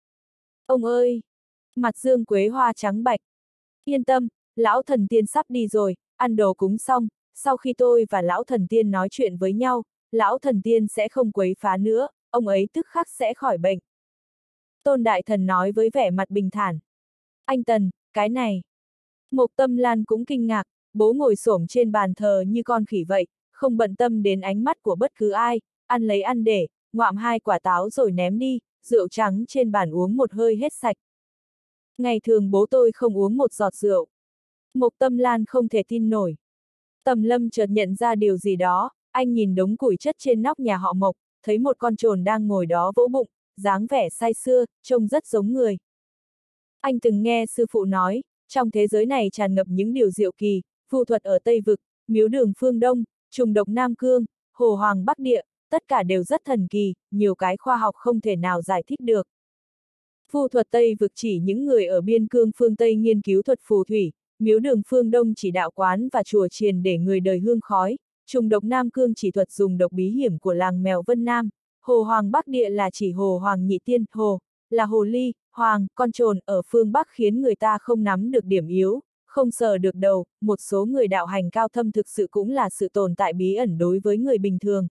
Speaker 1: Ông ơi! Mặt Dương Quế Hoa trắng bạch. Yên tâm, lão thần tiên sắp đi rồi, ăn đồ cúng xong, sau khi tôi và lão thần tiên nói chuyện với nhau, lão thần tiên sẽ không quấy phá nữa, ông ấy tức khắc sẽ khỏi bệnh. Tôn Đại Thần nói với vẻ mặt bình thản. Anh Tần, cái này. Mộc Tâm Lan cũng kinh ngạc, bố ngồi xổm trên bàn thờ như con khỉ vậy, không bận tâm đến ánh mắt của bất cứ ai, ăn lấy ăn để, ngoạm 2 quả táo rồi ném đi, rượu trắng trên bàn uống một hơi hết sạch. Ngày thường bố tôi không uống một giọt rượu. Mộc Tâm Lan không thể tin nổi. Tần Lâm chợt nhận ra điều gì đó, anh nhìn đống củi chất trên nóc nhà họ Mộc, thấy một con trồn đang ngồi đó vỗ bụng, dáng vẻ say sưa, trông rất giống người. Anh từng nghe sư phụ nói, trong thế giới này tràn ngập những điều diệu kỳ, phù thuật ở Tây Vực, miếu đường phương Đông, trùng độc Nam Cương, hồ hoàng Bắc Địa, tất cả đều rất thần kỳ, nhiều cái khoa học không thể nào giải thích được. Phù thuật Tây Vực chỉ những người ở biên cương phương Tây nghiên cứu thuật phù thủy, miếu đường phương Đông chỉ đạo quán và chùa chiền để người đời hương khói, trùng độc Nam Cương chỉ thuật dùng độc bí hiểm của làng mèo Vân Nam, hồ hoàng Bắc Địa là chỉ hồ hoàng nhị tiên, hồ, là hồ ly, hoàng, con trồn ở phương Bắc khiến người ta không nắm được điểm yếu, không sờ được đầu, một số người đạo hành cao thâm thực sự cũng là sự tồn tại bí ẩn đối với người bình thường.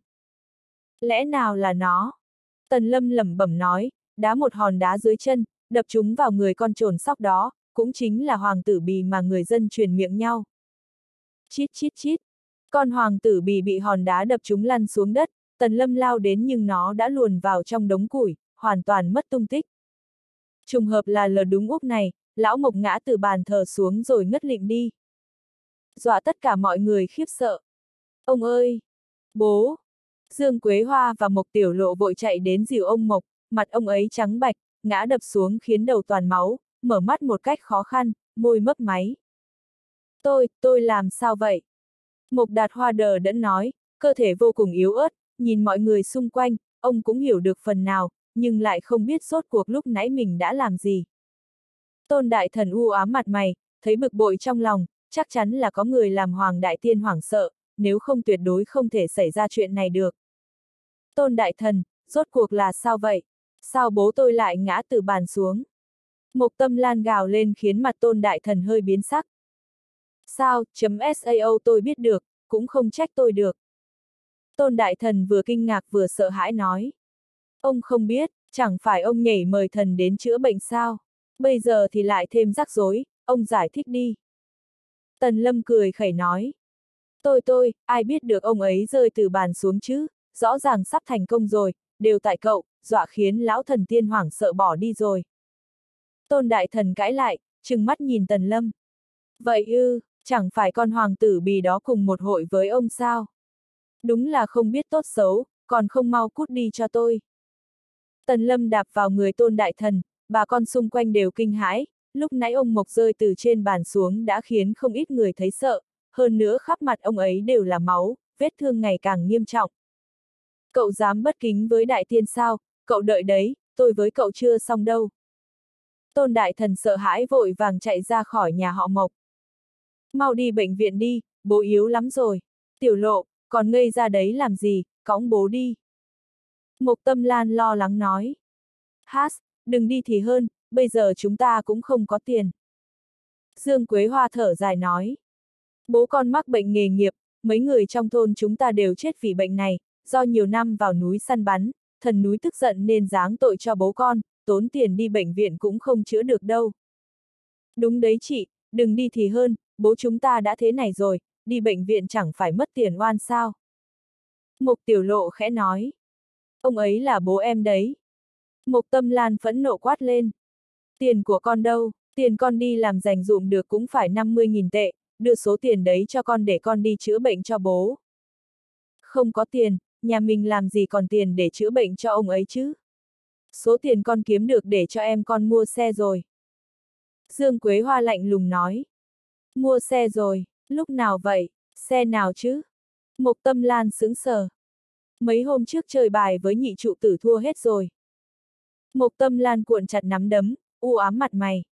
Speaker 1: Lẽ nào là nó? Tần Lâm lẩm bẩm nói, đá một hòn đá dưới chân, đập chúng vào người con trồn sóc đó, cũng chính là hoàng tử bì mà người dân truyền miệng nhau. Chít chít chít, con hoàng tử bì bị hòn đá đập chúng lăn xuống đất, Tần Lâm lao đến nhưng nó đã luồn vào trong đống củi, hoàn toàn mất tung tích. Trùng hợp là lờ đúng úp này, lão Mộc ngã từ bàn thờ xuống rồi ngất lịm đi. Dọa tất cả mọi người khiếp sợ. Ông ơi! Bố! Dương Quế Hoa và Mộc Tiểu Lộ vội chạy đến dìu ông Mộc, mặt ông ấy trắng bạch, ngã đập xuống khiến đầu toàn máu, mở mắt một cách khó khăn, môi mấp máy. Tôi làm sao vậy? Mộc Đạt Hoa đờ đẫn nói, cơ thể vô cùng yếu ớt, nhìn mọi người xung quanh, ông cũng hiểu được phần nào, nhưng lại không biết rốt cuộc lúc nãy mình đã làm gì. Tôn Đại Thần u ám mặt mày, thấy bực bội trong lòng, chắc chắn là có người làm Hoàng Đại Tiên hoảng sợ, nếu không tuyệt đối không thể xảy ra chuyện này được. Tôn Đại Thần, rốt cuộc là sao vậy? Sao bố tôi lại ngã từ bàn xuống? Mộc Tâm Lan gào lên khiến mặt Tôn Đại Thần hơi biến sắc. Sao, tôi biết được, cũng không trách tôi được. Tôn Đại Thần vừa kinh ngạc vừa sợ hãi nói. Ông không biết, chẳng phải ông nhảy mời thần đến chữa bệnh sao? Bây giờ thì lại thêm rắc rối, ông giải thích đi. Tần Lâm cười khẩy nói. Ai biết được ông ấy rơi từ bàn xuống chứ, rõ ràng sắp thành công rồi, đều tại cậu, dọa khiến lão thần tiên hoảng sợ bỏ đi rồi. Tôn Đại Thần cãi lại, trừng mắt nhìn Tần Lâm. Vậy ư, chẳng phải con hoàng tử bì đó cùng một hội với ông sao? Đúng là không biết tốt xấu, còn không mau cút đi cho tôi. Tần Lâm đạp vào người Tôn Đại Thần, bà con xung quanh đều kinh hãi, lúc nãy ông Mộc rơi từ trên bàn xuống đã khiến không ít người thấy sợ, hơn nữa khắp mặt ông ấy đều là máu, vết thương ngày càng nghiêm trọng. Cậu dám bất kính với Đại Tiên sao, cậu đợi đấy, tôi với cậu chưa xong đâu. Tôn Đại Thần sợ hãi vội vàng chạy ra khỏi nhà họ Mộc. Mau đi bệnh viện đi, bố yếu lắm rồi. Tiểu Lộ, còn ngây ra đấy làm gì, cõng bố đi. Mộc Tâm Lan lo lắng nói. Đừng đi thì hơn, bây giờ chúng ta cũng không có tiền. Dương Quế Hoa thở dài nói. Bố con mắc bệnh nghề nghiệp, mấy người trong thôn chúng ta đều chết vì bệnh này, do nhiều năm vào núi săn bắn, thần núi tức giận nên giáng tội cho bố con, tốn tiền đi bệnh viện cũng không chữa được đâu. Đúng đấy chị, đừng đi thì hơn, bố chúng ta đã thế này rồi, đi bệnh viện chẳng phải mất tiền oan sao. Mục Tiểu Lộ khẽ nói. Ông ấy là bố em đấy. Mục Tâm Lan phẫn nộ quát lên. Tiền của con đâu, tiền con đi làm dành dụm được cũng phải 50.000 tệ, đưa số tiền đấy cho con để con đi chữa bệnh cho bố. Không có tiền, nhà mình làm gì còn tiền để chữa bệnh cho ông ấy chứ? Số tiền con kiếm được để cho em con mua xe rồi. Dương Quế Hoa lạnh lùng nói. Mua xe rồi, lúc nào vậy, xe nào chứ? Mục Tâm Lan sững sờ. Mấy hôm trước chơi bài với nhị trụ tử thua hết rồi. Mục Tâm Lan cuộn chặt nắm đấm, u ám mặt mày.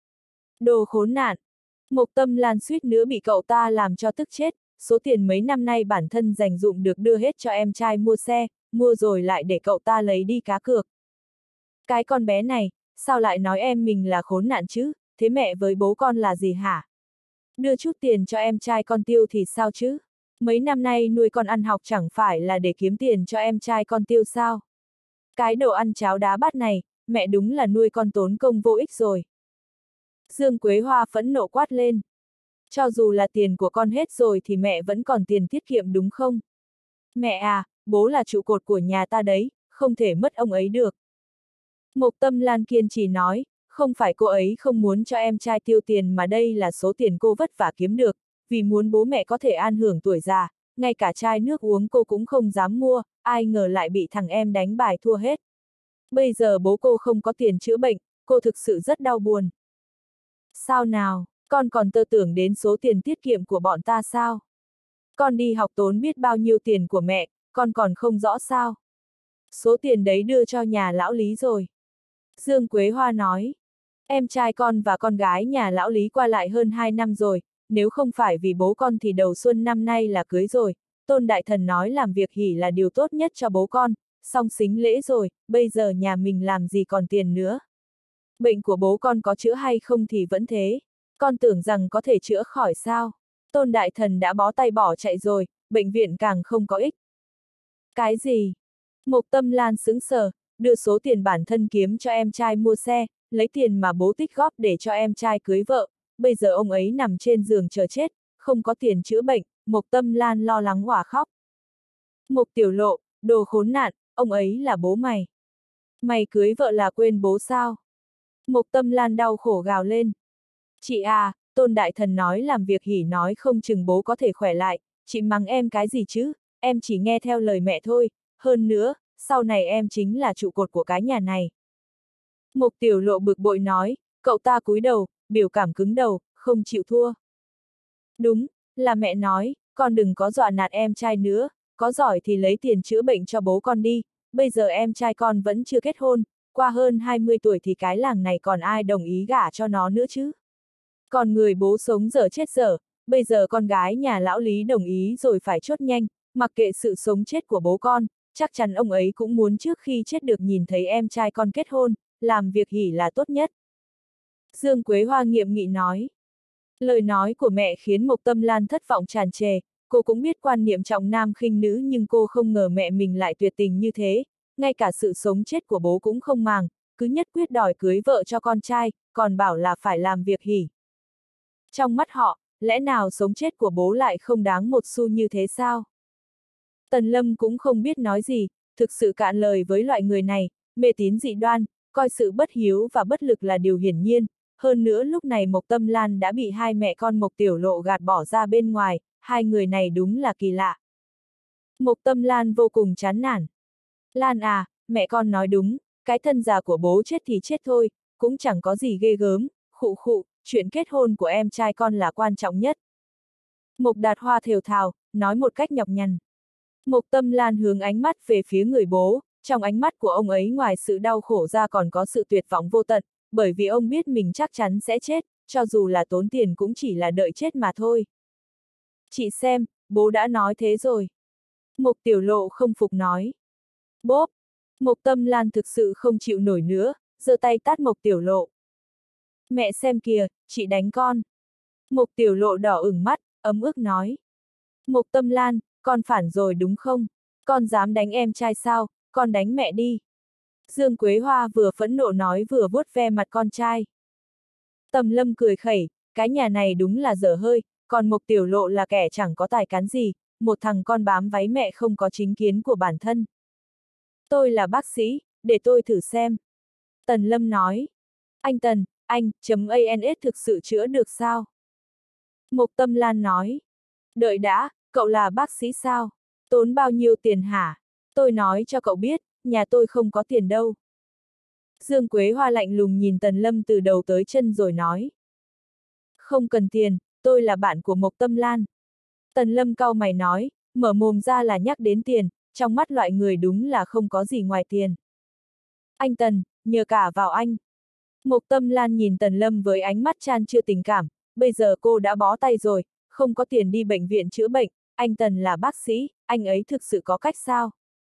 Speaker 1: Đồ khốn nạn. Mục Tâm Lan suýt nữa bị cậu ta làm cho tức chết, số tiền mấy năm nay bản thân dành dụm được đưa hết cho em trai mua xe, mua rồi lại để cậu ta lấy đi cá cược. Cái con bé này, sao lại nói em mình là khốn nạn chứ, thế mẹ với bố con là gì hả? Đưa chút tiền cho em trai con tiêu thì sao chứ? Mấy năm nay nuôi con ăn học chẳng phải là để kiếm tiền cho em trai con tiêu sao? Cái đồ ăn cháo đá bát này, mẹ đúng là nuôi con tốn công vô ích rồi. Dương Quế Hoa phẫn nộ quát lên. Cho dù là tiền của con hết rồi thì mẹ vẫn còn tiền tiết kiệm đúng không? Mẹ à, bố là trụ cột của nhà ta đấy, không thể mất ông ấy được. Mục Tâm Lan kiên trì nói, không phải cô ấy không muốn cho em trai tiêu tiền mà đây là số tiền cô vất vả kiếm được, vì muốn bố mẹ có thể an hưởng tuổi già, ngay cả chai nước uống cô cũng không dám mua, ai ngờ lại bị thằng em đánh bài thua hết. Bây giờ bố cô không có tiền chữa bệnh, cô thực sự rất đau buồn. Sao nào, con còn tơ tưởng đến số tiền tiết kiệm của bọn ta sao? Con đi học tốn biết bao nhiêu tiền của mẹ, con còn không rõ sao? Số tiền đấy đưa cho nhà lão Lý rồi. Dương Quế Hoa nói, em trai con và con gái nhà lão Lý qua lại hơn 2 năm rồi, nếu không phải vì bố con thì đầu xuân năm nay là cưới rồi, Tôn Đại Thần nói làm việc hỉ là điều tốt nhất cho bố con, xong xính lễ rồi, bây giờ nhà mình làm gì còn tiền nữa. Bệnh của bố con có chữa hay không thì vẫn thế, con tưởng rằng có thể chữa khỏi sao. Tôn Đại Thần đã bó tay bỏ chạy rồi, bệnh viện càng không có ích. Cái gì? Mục Tâm Lan sững sờ, đưa số tiền bản thân kiếm cho em trai mua xe, lấy tiền mà bố tích góp để cho em trai cưới vợ, bây giờ ông ấy nằm trên giường chờ chết, không có tiền chữa bệnh, Mục Tâm Lan lo lắng òa khóc. Mục Tiểu Lộ, đồ khốn nạn, ông ấy là bố mày. Mày cưới vợ là quên bố sao? Mục Tâm Lan đau khổ gào lên. Chị à, Tôn Đại Thần nói làm việc hỉ nói không chừng bố có thể khỏe lại, chị mắng em cái gì chứ, em chỉ nghe theo lời mẹ thôi, hơn nữa, sau này em chính là trụ cột của cái nhà này. Mục Tiểu Lộ bực bội nói, cậu ta cúi đầu, biểu cảm cứng đầu, không chịu thua. Đúng, là mẹ nói, con đừng có dọa nạt em trai nữa, có giỏi thì lấy tiền chữa bệnh cho bố con đi, bây giờ em trai con vẫn chưa kết hôn, qua hơn 20 tuổi thì cái làng này còn ai đồng ý gả cho nó nữa chứ. Còn người bố sống dở chết dở, bây giờ con gái nhà lão Lý đồng ý rồi phải chốt nhanh, mặc kệ sự sống chết của bố con, chắc chắn ông ấy cũng muốn trước khi chết được nhìn thấy em trai con kết hôn, làm việc hỉ là tốt nhất. Dương Quế Hoa nghiêm nghị nói. Lời nói của mẹ khiến Mục Tâm Lan thất vọng tràn trề, cô cũng biết quan niệm trọng nam khinh nữ nhưng cô không ngờ mẹ mình lại tuyệt tình như thế, ngay cả sự sống chết của bố cũng không màng, cứ nhất quyết đòi cưới vợ cho con trai, còn bảo là phải làm việc hỉ. Trong mắt họ, lẽ nào sống chết của bố lại không đáng một xu như thế sao? Tần Lâm cũng không biết nói gì, thực sự cạn lời với loại người này, mê tín dị đoan, coi sự bất hiếu và bất lực là điều hiển nhiên, hơn nữa lúc này Mộc Tâm Lan đã bị hai mẹ con Mộc Tiểu Lộ gạt bỏ ra bên ngoài, hai người này đúng là kỳ lạ. Mộc Tâm Lan vô cùng chán nản. Lan à, mẹ con nói đúng, cái thân già của bố chết thì chết thôi, cũng chẳng có gì ghê gớm, khụ khụ, chuyện kết hôn của em trai con là quan trọng nhất. Mộc Đạt Hoa thều thào, nói một cách nhọc nhằn. Mộc Tâm Lan hướng ánh mắt về phía người bố, trong ánh mắt của ông ấy ngoài sự đau khổ ra còn có sự tuyệt vọng vô tận, bởi vì ông biết mình chắc chắn sẽ chết, cho dù là tốn tiền cũng chỉ là đợi chết mà thôi. Chị xem, bố đã nói thế rồi. Mộc Tiểu Lộ không phục nói. Bốp! Mộc Tâm Lan thực sự không chịu nổi nữa, giơ tay tát Mộc Tiểu Lộ. Mẹ xem kìa, chị đánh con. Mộc Tiểu Lộ đỏ ửng mắt, ấm ức nói. Mộc Tâm Lan, con phản rồi đúng không? Con dám đánh em trai sao, con đánh mẹ đi. Dương Quế Hoa vừa phẫn nộ nói vừa vuốt ve mặt con trai. Tầm Lâm cười khẩy, cái nhà này đúng là dở hơi, còn Mộc Tiểu Lộ là kẻ chẳng có tài cán gì, một thằng con bám váy mẹ không có chính kiến của bản thân. Tôi là bác sĩ, để tôi thử xem. Tần Lâm nói. Anh Tần, anh.ans thực sự chữa được sao? Mộc Tâm Lan nói. Đợi đã, cậu là bác sĩ sao? Tốn bao nhiêu tiền hả? Tôi nói cho cậu biết, nhà tôi không có tiền đâu. Dương Quế Hoa lạnh lùng nhìn Tần Lâm từ đầu tới chân rồi nói. Không cần tiền, tôi là bạn của Mộc Tâm Lan. Tần Lâm cau mày nói, mở mồm ra là nhắc đến tiền, trong mắt loại người đúng là không có gì ngoài tiền. Anh Tần, nhờ cả vào anh. Mộc Tâm Lan nhìn Tần Lâm với ánh mắt chan chứa tình cảm, bây giờ cô đã bó tay rồi, không có tiền đi bệnh viện chữa bệnh, anh Tần là bác sĩ, anh ấy thực sự có cách sao?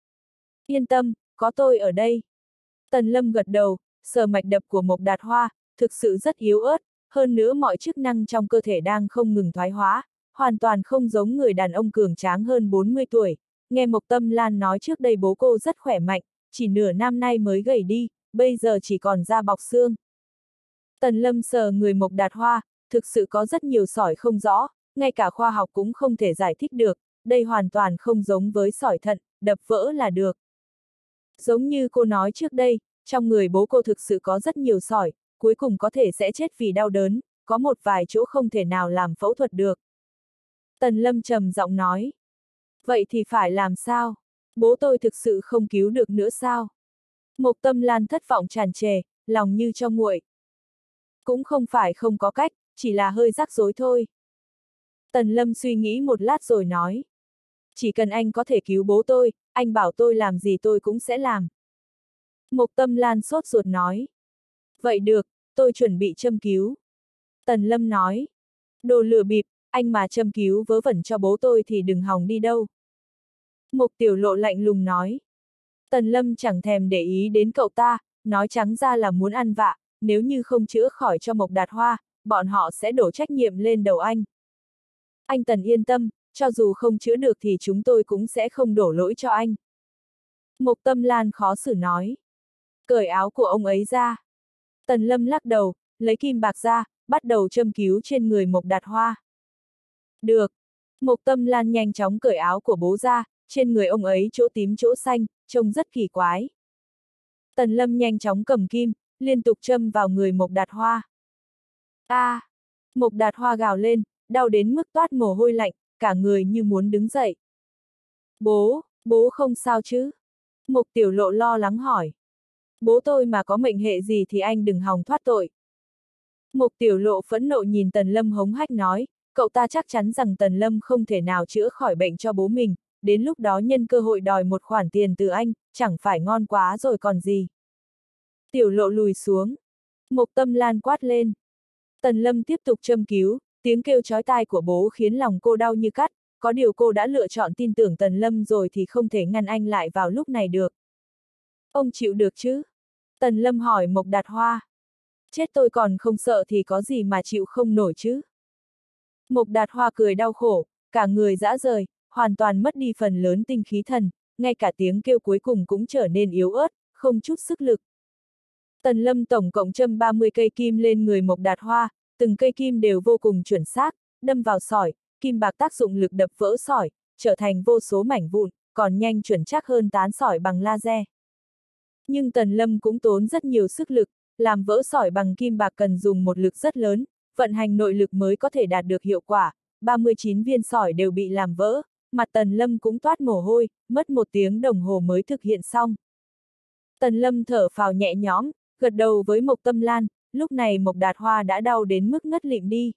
Speaker 1: Yên tâm, có tôi ở đây. Tần Lâm gật đầu, sờ mạch đập của Mộc Đạt Hoa, thực sự rất yếu ớt, hơn nữa mọi chức năng trong cơ thể đang không ngừng thoái hóa, hoàn toàn không giống người đàn ông cường tráng hơn 40 tuổi. Nghe Mộc Tâm Lan nói trước đây bố cô rất khỏe mạnh, chỉ nửa năm nay mới gầy đi, bây giờ chỉ còn da bọc xương. Tần Lâm sờ người Mộc Đạt Hoa, thực sự có rất nhiều sỏi không rõ, ngay cả khoa học cũng không thể giải thích được, đây hoàn toàn không giống với sỏi thận, đập vỡ là được. Giống như cô nói trước đây, trong người bố cô thực sự có rất nhiều sỏi, cuối cùng có thể sẽ chết vì đau đớn, có một vài chỗ không thể nào làm phẫu thuật được. Tần Lâm trầm giọng nói. Vậy thì phải làm sao? Bố tôi thực sự không cứu được nữa sao? Mộc Tâm Lan thất vọng tràn trề, lòng như cho nguội. Cũng không phải không có cách, chỉ là hơi rắc rối thôi. Tần Lâm suy nghĩ một lát rồi nói. Chỉ cần anh có thể cứu bố tôi, anh bảo tôi làm gì tôi cũng sẽ làm. Mộc Tâm Lan sốt ruột nói. Vậy được, tôi chuẩn bị châm cứu. Tần Lâm nói. Đồ lừa bịp, anh mà châm cứu vớ vẩn cho bố tôi thì đừng hòng đi đâu. Mộc Tiểu Lộ lạnh lùng nói. Tần Lâm chẳng thèm để ý đến cậu ta, nói trắng ra là muốn ăn vạ, nếu như không chữa khỏi cho Mộc Đạt Hoa, bọn họ sẽ đổ trách nhiệm lên đầu anh. Anh Tần yên tâm, cho dù không chữa được thì chúng tôi cũng sẽ không đổ lỗi cho anh. Mộc Tâm Lan khó xử nói. Cởi áo của ông ấy ra. Tần Lâm lắc đầu, lấy kim bạc ra, bắt đầu châm cứu trên người Mộc Đạt Hoa. Được. Mộc Tâm Lan nhanh chóng cởi áo của bố ra, trên người ông ấy chỗ tím chỗ xanh, trông rất kỳ quái. Tần Lâm nhanh chóng cầm kim, liên tục châm vào người Mộc Đạt Hoa. Mộc Đạt Hoa gào lên, đau đến mức toát mồ hôi lạnh, cả người như muốn đứng dậy. Bố không sao chứ? Mộc Tiểu Lộ lo lắng hỏi. Bố tôi mà có mệnh hệ gì thì anh đừng hòng thoát tội. Mộc Tiểu Lộ phẫn nộ nhìn Tần Lâm hống hách nói, cậu ta chắc chắn rằng Tần Lâm không thể nào chữa khỏi bệnh cho bố mình, đến lúc đó nhân cơ hội đòi một khoản tiền từ anh, chẳng phải ngon quá rồi còn gì. Tiểu Lộ lùi xuống. Mộc Tâm Lan quát lên. Tần Lâm tiếp tục châm cứu, tiếng kêu chói tai của bố khiến lòng cô đau như cắt, có điều cô đã lựa chọn tin tưởng Tần Lâm rồi thì không thể ngăn anh lại vào lúc này được. Ông chịu được chứ? Tần Lâm hỏi Mộc Đạt Hoa. Chết tôi còn không sợ thì có gì mà chịu không nổi chứ? Mộc Đạt Hoa cười đau khổ, cả người rã rời, hoàn toàn mất đi phần lớn tinh khí thần, ngay cả tiếng kêu cuối cùng cũng trở nên yếu ớt, không chút sức lực. Tần Lâm tổng cộng châm 30 cây kim lên người Mộc Đạt Hoa, từng cây kim đều vô cùng chuẩn xác, đâm vào sỏi, kim bạc tác dụng lực đập vỡ sỏi, trở thành vô số mảnh vụn, còn nhanh chuẩn chắc hơn tán sỏi bằng laser. Nhưng Tần Lâm cũng tốn rất nhiều sức lực, làm vỡ sỏi bằng kim bạc cần dùng một lực rất lớn, vận hành nội lực mới có thể đạt được hiệu quả, 39 viên sỏi đều bị làm vỡ, mặt Tần Lâm cũng toát mồ hôi, mất 1 tiếng đồng hồ mới thực hiện xong. Tần Lâm thở phào nhẹ nhõm, gật đầu với Mộc Tâm Lan, lúc này Mộc Đạt Hoa đã đau đến mức ngất lịm đi.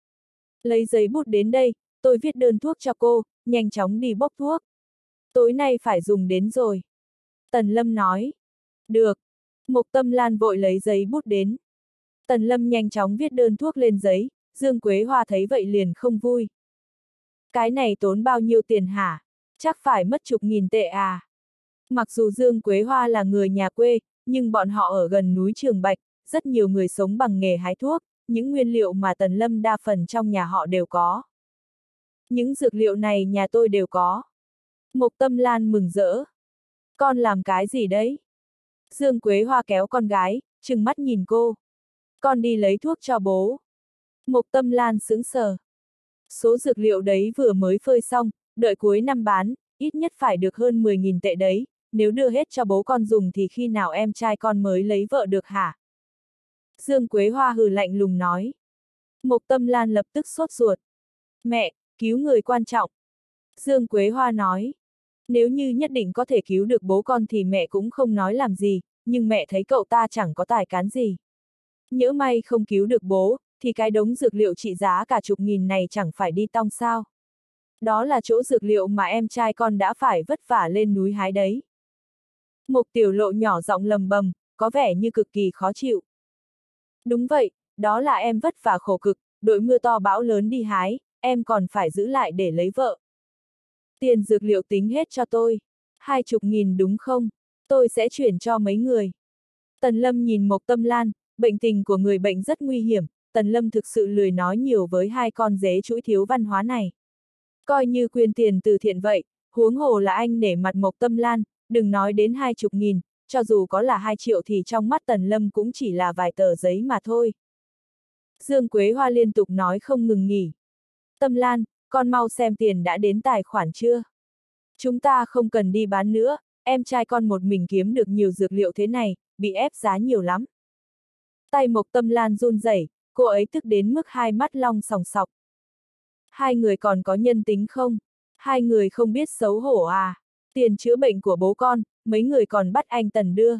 Speaker 1: Lấy giấy bút đến đây, tôi viết đơn thuốc cho cô, nhanh chóng đi bốc thuốc. Tối nay phải dùng đến rồi. Tần Lâm nói. Được. Mộc Tâm Lan vội lấy giấy bút đến. Tần Lâm nhanh chóng viết đơn thuốc lên giấy, Dương Quế Hoa thấy vậy liền không vui. Cái này tốn bao nhiêu tiền hả? Chắc phải mất chục nghìn tệ à? Mặc dù Dương Quế Hoa là người nhà quê, nhưng bọn họ ở gần núi Trường Bạch, rất nhiều người sống bằng nghề hái thuốc, những nguyên liệu mà Tần Lâm đa phần trong nhà họ đều có. Những dược liệu này nhà tôi đều có. Mộc Tâm Lan mừng rỡ. Con làm cái gì đấy? Dương Quế Hoa kéo con gái, trừng mắt nhìn cô. Con đi lấy thuốc cho bố. Mộc Tâm Lan sững sờ. Số dược liệu đấy vừa mới phơi xong, đợi cuối năm bán, ít nhất phải được hơn 10.000 tệ đấy, nếu đưa hết cho bố con dùng thì khi nào em trai con mới lấy vợ được hả? Dương Quế Hoa hừ lạnh lùng nói. Mộc Tâm Lan lập tức sốt ruột. Mẹ, cứu người quan trọng. Dương Quế Hoa nói. Nếu như nhất định có thể cứu được bố con thì mẹ cũng không nói làm gì, nhưng mẹ thấy cậu ta chẳng có tài cán gì. Nhỡ may không cứu được bố, thì cái đống dược liệu trị giá cả chục nghìn này chẳng phải đi tong sao. Đó là chỗ dược liệu mà em trai con đã phải vất vả lên núi hái đấy. Mục Tiểu Lộ nhỏ giọng lầm bầm, có vẻ như cực kỳ khó chịu. Đúng vậy, đó là em vất vả khổ cực, đội mưa to bão lớn đi hái, em còn phải giữ lại để lấy vợ. Tiền dược liệu tính hết cho tôi. 20.000 đúng không? Tôi sẽ chuyển cho mấy người. Tần Lâm nhìn Mộc Tâm Lan, bệnh tình của người bệnh rất nguy hiểm, Tần Lâm thực sự lười nói nhiều với hai con dế chuỗi thiếu văn hóa này. Coi như quyên tiền từ thiện vậy, huống hồ là anh nể mặt Mộc Tâm Lan, đừng nói đến 20.000, cho dù có là 2 triệu thì trong mắt Tần Lâm cũng chỉ là vài tờ giấy mà thôi. Dương Quế Hoa liên tục nói không ngừng nghỉ. Tâm Lan, con mau xem tiền đã đến tài khoản chưa? Chúng ta không cần đi bán nữa, em trai con một mình kiếm được nhiều dược liệu thế này, bị ép giá nhiều lắm. Tay Mộc Tâm Lan run rẩy, cô ấy tức đến mức hai mắt long sòng sọc. Hai người còn có nhân tính không? Hai người không biết xấu hổ à? Tiền chữa bệnh của bố con, mấy người còn bắt anh Tần đưa.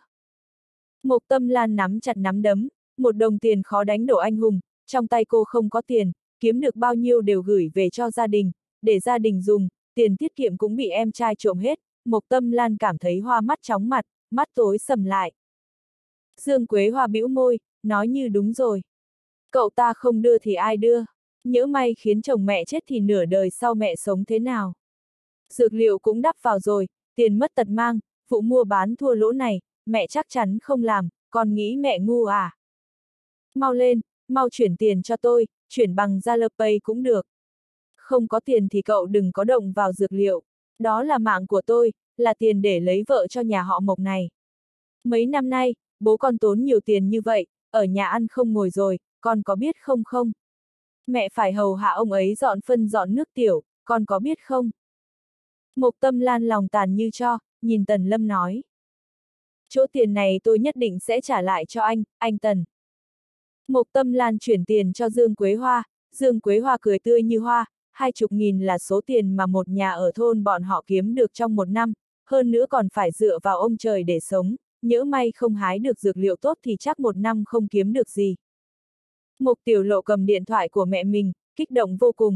Speaker 1: Mộc Tâm Lan nắm chặt nắm đấm, một đồng tiền khó đánh đổ anh hùng, trong tay cô không có tiền, kiếm được bao nhiêu đều gửi về cho gia đình, để gia đình dùng, tiền tiết kiệm cũng bị em trai trộm hết, Mộc Tâm Lan cảm thấy hoa mắt chóng mặt, mắt tối sầm lại. Dương Quế Hoa bĩu môi, nói như đúng rồi. Cậu ta không đưa thì ai đưa? Nhỡ may khiến chồng mẹ chết thì nửa đời sau mẹ sống thế nào? Dược liệu cũng đắp vào rồi, tiền mất tật mang, vụ mua bán thua lỗ này, mẹ chắc chắn không làm, con nghĩ mẹ ngu à? Mau lên, mau chuyển tiền cho tôi, chuyển bằng Zalopay cũng được. Không có tiền thì cậu đừng có động vào dược liệu, đó là mạng của tôi, là tiền để lấy vợ cho nhà họ Mộc này. Mấy năm nay, bố con tốn nhiều tiền như vậy, ở nhà ăn không ngồi rồi, con có biết không không? Mẹ phải hầu hạ ông ấy dọn phân dọn nước tiểu, con có biết không? Mộc Tâm Lan lòng tàn như tro, nhìn Tần Lâm nói. Chỗ tiền này tôi nhất định sẽ trả lại cho anh Tần. Mộc Tâm Lan chuyển tiền cho Dương Quế Hoa, Dương Quế Hoa cười tươi như hoa, 20.000 là số tiền mà một nhà ở thôn bọn họ kiếm được trong một năm, hơn nữa còn phải dựa vào ông trời để sống, nhỡ may không hái được dược liệu tốt thì chắc một năm không kiếm được gì. Mộc Tiểu Lộ cầm điện thoại của mẹ mình, kích động vô cùng.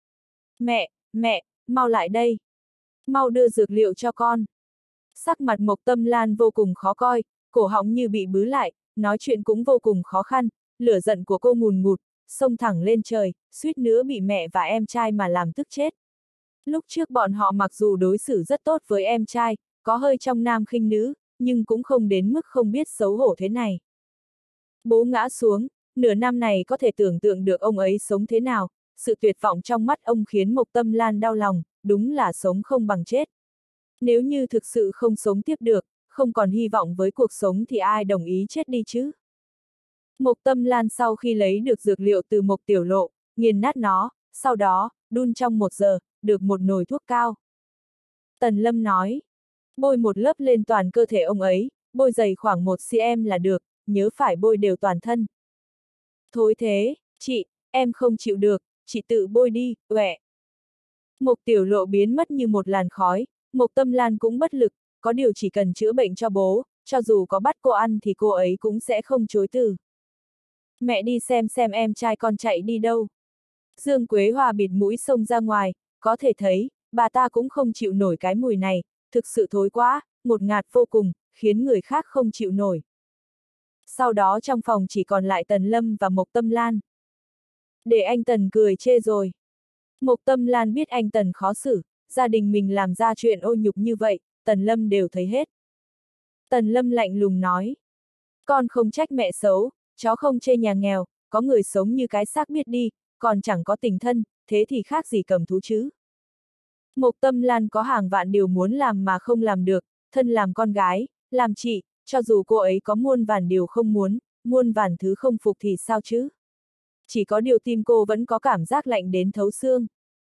Speaker 1: Mẹ, mau lại đây. Mau đưa dược liệu cho con. Sắc mặt Mộc Tâm Lan vô cùng khó coi, cổ họng như bị bứ lại, nói chuyện cũng vô cùng khó khăn, lửa giận của cô ngùn ngụt, xông thẳng lên trời, suýt nữa bị mẹ và em trai mà làm tức chết. Lúc trước bọn họ mặc dù đối xử rất tốt với em trai, có hơi trọng nam khinh nữ, nhưng cũng không đến mức không biết xấu hổ thế này. Bố ngã xuống, nửa năm này có thể tưởng tượng được ông ấy sống thế nào, sự tuyệt vọng trong mắt ông khiến Mộc Tâm Lan đau lòng, đúng là sống không bằng chết. Nếu như thực sự không sống tiếp được, không còn hy vọng với cuộc sống thì ai đồng ý chết đi chứ? Mộc Tâm Lan sau khi lấy được dược liệu từ Mộc Tiểu Lộ, nghiền nát nó, sau đó, đun trong 1 giờ, được một nồi thuốc cao. Tần Lâm nói, bôi một lớp lên toàn cơ thể ông ấy, bôi dày khoảng 1 cm là được, nhớ phải bôi đều toàn thân. Thối thế, chị, em không chịu được, chị tự bôi đi, uẹ. Mộc Tiểu Lộ biến mất như một làn khói, Mộc Tâm Lan cũng bất lực, có điều chỉ cần chữa bệnh cho bố, cho dù có bắt cô ăn thì cô ấy cũng sẽ không chối từ. Mẹ đi xem em trai con chạy đi đâu. Dương Quế Hoa bịt mũi xông ra ngoài, có thể thấy, bà ta cũng không chịu nổi cái mùi này, thực sự thối quá, ngột ngạt vô cùng, khiến người khác không chịu nổi. Sau đó trong phòng chỉ còn lại Tần Lâm và Mộc Tâm Lan. Để anh Tần cười chê rồi. Mộc Tâm Lan biết anh Tần khó xử, gia đình mình làm ra chuyện ô nhục như vậy, Tần Lâm đều thấy hết. Tần Lâm lạnh lùng nói. Con không trách mẹ xấu, chó không chê nhà nghèo, có người sống như cái xác biết đi, còn chẳng có tình thân, thế thì khác gì cầm thú chứ. Mộc Tâm Lan có hàng vạn điều muốn làm mà không làm được, thân làm con gái, làm chị, cho dù cô ấy có muôn vàn điều không muốn, muôn vàn thứ không phục thì sao chứ? Chỉ có điều tim cô vẫn có cảm giác lạnh đến thấu xương.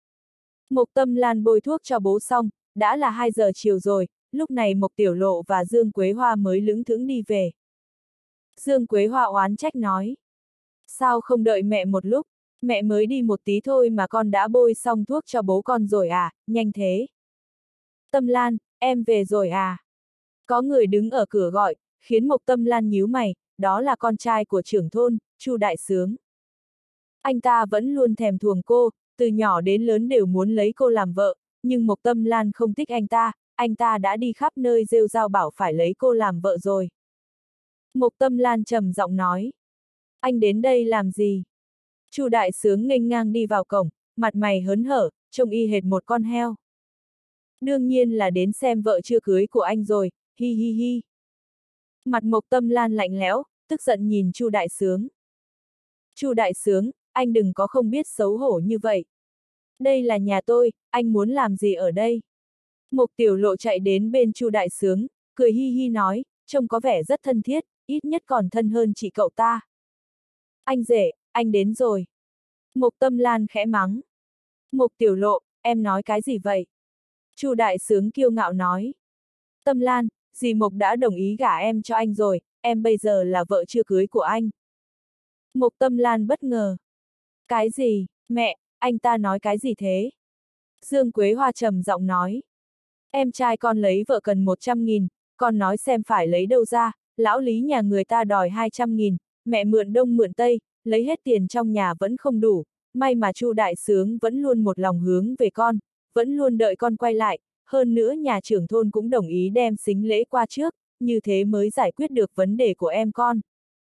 Speaker 1: Mộc Tâm Lan bôi thuốc cho bố xong, đã là 2 giờ chiều rồi, lúc này Mộc Tiểu Lộ và Dương Quế Hoa mới lững thững đi về. Dương Quế Hoa oán trách nói. Sao không đợi mẹ một lúc, mẹ mới đi một tí thôi mà con đã bôi xong thuốc cho bố con rồi à, nhanh thế. Tâm Lan, em về rồi à? Có người đứng ở cửa gọi, khiến Mộc Tâm Lan nhíu mày, đó là con trai của trưởng thôn, Chu Đại Sướng. Anh ta vẫn luôn thèm thuồng cô, từ nhỏ đến lớn đều muốn lấy cô làm vợ, nhưng Mộc Tâm Lan không thích anh ta đã đi khắp nơi rêu rao bảo phải lấy cô làm vợ rồi. Mộc Tâm Lan trầm giọng nói. Anh đến đây làm gì? Chu Đại Sướng nghênh ngang đi vào cổng, mặt mày hớn hở, trông y hệt một con heo. Đương nhiên là đến xem vợ chưa cưới của anh rồi, hi hi hi. Mặt Mộc Tâm Lan lạnh lẽo, tức giận nhìn Chu Đại Sướng. Chu Đại Sướng, anh đừng có không biết xấu hổ như vậy. Đây là nhà tôi, anh muốn làm gì ở đây? Mộc Tiểu Lộ chạy đến bên Chu Đại Sướng, cười hi hi nói, trông có vẻ rất thân thiết, ít nhất còn thân hơn chị cậu ta. Anh rể, anh đến rồi. Mộc Tâm Lan khẽ mắng. Mộc Tiểu Lộ, em nói cái gì vậy? Chu Đại Sướng kiêu ngạo nói. Tâm Lan, dì Mộc đã đồng ý gả em cho anh rồi, em bây giờ là vợ chưa cưới của anh. Mộc Tâm Lan bất ngờ. Cái gì, mẹ, anh ta nói cái gì thế? Dương Quế Hoa trầm giọng nói. Em trai con lấy vợ cần 100.000, con nói xem phải lấy đâu ra, lão Lý nhà người ta đòi 200.000, mẹ mượn đông mượn tây, lấy hết tiền trong nhà vẫn không đủ, may mà Chu Đại Sướng vẫn luôn một lòng hướng về con, vẫn luôn đợi con quay lại, hơn nữa nhà trưởng thôn cũng đồng ý đem sính lễ qua trước, như thế mới giải quyết được vấn đề của em con.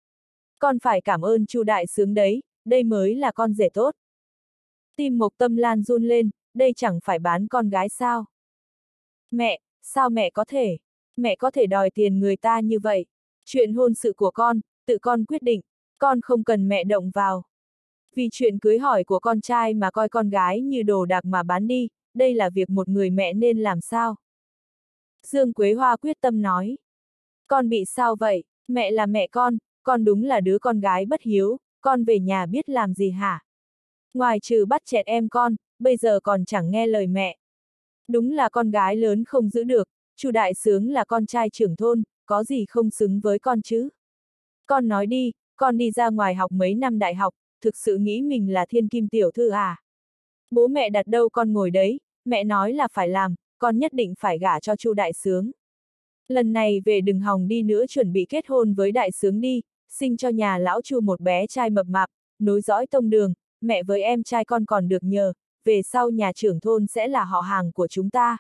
Speaker 1: Con phải cảm ơn Chu Đại Sướng đấy, đây mới là con rể tốt. Tim Mộc Tâm Lan run lên, đây chẳng phải bán con gái sao? Mẹ, sao mẹ có thể đòi tiền người ta như vậy? Chuyện hôn sự của con, tự con quyết định, con không cần mẹ động vào. Vì chuyện cưới hỏi của con trai mà coi con gái như đồ đạc mà bán đi, đây là việc một người mẹ nên làm sao? Dương Quế Hoa quyết tâm nói. Con bị sao vậy? Mẹ là mẹ con đúng là đứa con gái bất hiếu, con về nhà biết làm gì hả? Ngoài trừ bắt chẹt em con, bây giờ còn chẳng nghe lời mẹ. Đúng là con gái lớn không giữ được, Chu Đại Sướng là con trai trưởng thôn, có gì không xứng với con chứ? Con nói đi, con đi ra ngoài học mấy năm đại học, thực sự nghĩ mình là thiên kim tiểu thư à? Bố mẹ đặt đâu con ngồi đấy, mẹ nói là phải làm, con nhất định phải gả cho Chu Đại Sướng. Lần này về đừng hòng đi nữa, chuẩn bị kết hôn với Đại Sướng đi, sinh cho nhà lão Chu một bé trai mập mạp, nối dõi tông đường, mẹ với em trai con còn được nhờ, về sau nhà trưởng thôn sẽ là họ hàng của chúng ta.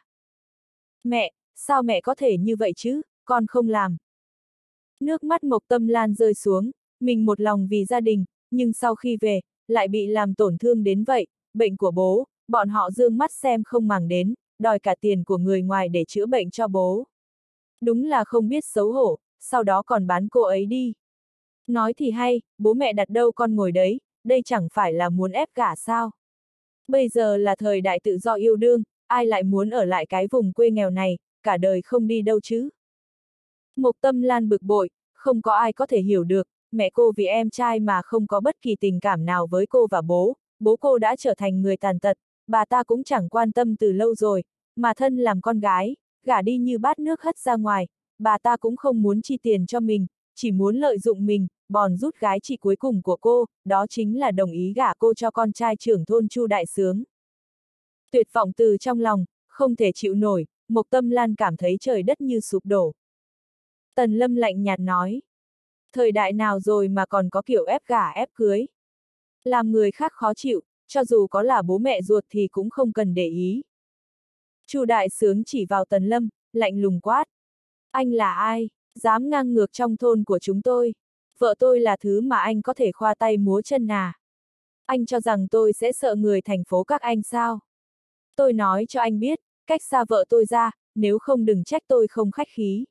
Speaker 1: Mẹ, sao mẹ có thể như vậy chứ, con không làm. Nước mắt Mộc Tâm Lan rơi xuống, mình một lòng vì gia đình, nhưng sau khi về, lại bị làm tổn thương đến vậy, bệnh của bố, bọn họ dương mắt xem không màng đến, đòi cả tiền của người ngoài để chữa bệnh cho bố. Đúng là không biết xấu hổ, sau đó còn bán cô ấy đi. Nói thì hay, bố mẹ đặt đâu con ngồi đấy, đây chẳng phải là muốn ép gả sao. Bây giờ là thời đại tự do yêu đương, ai lại muốn ở lại cái vùng quê nghèo này, cả đời không đi đâu chứ. Mộc Tâm Lan bực bội, không có ai có thể hiểu được, mẹ cô vì em trai mà không có bất kỳ tình cảm nào với cô và bố cô đã trở thành người tàn tật, bà ta cũng chẳng quan tâm từ lâu rồi, mà thân làm con gái, gả đi như bát nước hất ra ngoài, bà ta cũng không muốn chi tiền cho mình, chỉ muốn lợi dụng mình, bòn rút gái chị cuối cùng của cô, đó chính là đồng ý gả cô cho con trai trưởng thôn Chu Đại Sướng. Tuyệt vọng từ trong lòng, không thể chịu nổi, Mộc Tâm Lan cảm thấy trời đất như sụp đổ. Tần Lâm lạnh nhạt nói. Thời đại nào rồi mà còn có kiểu ép gả ép cưới. Làm người khác khó chịu, cho dù có là bố mẹ ruột thì cũng không cần để ý. Chu Đại Sướng chỉ vào Tần Lâm, lạnh lùng quát. Anh là ai, dám ngang ngược trong thôn của chúng tôi? Vợ tôi là thứ mà anh có thể khoa tay múa chân à? Anh cho rằng tôi sẽ sợ người thành phố các anh sao? Tôi nói cho anh biết, cách xa vợ tôi ra, nếu không đừng trách tôi không khách khí.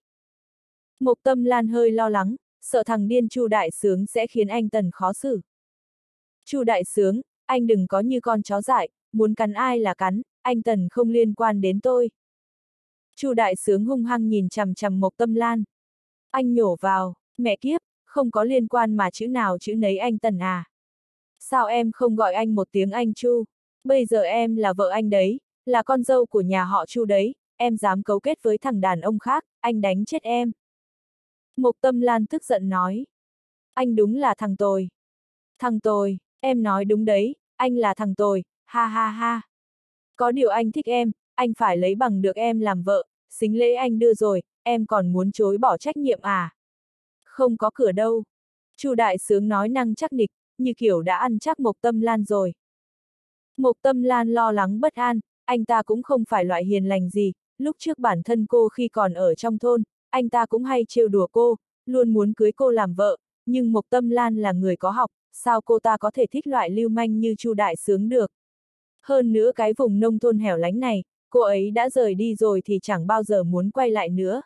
Speaker 1: Mộc Tâm Lan hơi lo lắng, sợ thằng điên Chu Đại Sướng sẽ khiến anh Tần khó xử. Chu Đại Sướng, anh đừng có như con chó dại, muốn cắn ai là cắn, anh Tần không liên quan đến tôi. Chu đại sướng hung hăng nhìn chằm chằm Mộc Tâm Lan. Anh nhổ vào, mẹ kiếp, không có liên quan mà chữ nào chữ nấy anh Tần à. Sao em không gọi anh một tiếng anh Chu? Bây giờ em là vợ anh đấy, là con dâu của nhà họ Chu đấy, em dám cấu kết với thằng đàn ông khác, anh đánh chết em. Mộc Tâm Lan tức giận nói. Anh đúng là thằng tồi. Thằng tồi, em nói đúng đấy, anh là thằng tồi, ha ha ha. Có điều anh thích em, anh phải lấy bằng được em làm vợ, sính lễ anh đưa rồi, em còn muốn chối bỏ trách nhiệm à? Không có cửa đâu. Chu đại sướng nói năng chắc nịch, như kiểu đã ăn chắc Mộc Tâm Lan rồi. Mộc Tâm Lan lo lắng bất an, anh ta cũng không phải loại hiền lành gì, lúc trước bản thân cô khi còn ở trong thôn, anh ta cũng hay trêu đùa cô, luôn muốn cưới cô làm vợ, nhưng Mộc Tâm Lan là người có học, sao cô ta có thể thích loại lưu manh như Chu đại sướng được. Hơn nữa cái vùng nông thôn hẻo lánh này, cô ấy đã rời đi rồi thì chẳng bao giờ muốn quay lại nữa.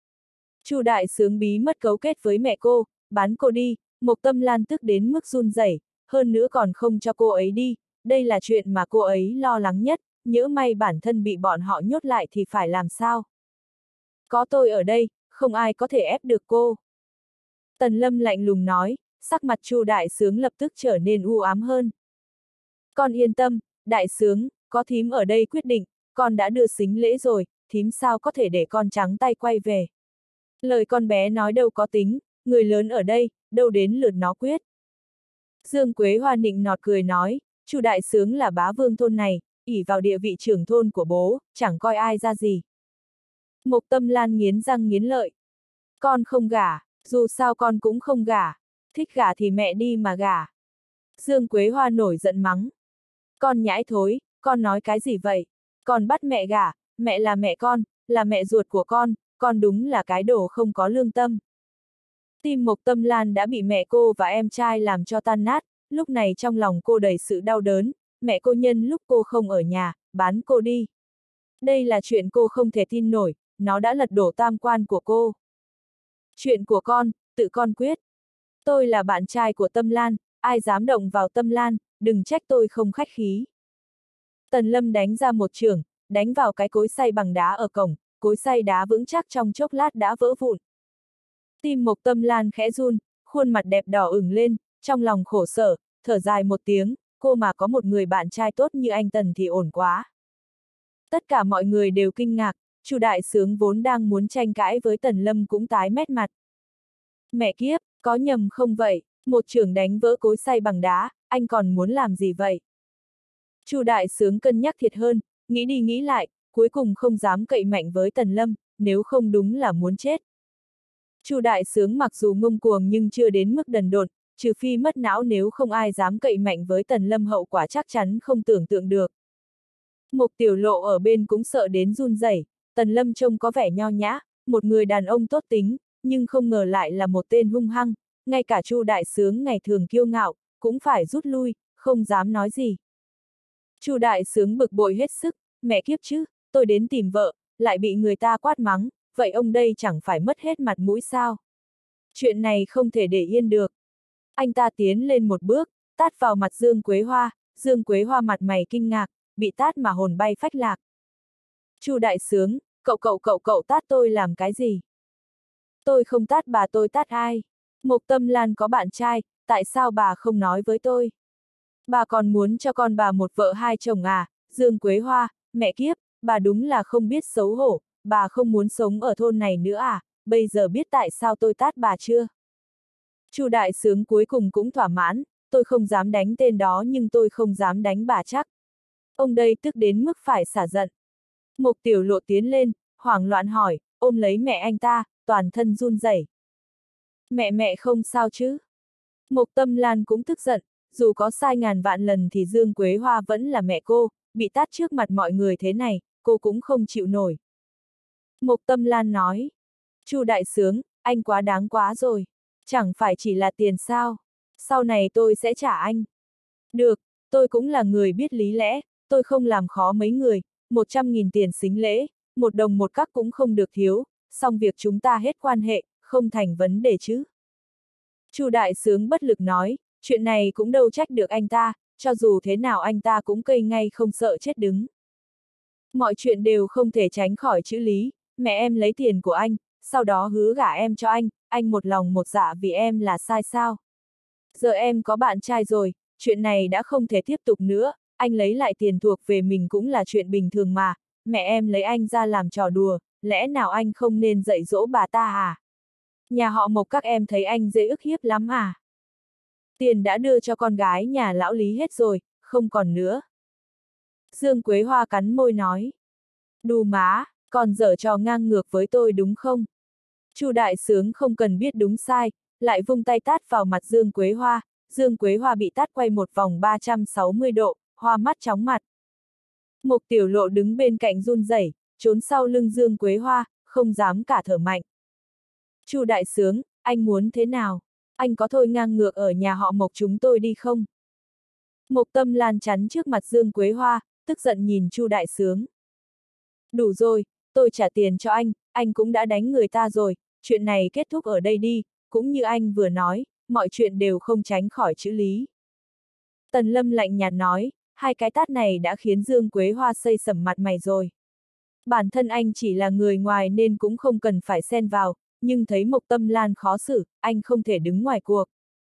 Speaker 1: Chu đại sướng bí mật cấu kết với mẹ cô, bán cô đi, Mộc Tâm Lan tức đến mức run rẩy, hơn nữa còn không cho cô ấy đi, đây là chuyện mà cô ấy lo lắng nhất, nhỡ may bản thân bị bọn họ nhốt lại thì phải làm sao? Có tôi ở đây, không ai có thể ép được cô. Tần Lâm lạnh lùng nói, sắc mặt Chu đại sướng lập tức trở nên u ám hơn. Con yên tâm, đại sướng, có thím ở đây quyết định, con đã đưa sính lễ rồi, thím sao có thể để con trắng tay quay về. Lời con bé nói đâu có tính, người lớn ở đây, đâu đến lượt nó quyết. Dương Quế Hoa nịnh nọt cười nói, Chu đại sướng là bá vương thôn này, ỷ vào địa vị trưởng thôn của bố, chẳng coi ai ra gì. Mộc Tâm Lan nghiến răng nghiến lợi. Con không gả, dù sao con cũng không gả, thích gả thì mẹ đi mà gả. Dương Quế Hoa nổi giận mắng. Con nhãi thối, con nói cái gì vậy? Con bắt mẹ gả, mẹ là mẹ con, là mẹ ruột của con đúng là cái đồ không có lương tâm. Tim Mộc Tâm Lan đã bị mẹ cô và em trai làm cho tan nát, lúc này trong lòng cô đầy sự đau đớn, mẹ cô nhân lúc cô không ở nhà, bán cô đi. Đây là chuyện cô không thể tin nổi, nó đã lật đổ tam quan của cô. Chuyện của con, tự con quyết. Tôi là bạn trai của Tâm Lan, ai dám động vào Tâm Lan, đừng trách tôi không khách khí. Tần Lâm đánh ra một chưởng, đánh vào cái cối xay bằng đá ở cổng, cối xay đá vững chắc trong chốc lát đã vỡ vụn. Tim Mộc Tâm Lan khẽ run, khuôn mặt đẹp đỏ ửng lên, trong lòng khổ sở, thở dài một tiếng, cô mà có một người bạn trai tốt như anh Tần thì ổn quá. Tất cả mọi người đều kinh ngạc, Chu đại sướng vốn đang muốn tranh cãi với Tần Lâm cũng tái mét mặt. Mẹ kiếp, có nhầm không vậy, một chưởng đánh vỡ cối xay bằng đá, anh còn muốn làm gì vậy? Chu đại sướng cân nhắc thiệt hơn, nghĩ đi nghĩ lại, cuối cùng không dám cậy mạnh với Tần Lâm, nếu không đúng là muốn chết. Chu đại sướng mặc dù ngông cuồng nhưng chưa đến mức đần độn, trừ phi mất não, nếu không ai dám cậy mạnh với Tần Lâm hậu quả chắc chắn không tưởng tượng được. Mục Tiểu Lộ ở bên cũng sợ đến run rẩy, Tần Lâm trông có vẻ nho nhã, một người đàn ông tốt tính, nhưng không ngờ lại là một tên hung hăng, ngay cả Chu đại sướng ngày thường kiêu ngạo, cũng phải rút lui, không dám nói gì. Chu đại sướng bực bội hết sức, mẹ kiếp chứ, tôi đến tìm vợ, lại bị người ta quát mắng, vậy ông đây chẳng phải mất hết mặt mũi sao? Chuyện này không thể để yên được. Anh ta tiến lên một bước, tát vào mặt Dương Quế Hoa, Dương Quế Hoa mặt mày kinh ngạc, bị tát mà hồn bay phách lạc. Chu đại sướng, cậu tát tôi làm cái gì? Tôi không tát bà, tôi tát ai? Mộc Tâm Lan có bạn trai, tại sao bà không nói với tôi? Bà còn muốn cho con bà một vợ hai chồng à? Dương Quế Hoa, mẹ kiếp, bà đúng là không biết xấu hổ, bà không muốn sống ở thôn này nữa à? Bây giờ biết tại sao tôi tát bà chưa? Chu đại sướng cuối cùng cũng thỏa mãn, tôi không dám đánh tên đó nhưng tôi không dám đánh bà chắc. Ông đây tức đến mức phải xả giận. Mục Tiểu Lộ tiến lên, hoảng loạn hỏi, ôm lấy mẹ anh ta, toàn thân run rẩy. Mẹ không sao chứ? Mộc Tâm Lan cũng tức giận, dù có sai ngàn vạn lần thì Dương Quế Hoa vẫn là mẹ cô, bị tát trước mặt mọi người thế này, cô cũng không chịu nổi. Mộc Tâm Lan nói, Chu đại sướng, anh quá đáng quá rồi, chẳng phải chỉ là tiền sao, sau này tôi sẽ trả anh. Được, tôi cũng là người biết lý lẽ, tôi không làm khó mấy người, 100.000 tiền sính lễ, 1 đồng 1 cắc cũng không được thiếu, xong việc chúng ta hết quan hệ, không thành vấn đề chứ. Chu đại sướng bất lực nói, chuyện này cũng đâu trách được anh ta, cho dù thế nào anh ta cũng cây ngay không sợ chết đứng. Mọi chuyện đều không thể tránh khỏi chữ lý, mẹ em lấy tiền của anh, sau đó hứa gả em cho anh một lòng một dạ vì em là sai sao? Giờ em có bạn trai rồi, chuyện này đã không thể tiếp tục nữa, anh lấy lại tiền thuộc về mình cũng là chuyện bình thường mà, mẹ em lấy anh ra làm trò đùa, lẽ nào anh không nên dạy dỗ bà ta à? Nhà họ Mộc các em thấy anh dễ ức hiếp lắm à? Tiền đã đưa cho con gái nhà lão Lý hết rồi, không còn nữa. Dương Quế Hoa cắn môi nói. Đù má, còn giở trò ngang ngược với tôi đúng không? Chu Đại Sướng không cần biết đúng sai, lại vung tay tát vào mặt Dương Quế Hoa, Dương Quế Hoa bị tát quay một vòng 360 độ, hoa mắt chóng mặt. Mục Tiểu Lộ đứng bên cạnh run rẩy, trốn sau lưng Dương Quế Hoa, không dám cả thở mạnh. Chu Đại Sướng, anh muốn thế nào? Anh có thôi ngang ngược ở nhà họ Mộc chúng tôi đi không? Mộc Tâm Lan chắn trước mặt Dương Quế Hoa, tức giận nhìn Chu Đại Sướng. Đủ rồi, tôi trả tiền cho anh cũng đã đánh người ta rồi, chuyện này kết thúc ở đây đi, cũng như anh vừa nói, mọi chuyện đều không tránh khỏi chữ lý. Tần Lâm lạnh nhạt nói, hai cái tát này đã khiến Dương Quế Hoa xây sẩm mặt mày rồi. Bản thân anh chỉ là người ngoài nên cũng không cần phải xen vào, nhưng thấy Mộc Tâm Lan khó xử, anh không thể đứng ngoài cuộc.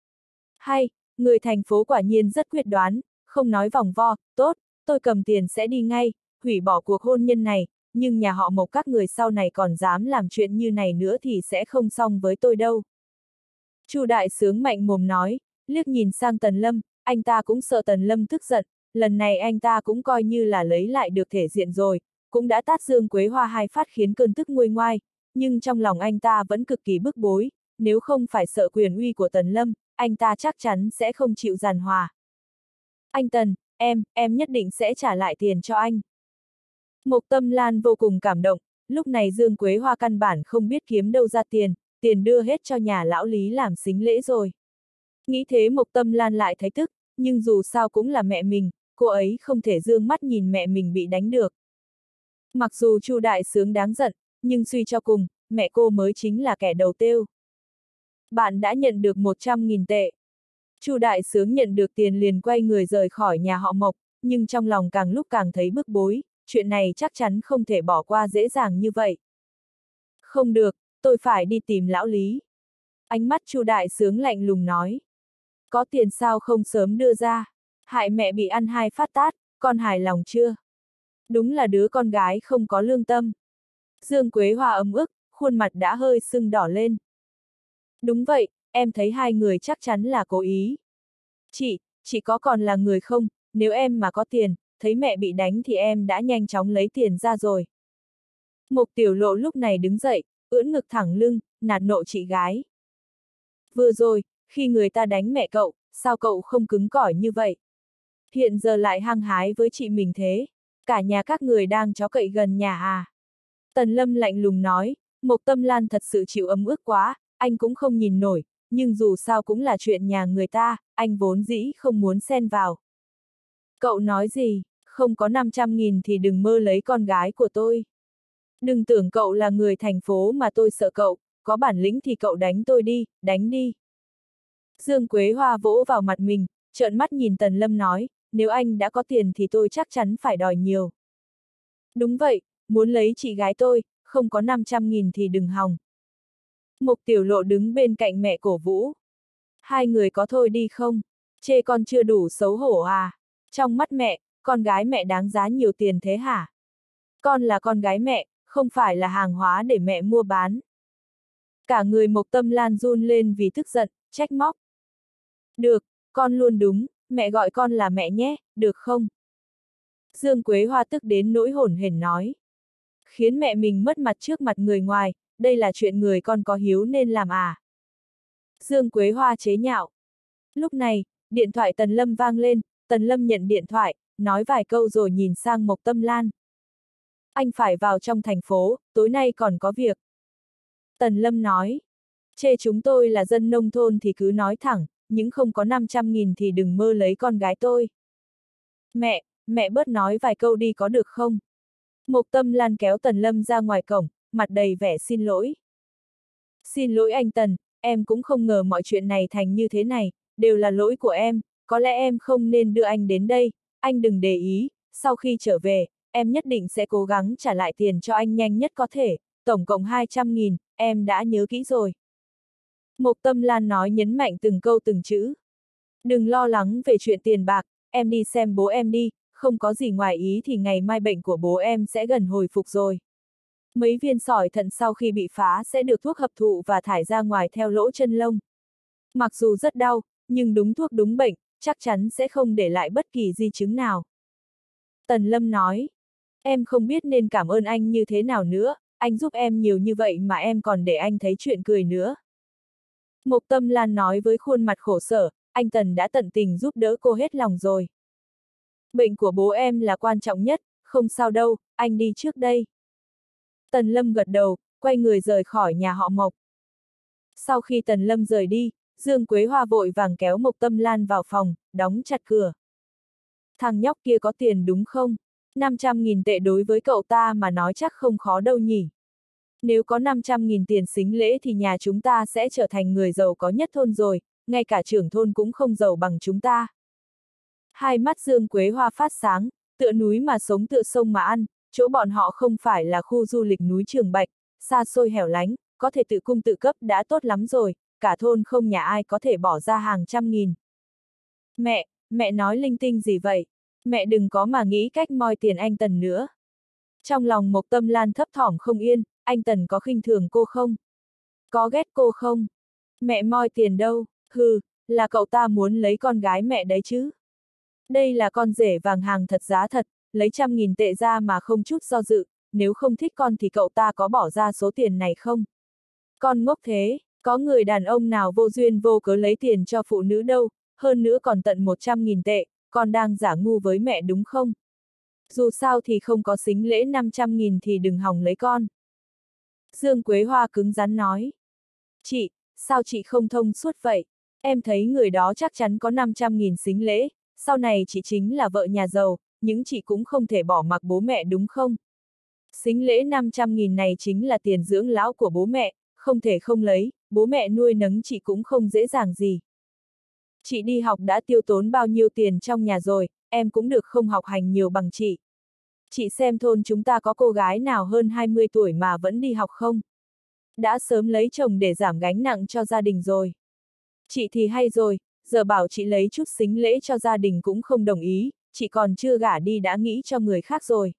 Speaker 1: Hay, người thành phố quả nhiên rất quyết đoán, không nói vòng vo, tốt, tôi cầm tiền sẽ đi ngay, hủy bỏ cuộc hôn nhân này, nhưng nhà họ Mộc các người sau này còn dám làm chuyện như này nữa thì sẽ không xong với tôi đâu. Chu Đại Sướng mạnh mồm nói, liếc nhìn sang Tần Lâm, anh ta cũng sợ Tần Lâm tức giận, lần này anh ta cũng coi như là lấy lại được thể diện rồi, cũng đã tát Dương Quế Hoa hai phát khiến cơn tức nguôi ngoai, nhưng trong lòng anh ta vẫn cực kỳ bức bối, nếu không phải sợ quyền uy của Tần Lâm, anh ta chắc chắn sẽ không chịu giàn hòa. Anh Tần, em nhất định sẽ trả lại tiền cho anh. Mộc Tâm Lan vô cùng cảm động, lúc này Dương Quế Hoa căn bản không biết kiếm đâu ra tiền đưa hết cho nhà lão Lý làm sính lễ rồi. Nghĩ thế Mộc Tâm Lan lại thấy tức, nhưng dù sao cũng là mẹ mình, cô ấy không thể dương mắt nhìn mẹ mình bị đánh được. Mặc dù Chu Đại Sướng đáng giận, nhưng suy cho cùng, mẹ cô mới chính là kẻ đầu tiêu. Bạn đã nhận được 100.000 tệ. Chu Đại Sướng nhận được tiền liền quay người rời khỏi nhà họ Mộc, nhưng trong lòng càng lúc càng thấy bức bối, chuyện này chắc chắn không thể bỏ qua dễ dàng như vậy. Không được, tôi phải đi tìm lão Lý. Ánh mắt Chu Đại Sướng lạnh lùng nói. Có tiền sao không sớm đưa ra, hại mẹ bị ăn hai phát tát, con hài lòng chưa? Đúng là đứa con gái không có lương tâm. Dương Quế Hoa ấm ức, khuôn mặt đã hơi sưng đỏ lên. Đúng vậy, em thấy hai người chắc chắn là cố ý. Chị có còn là người không, nếu em mà có tiền, thấy mẹ bị đánh thì em đã nhanh chóng lấy tiền ra rồi. Mục Tiểu Lộ lúc này đứng dậy, ưỡn ngực thẳng lưng, nạt nộ chị gái. Vừa rồi, khi người ta đánh mẹ cậu, sao cậu không cứng cỏi như vậy? Hiện giờ lại hăng hái với chị mình thế, cả nhà các người đang chó cậy gần nhà à? Tần Lâm lạnh lùng nói, Mộc Tâm Lan thật sự chịu ấm ức quá, anh cũng không nhìn nổi, nhưng dù sao cũng là chuyện nhà người ta, anh vốn dĩ không muốn xen vào. Cậu nói gì, không có 500.000 thì đừng mơ lấy con gái của tôi. Đừng tưởng cậu là người thành phố mà tôi sợ cậu, có bản lĩnh thì cậu đánh tôi đi, đánh đi. Dương Quế Hoa vỗ vào mặt mình, trợn mắt nhìn Tần Lâm nói, nếu anh đã có tiền thì tôi chắc chắn phải đòi nhiều. Đúng vậy, muốn lấy chị gái tôi, không có 500.000 thì đừng hòng. Mục Tiểu Lộ đứng bên cạnh mẹ cổ vũ. Hai người có thôi đi không? Chê con chưa đủ xấu hổ à? Trong mắt mẹ, con gái mẹ đáng giá nhiều tiền thế hả? Con là con gái mẹ, không phải là hàng hóa để mẹ mua bán. Cả người Mộc Tâm Lan run lên vì tức giận, trách móc. Được, con luôn đúng, mẹ gọi con là mẹ nhé, được không? Dương Quế Hoa tức đến nỗi hổn hển nói. Khiến mẹ mình mất mặt trước mặt người ngoài, đây là chuyện người con có hiếu nên làm à? Dương Quế Hoa chế nhạo. Lúc này, điện thoại Tần Lâm vang lên, Tần Lâm nhận điện thoại, nói vài câu rồi nhìn sang Mộc Tâm Lan. Anh phải vào trong thành phố, tối nay còn có việc. Tần Lâm nói. Chê chúng tôi là dân nông thôn thì cứ nói thẳng, nhưng không có 500.000 thì đừng mơ lấy con gái tôi. Mẹ bớt nói vài câu đi có được không? Mộc Tâm Lan kéo Tần Lâm ra ngoài cổng, mặt đầy vẻ xin lỗi. Xin lỗi anh Tần, em cũng không ngờ mọi chuyện này thành như thế này, đều là lỗi của em, có lẽ em không nên đưa anh đến đây, anh đừng để ý, sau khi trở về, em nhất định sẽ cố gắng trả lại tiền cho anh nhanh nhất có thể, tổng cộng 200.000, em đã nhớ kỹ rồi. Mộc Tâm Lan nói nhấn mạnh từng câu từng chữ. Đừng lo lắng về chuyện tiền bạc, em đi xem bố em đi, không có gì ngoài ý thì ngày mai bệnh của bố em sẽ gần hồi phục rồi. Mấy viên sỏi thận sau khi bị phá sẽ được thuốc hấp thụ và thải ra ngoài theo lỗ chân lông. Mặc dù rất đau, nhưng đúng thuốc đúng bệnh, chắc chắn sẽ không để lại bất kỳ di chứng nào. Tần Lâm nói, em không biết nên cảm ơn anh như thế nào nữa, anh giúp em nhiều như vậy mà em còn để anh thấy chuyện cười nữa. Mộc Tâm Lan nói với khuôn mặt khổ sở, anh Tần đã tận tình giúp đỡ cô hết lòng rồi. Bệnh của bố em là quan trọng nhất, không sao đâu, anh đi trước đây. Tần Lâm gật đầu, quay người rời khỏi nhà họ Mộc. Sau khi Tần Lâm rời đi, Dương Quế Hoa vội vàng kéo Mộc Tâm Lan vào phòng, đóng chặt cửa. Thằng nhóc kia có tiền đúng không? 500.000 tệ đối với cậu ta mà nói chắc không khó đâu nhỉ. Nếu có 500.000 tiền sính lễ thì nhà chúng ta sẽ trở thành người giàu có nhất thôn rồi, ngay cả trưởng thôn cũng không giàu bằng chúng ta. Hai mắt Dương Quế Hoa phát sáng, tựa núi mà sống tựa sông mà ăn, chỗ bọn họ không phải là khu du lịch núi Trường Bạch, xa xôi hẻo lánh, có thể tự cung tự cấp đã tốt lắm rồi, cả thôn không nhà ai có thể bỏ ra hàng trăm nghìn. Mẹ nói linh tinh gì vậy? Mẹ đừng có mà nghĩ cách moi tiền anh Tần nữa. Trong lòng Mộc Tâm Lan thấp thỏm không yên, anh Tần có khinh thường cô không? Có ghét cô không? Mẹ moi tiền đâu, hừ, là cậu ta muốn lấy con gái mẹ đấy chứ. Đây là con rể vàng hàng thật giá thật, lấy 100.000 tệ ra mà không chút do dự, nếu không thích con thì cậu ta có bỏ ra số tiền này không? Con ngốc thế, có người đàn ông nào vô duyên vô cớ lấy tiền cho phụ nữ đâu, hơn nữa còn tận 100.000 tệ, con đang giả ngu với mẹ đúng không? Dù sao thì không có sính lễ 500.000 thì đừng hòng lấy con. Dương Quế Hoa cứng rắn nói. Chị, sao chị không thông suốt vậy? Em thấy người đó chắc chắn có 500.000 sính lễ, sau này chị chính là vợ nhà giàu, nhưng chị cũng không thể bỏ mặc bố mẹ đúng không? Sính lễ 500.000 này chính là tiền dưỡng lão của bố mẹ, không thể không lấy, bố mẹ nuôi nấng chị cũng không dễ dàng gì. Chị đi học đã tiêu tốn bao nhiêu tiền trong nhà rồi, em cũng được không học hành nhiều bằng chị. Chị xem thôn chúng ta có cô gái nào hơn 20 tuổi mà vẫn đi học không? Đã sớm lấy chồng để giảm gánh nặng cho gia đình rồi. Chị thì hay rồi, giờ bảo chị lấy chút sính lễ cho gia đình cũng không đồng ý, chị còn chưa gả đi đã nghĩ cho người khác rồi.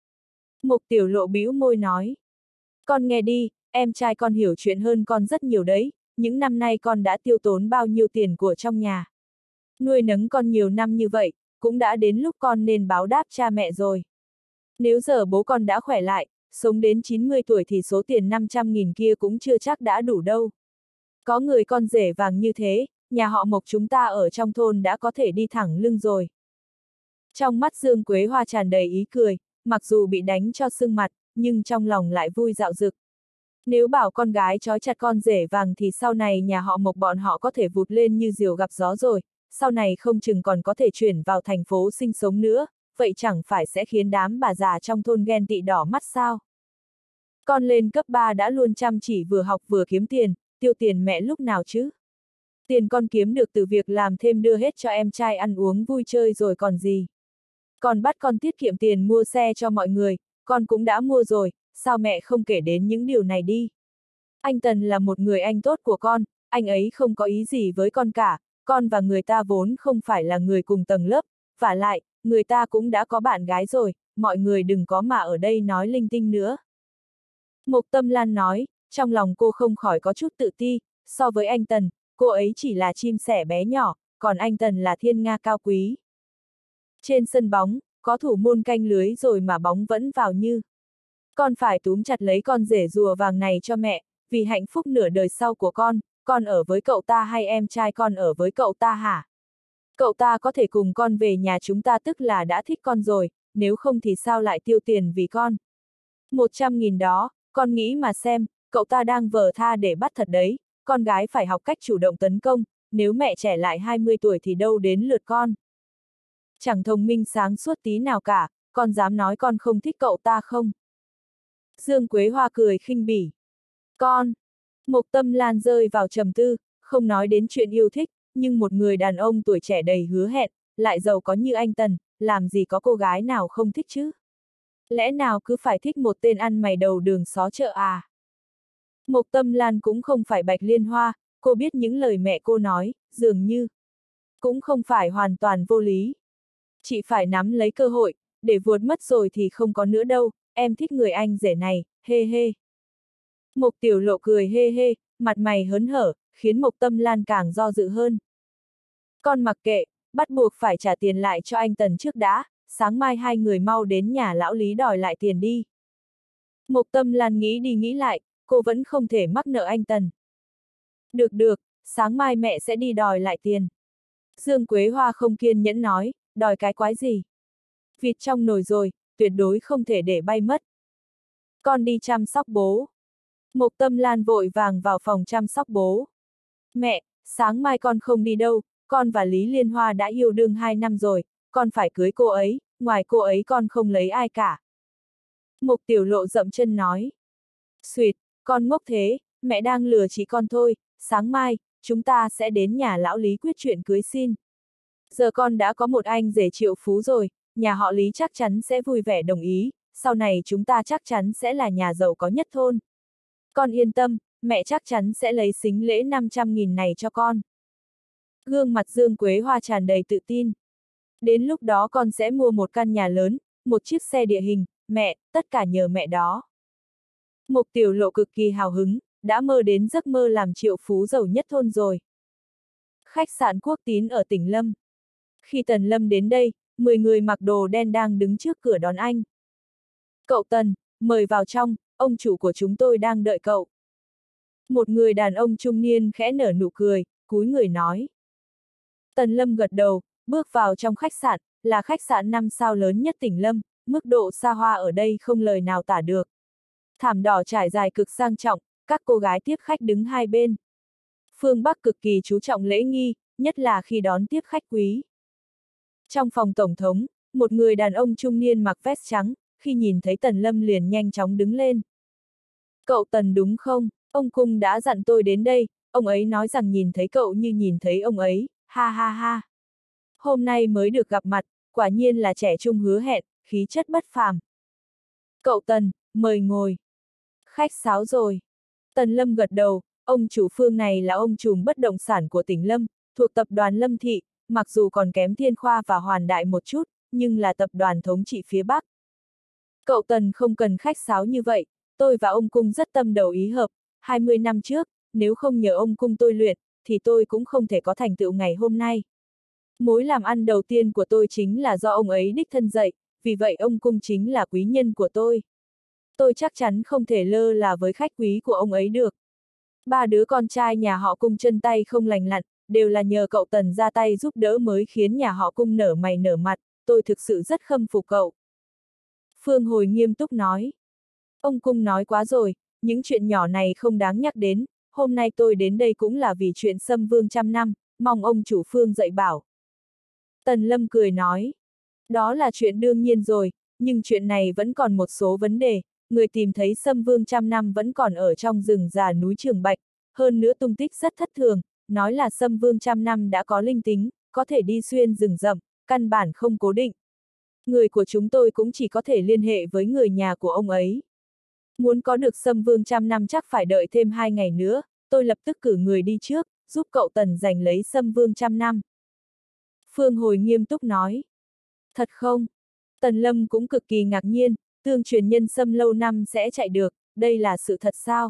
Speaker 1: Mục Tiểu Lộ bĩu môi nói. Con nghe đi, em trai con hiểu chuyện hơn con rất nhiều đấy, những năm nay con đã tiêu tốn bao nhiêu tiền của trong nhà. Nuôi nấng con nhiều năm như vậy, cũng đã đến lúc con nên báo đáp cha mẹ rồi. Nếu giờ bố con đã khỏe lại, sống đến 90 tuổi thì số tiền 500.000 kia cũng chưa chắc đã đủ đâu. Có người con rể vàng như thế, nhà họ Mộc chúng ta ở trong thôn đã có thể đi thẳng lưng rồi. Trong mắt Dương Quế Hoa tràn đầy ý cười, mặc dù bị đánh cho sưng mặt, nhưng trong lòng lại vui dạo dực. Nếu bảo con gái trói chặt con rể vàng thì sau này nhà họ Mộc bọn họ có thể vụt lên như diều gặp gió rồi, sau này không chừng còn có thể chuyển vào thành phố sinh sống nữa, vậy chẳng phải sẽ khiến đám bà già trong thôn ghen tị đỏ mắt sao? Con lên cấp 3 đã luôn chăm chỉ vừa học vừa kiếm tiền, tiêu tiền mẹ lúc nào chứ? Tiền con kiếm được từ việc làm thêm đưa hết cho em trai ăn uống vui chơi rồi còn gì? Còn bắt con tiết kiệm tiền mua xe cho mọi người, con cũng đã mua rồi, sao mẹ không kể đến những điều này đi? Anh Tần là một người anh tốt của con, anh ấy không có ý gì với con cả, con và người ta vốn không phải là người cùng tầng lớp, vả lại, người ta cũng đã có bạn gái rồi, mọi người đừng có mà ở đây nói linh tinh nữa. Mộc Tâm Lan nói, trong lòng cô không khỏi có chút tự ti, so với anh Tần, cô ấy chỉ là chim sẻ bé nhỏ, còn anh Tần là thiên nga cao quý. Trên sân bóng, có thủ môn canh lưới rồi mà bóng vẫn vào như. Con phải túm chặt lấy con rể rùa vàng này cho mẹ, vì hạnh phúc nửa đời sau của con ở với cậu ta hay em trai con ở với cậu ta hả? Cậu ta có thể cùng con về nhà chúng ta tức là đã thích con rồi, nếu không thì sao lại tiêu tiền vì con? 100.000 đó, con nghĩ mà xem, cậu ta đang vờ tha để bắt thật đấy, con gái phải học cách chủ động tấn công, nếu mẹ trẻ lại 20 tuổi thì đâu đến lượt con. Chẳng thông minh sáng suốt tí nào cả, con dám nói con không thích cậu ta không? Dương Quế Hoa cười khinh bỉ. Con! Mộc Tâm Lan rơi vào trầm tư, không nói đến chuyện yêu thích, nhưng một người đàn ông tuổi trẻ đầy hứa hẹn, lại giàu có như anh Tần, làm gì có cô gái nào không thích chứ? Lẽ nào cứ phải thích một tên ăn mày đầu đường xó chợ à? Mộc Tâm Lan cũng không phải Bạch Liên Hoa, cô biết những lời mẹ cô nói, dường như cũng không phải hoàn toàn vô lý. Chị phải nắm lấy cơ hội, để vuột mất rồi thì không có nữa đâu, em thích người anh rể này, hê hê. Mộc Tiểu Lộ cười hê hê, mặt mày hớn hở, khiến Mộc Tâm Lan càng do dự hơn. Con mặc kệ, bắt buộc phải trả tiền lại cho anh Tần trước đã, sáng mai hai người mau đến nhà lão Lý đòi lại tiền đi. Mộc Tâm Lan nghĩ đi nghĩ lại, cô vẫn không thể mắc nợ anh Tần. Được, sáng mai mẹ sẽ đi đòi lại tiền. Dương Quế Hoa không kiên nhẫn nói, đòi cái quái gì? Vịt trong nồi rồi, tuyệt đối không thể để bay mất. Con đi chăm sóc bố. Mộc Tâm Lan vội vàng vào phòng chăm sóc bố. Mẹ, sáng mai con không đi đâu, con và Lý Liên Hoa đã yêu đương 2 năm rồi, con phải cưới cô ấy, ngoài cô ấy con không lấy ai cả. Mộc Tiểu Lộ dậm chân nói. Xuyệt, con ngốc thế, mẹ đang lừa chị con thôi, sáng mai, chúng ta sẽ đến nhà lão Lý quyết chuyện cưới xin. Giờ con đã có một anh rể triệu phú rồi, nhà họ Lý chắc chắn sẽ vui vẻ đồng ý, sau này chúng ta chắc chắn sẽ là nhà giàu có nhất thôn. Con yên tâm, mẹ chắc chắn sẽ lấy sính lễ 500.000 này cho con. Gương mặt Dương Quế Hoa tràn đầy tự tin. Đến lúc đó con sẽ mua một căn nhà lớn, một chiếc xe địa hình, mẹ, tất cả nhờ mẹ đó. Mộc Tiểu Lộ cực kỳ hào hứng, đã mơ đến giấc mơ làm triệu phú giàu nhất thôn rồi. Khách sạn Quốc Tín ở tỉnh Lâm. Khi Tần Lâm đến đây, 10 người mặc đồ đen đang đứng trước cửa đón anh. Cậu Tần, mời vào trong, ông chủ của chúng tôi đang đợi cậu. Một người đàn ông trung niên khẽ nở nụ cười, cúi người nói. Tần Lâm gật đầu, bước vào trong khách sạn, là khách sạn 5 sao lớn nhất tỉnh Lâm, mức độ xa hoa ở đây không lời nào tả được. Thảm đỏ trải dài cực sang trọng, các cô gái tiếp khách đứng hai bên. Phương Bắc cực kỳ chú trọng lễ nghi, nhất là khi đón tiếp khách quý. Trong phòng tổng thống, một người đàn ông trung niên mặc vest trắng, khi nhìn thấy Tần Lâm liền nhanh chóng đứng lên. Cậu Tần đúng không? Ông Cung đã dặn tôi đến đây, ông ấy nói rằng nhìn thấy cậu như nhìn thấy ông ấy, ha ha ha. Hôm nay mới được gặp mặt, quả nhiên là trẻ trung hứa hẹn, khí chất bất phàm. Cậu Tần, mời ngồi. Khách sáo rồi. Tần Lâm gật đầu, ông chủ Phương này là ông trùm bất động sản của tỉnh Lâm, thuộc tập đoàn Lâm Thị, mặc dù còn kém Thiên Khoa và Hoàn Đại một chút, nhưng là tập đoàn thống trị phía Bắc. Cậu Tần không cần khách sáo như vậy, tôi và ông Cung rất tâm đầu ý hợp, 20 năm trước, nếu không nhờ ông Cung tôi luyện, thì tôi cũng không thể có thành tựu ngày hôm nay. Mối làm ăn đầu tiên của tôi chính là do ông ấy đích thân dạy, vì vậy ông Cung chính là quý nhân của tôi. Tôi chắc chắn không thể lơ là với khách quý của ông ấy được. 3 đứa con trai nhà họ Cung chân tay không lành lặn, đều là nhờ cậu Tần ra tay giúp đỡ mới khiến nhà họ Cung nở mày nở mặt, tôi thực sự rất khâm phục cậu. Phương Hồi nghiêm túc nói. Ông Cung nói quá rồi, những chuyện nhỏ này không đáng nhắc đến, hôm nay tôi đến đây cũng là vì chuyện Sâm Vương 100 năm, mong ông chủ Phương dạy bảo. Tần Lâm cười nói. Đó là chuyện đương nhiên rồi, nhưng chuyện này vẫn còn một số vấn đề, người tìm thấy Sâm Vương 100 năm vẫn còn ở trong rừng già núi Trường Bạch, hơn nữa tung tích rất thất thường, nói là Sâm Vương 100 năm đã có linh tính, có thể đi xuyên rừng rậm, căn bản không cố định. Người của chúng tôi cũng chỉ có thể liên hệ với người nhà của ông ấy. Muốn có được Sâm Vương 100 năm chắc phải đợi thêm 2 ngày nữa, tôi lập tức cử người đi trước, giúp cậu Tần giành lấy Sâm Vương 100 năm. Phương Hồi nghiêm túc nói. Thật không? Tần Lâm cũng cực kỳ ngạc nhiên, tương truyền nhân sâm lâu năm sẽ chạy được, đây là sự thật sao?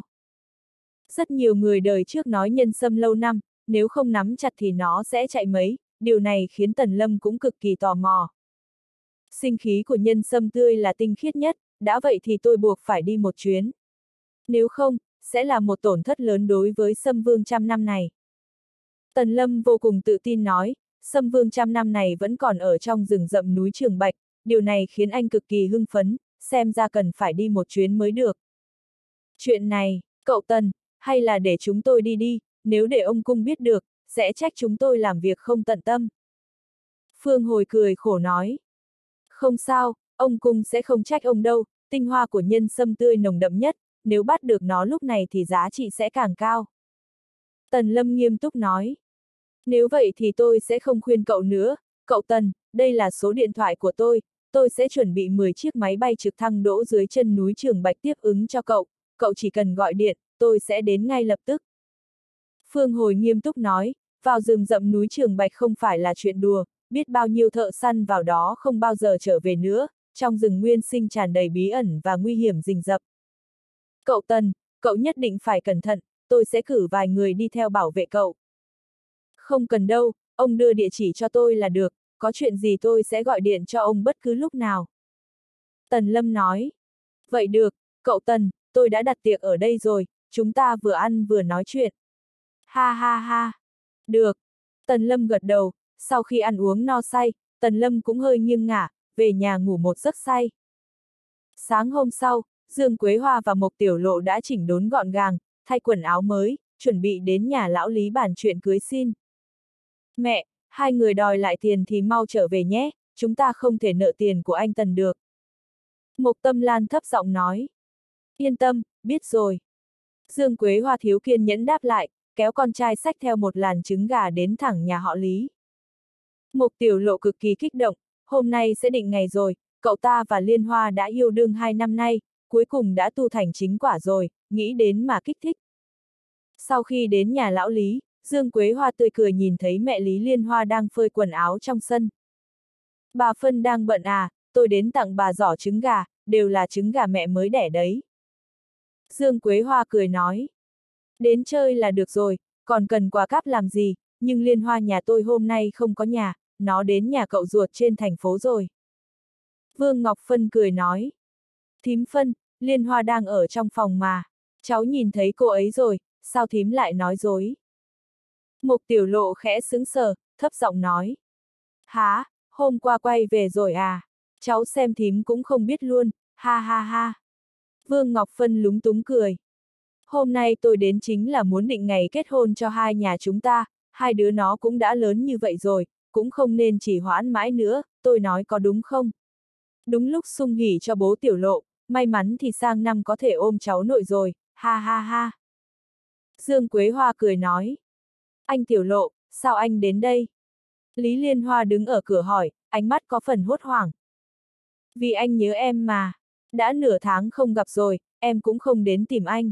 Speaker 1: Rất nhiều người đời trước nói nhân sâm lâu năm, nếu không nắm chặt thì nó sẽ chạy mấy, điều này khiến Tần Lâm cũng cực kỳ tò mò. Sinh khí của nhân sâm tươi là tinh khiết nhất, đã vậy thì tôi buộc phải đi một chuyến. Nếu không, sẽ là một tổn thất lớn đối với Sâm Vương 100 năm này. Tần Lâm vô cùng tự tin nói, Sâm Vương 100 năm này vẫn còn ở trong rừng rậm núi Trường Bạch, điều này khiến anh cực kỳ hưng phấn, xem ra cần phải đi một chuyến mới được. Chuyện này, cậu Tần, hay là để chúng tôi đi đi, nếu để ông Cung biết được, sẽ trách chúng tôi làm việc không tận tâm. Phương Hồi cười khổ nói. Không sao, ông Cung sẽ không trách ông đâu, tinh hoa của nhân sâm tươi nồng đậm nhất, nếu bắt được nó lúc này thì giá trị sẽ càng cao. Tần Lâm nghiêm túc nói. Nếu vậy thì tôi sẽ không khuyên cậu nữa, cậu Tần, đây là số điện thoại của tôi tôi sẽ chuẩn bị 10 chiếc máy bay trực thăng đỗ dưới chân núi Trường Bạch tiếp ứng cho cậu chỉ cần gọi điện, tôi sẽ đến ngay lập tức. Phương Hồi nghiêm túc nói, vào rừng rậm núi Trường Bạch không phải là chuyện đùa, biết bao nhiêu thợ săn vào đó không bao giờ trở về nữa, trong rừng nguyên sinh tràn đầy bí ẩn và nguy hiểm rình rập. Cậu Tần, cậu nhất định phải cẩn thận, tôi sẽ cử vài người đi theo bảo vệ cậu. Không cần đâu, ông đưa địa chỉ cho tôi là được, có chuyện gì tôi sẽ gọi điện cho ông bất cứ lúc nào. Tần Lâm nói. Vậy được, cậu Tần, tôi đã đặt tiệc ở đây rồi, chúng ta vừa ăn vừa nói chuyện. Ha ha ha. Được. Tần Lâm gật đầu, sau khi ăn uống no say, Tần Lâm cũng hơi nghiêng ngả, về nhà ngủ một giấc say. Sáng hôm sau, Dương Quế Hoa và Mộc Tiểu Lộ đã chỉnh đốn gọn gàng, thay quần áo mới, chuẩn bị đến nhà lão Lý bàn chuyện cưới xin. Mẹ, hai người đòi lại tiền thì mau trở về nhé, chúng ta không thể nợ tiền của anh Tần được. Mộc Tâm Lan thấp giọng nói. Yên tâm, biết rồi. Dương Quế Hoa thiếu kiên nhẫn đáp lại, kéo con trai xách theo một làn trứng gà đến thẳng nhà họ Lý. Mộc Tiểu Lộ cực kỳ kích động, hôm nay sẽ định ngày rồi, cậu ta và Liên Hoa đã yêu đương 2 năm nay, cuối cùng đã tu thành chính quả rồi, nghĩ đến mà kích thích. Sau khi đến nhà lão Lý, Dương Quế Hoa tươi cười nhìn thấy mẹ Lý Liên Hoa đang phơi quần áo trong sân. Bà Phân đang bận à, tôi đến tặng bà giỏ trứng gà, đều là trứng gà mẹ mới đẻ đấy. Dương Quế Hoa cười nói. Đến chơi là được rồi, còn cần quà cáp làm gì, nhưng Liên Hoa nhà tôi hôm nay không có nhà, nó đến nhà cậu ruột trên thành phố rồi. Vương Ngọc Phân cười nói. Thím Phân, Liên Hoa đang ở trong phòng mà, cháu nhìn thấy cô ấy rồi, sao thím lại nói dối? Mộc Tiểu Lộ khẽ sững sờ, thấp giọng nói. Hả, hôm qua quay về rồi à? Cháu xem thím cũng không biết luôn, ha ha ha. Vương Ngọc Phân lúng túng cười. Hôm nay tôi đến chính là muốn định ngày kết hôn cho hai nhà chúng ta, hai đứa nó cũng đã lớn như vậy rồi, cũng không nên chỉ hoãn mãi nữa, tôi nói có đúng không? Đúng lúc sung hỉ cho bố Tiểu Lộ, may mắn thì sang năm có thể ôm cháu nội rồi, ha ha ha. Dương Quế Hoa cười nói. Anh Tiểu Lộ, sao anh đến đây? Lý Liên Hoa đứng ở cửa hỏi, ánh mắt có phần hốt hoảng. Vì anh nhớ em mà, đã nửa tháng không gặp rồi, em cũng không đến tìm anh.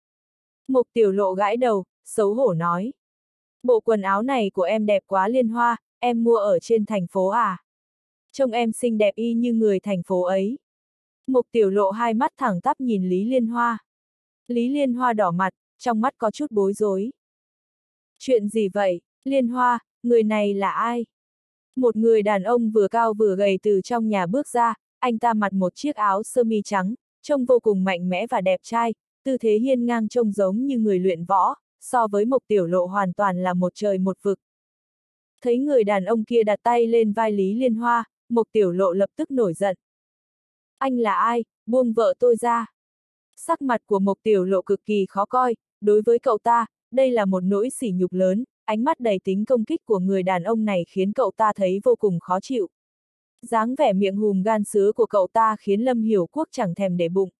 Speaker 1: Mộc Tiểu Lộ gãi đầu, xấu hổ nói. Bộ quần áo này của em đẹp quá Liên Hoa, em mua ở trên thành phố à? Trông em xinh đẹp y như người thành phố ấy. Mộc Tiểu Lộ hai mắt thẳng tắp nhìn Lý Liên Hoa. Lý Liên Hoa đỏ mặt, trong mắt có chút bối rối. Chuyện gì vậy, Liên Hoa, người này là ai? Một người đàn ông vừa cao vừa gầy từ trong nhà bước ra, anh ta mặc một chiếc áo sơ mi trắng, trông vô cùng mạnh mẽ và đẹp trai, tư thế hiên ngang trông giống như người luyện võ, so với Mộc Tiểu Lộ hoàn toàn là một trời một vực. Thấy người đàn ông kia đặt tay lên vai Lý Liên Hoa, Mộc Tiểu Lộ lập tức nổi giận. Anh là ai, buông vợ tôi ra. Sắc mặt của Mộc Tiểu Lộ cực kỳ khó coi, đối với cậu ta, đây là một nỗi sỉ nhục lớn, ánh mắt đầy tính công kích của người đàn ông này khiến cậu ta thấy vô cùng khó chịu. Dáng vẻ miệng hùm gan sứa của cậu ta khiến Lâm Hiểu Quốc chẳng thèm để bụng.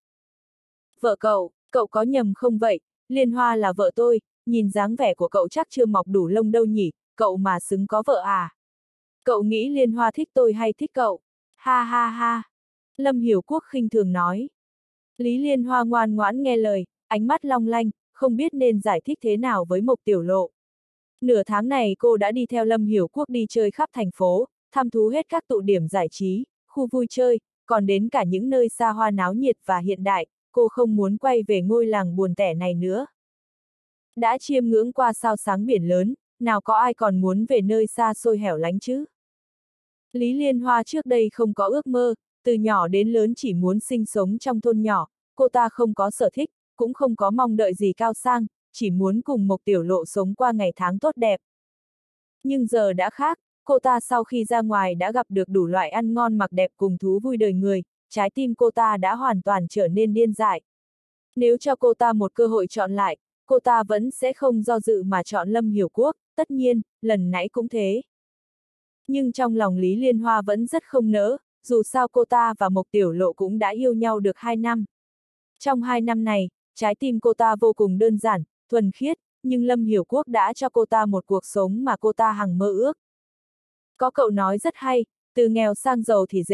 Speaker 1: Vợ cậu có nhầm không vậy, Liên Hoa là vợ tôi, nhìn dáng vẻ của cậu chắc chưa mọc đủ lông đâu nhỉ, cậu mà xứng có vợ à? Cậu nghĩ Liên Hoa thích tôi hay thích cậu? Ha ha ha! Lâm Hiểu Quốc khinh thường nói. Lý Liên Hoa ngoan ngoãn nghe lời, ánh mắt long lanh, không biết nên giải thích thế nào với Mộc Tiểu Lộ. Nửa tháng này cô đã đi theo Lâm Hiểu Quốc đi chơi khắp thành phố, thăm thú hết các tụ điểm giải trí, khu vui chơi, còn đến cả những nơi xa hoa náo nhiệt và hiện đại, cô không muốn quay về ngôi làng buồn tẻ này nữa. Đã chiêm ngưỡng qua sao sáng biển lớn, nào có ai còn muốn về nơi xa xôi hẻo lánh chứ? Lý Liên Hoa trước đây không có ước mơ, từ nhỏ đến lớn chỉ muốn sinh sống trong thôn nhỏ, cô ta không có sở thích, cũng không có mong đợi gì cao sang, chỉ muốn cùng Mộc Tiểu Lộ sống qua ngày tháng tốt đẹp. Nhưng giờ đã khác, cô ta sau khi ra ngoài đã gặp được đủ loại ăn ngon mặc đẹp cùng thú vui đời người, trái tim cô ta đã hoàn toàn trở nên điên dại. Nếu cho cô ta một cơ hội chọn lại, cô ta vẫn sẽ không do dự mà chọn Lâm Hiểu Quốc, tất nhiên, lần nãy cũng thế. Nhưng trong lòng Lý Liên Hoa vẫn rất không nỡ, dù sao cô ta và Mộc Tiểu Lộ cũng đã yêu nhau được 2 năm. Trong 2 năm này, trái tim cô ta vô cùng đơn giản, thuần khiết, nhưng Lâm Hiểu Quốc đã cho cô ta một cuộc sống mà cô ta hằng mơ ước. Có cậu nói rất hay, từ nghèo sang giàu thì dễ,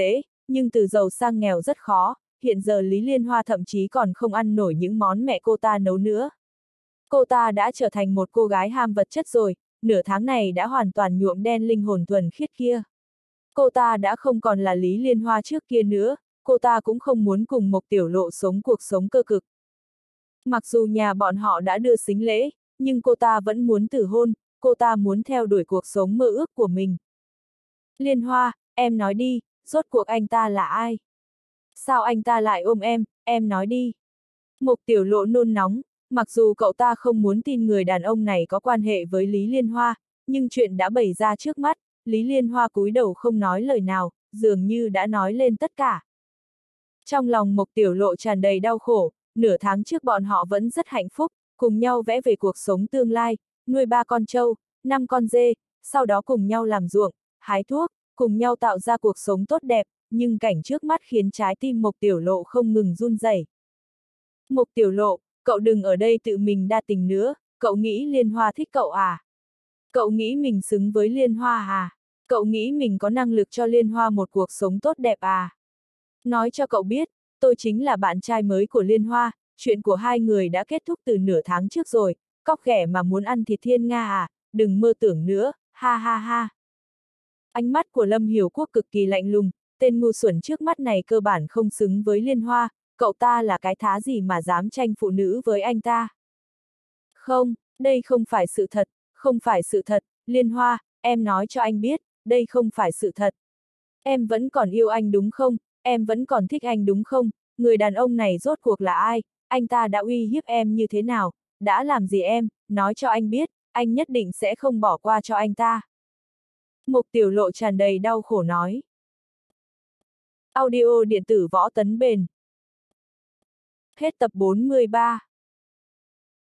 Speaker 1: nhưng từ giàu sang nghèo rất khó, hiện giờ Lý Liên Hoa thậm chí còn không ăn nổi những món mẹ cô ta nấu nữa. Cô ta đã trở thành một cô gái ham vật chất rồi, nửa tháng này đã hoàn toàn nhuộm đen linh hồn thuần khiết kia. Cô ta đã không còn là Lý Liên Hoa trước kia nữa, cô ta cũng không muốn cùng Mộc Tiểu Lộ sống cuộc sống cơ cực. Mặc dù nhà bọn họ đã đưa sính lễ, nhưng cô ta vẫn muốn tử hôn, cô ta muốn theo đuổi cuộc sống mơ ước của mình. Liên Hoa, em nói đi, rốt cuộc anh ta là ai? Sao anh ta lại ôm em nói đi. Mộc Tiểu Lộ nôn nóng, mặc dù cậu ta không muốn tin người đàn ông này có quan hệ với Lý Liên Hoa, nhưng chuyện đã bày ra trước mắt, Lý Liên Hoa cúi đầu không nói lời nào, dường như đã nói lên tất cả. Trong lòng Mộc Tiểu Lộ tràn đầy đau khổ, nửa tháng trước bọn họ vẫn rất hạnh phúc, cùng nhau vẽ về cuộc sống tương lai, nuôi 3 con trâu, 5 con dê, sau đó cùng nhau làm ruộng, hái thuốc, cùng nhau tạo ra cuộc sống tốt đẹp, nhưng cảnh trước mắt khiến trái tim Mộc Tiểu Lộ không ngừng run rẩy. Mộc Tiểu Lộ, cậu đừng ở đây tự mình đa tình nữa, cậu nghĩ Liên Hoa thích cậu à? Cậu nghĩ mình xứng với Liên Hoa à? Cậu nghĩ mình có năng lực cho Liên Hoa một cuộc sống tốt đẹp à? Nói cho cậu biết, tôi chính là bạn trai mới của Liên Hoa, chuyện của hai người đã kết thúc từ nửa tháng trước rồi, cóc ghẻ mà muốn ăn thịt thiên nga à, đừng mơ tưởng nữa, ha ha ha. Ánh mắt của Lâm Hiểu Quốc cực kỳ lạnh lùng, tên ngu xuẩn trước mắt này cơ bản không xứng với Liên Hoa, cậu ta là cái thá gì mà dám tranh phụ nữ với anh ta. Không, đây không phải sự thật, không phải sự thật, Liên Hoa, em nói cho anh biết, đây không phải sự thật. Em vẫn còn yêu anh đúng không, em vẫn còn thích anh đúng không, người đàn ông này rốt cuộc là ai, anh ta đã uy hiếp em như thế nào, đã làm gì em, nói cho anh biết, anh nhất định sẽ không bỏ qua cho anh ta. Mộc Tiểu Lộ tràn đầy đau khổ nói. Audio điện tử Võ Tấn Bền. Hết tập 43.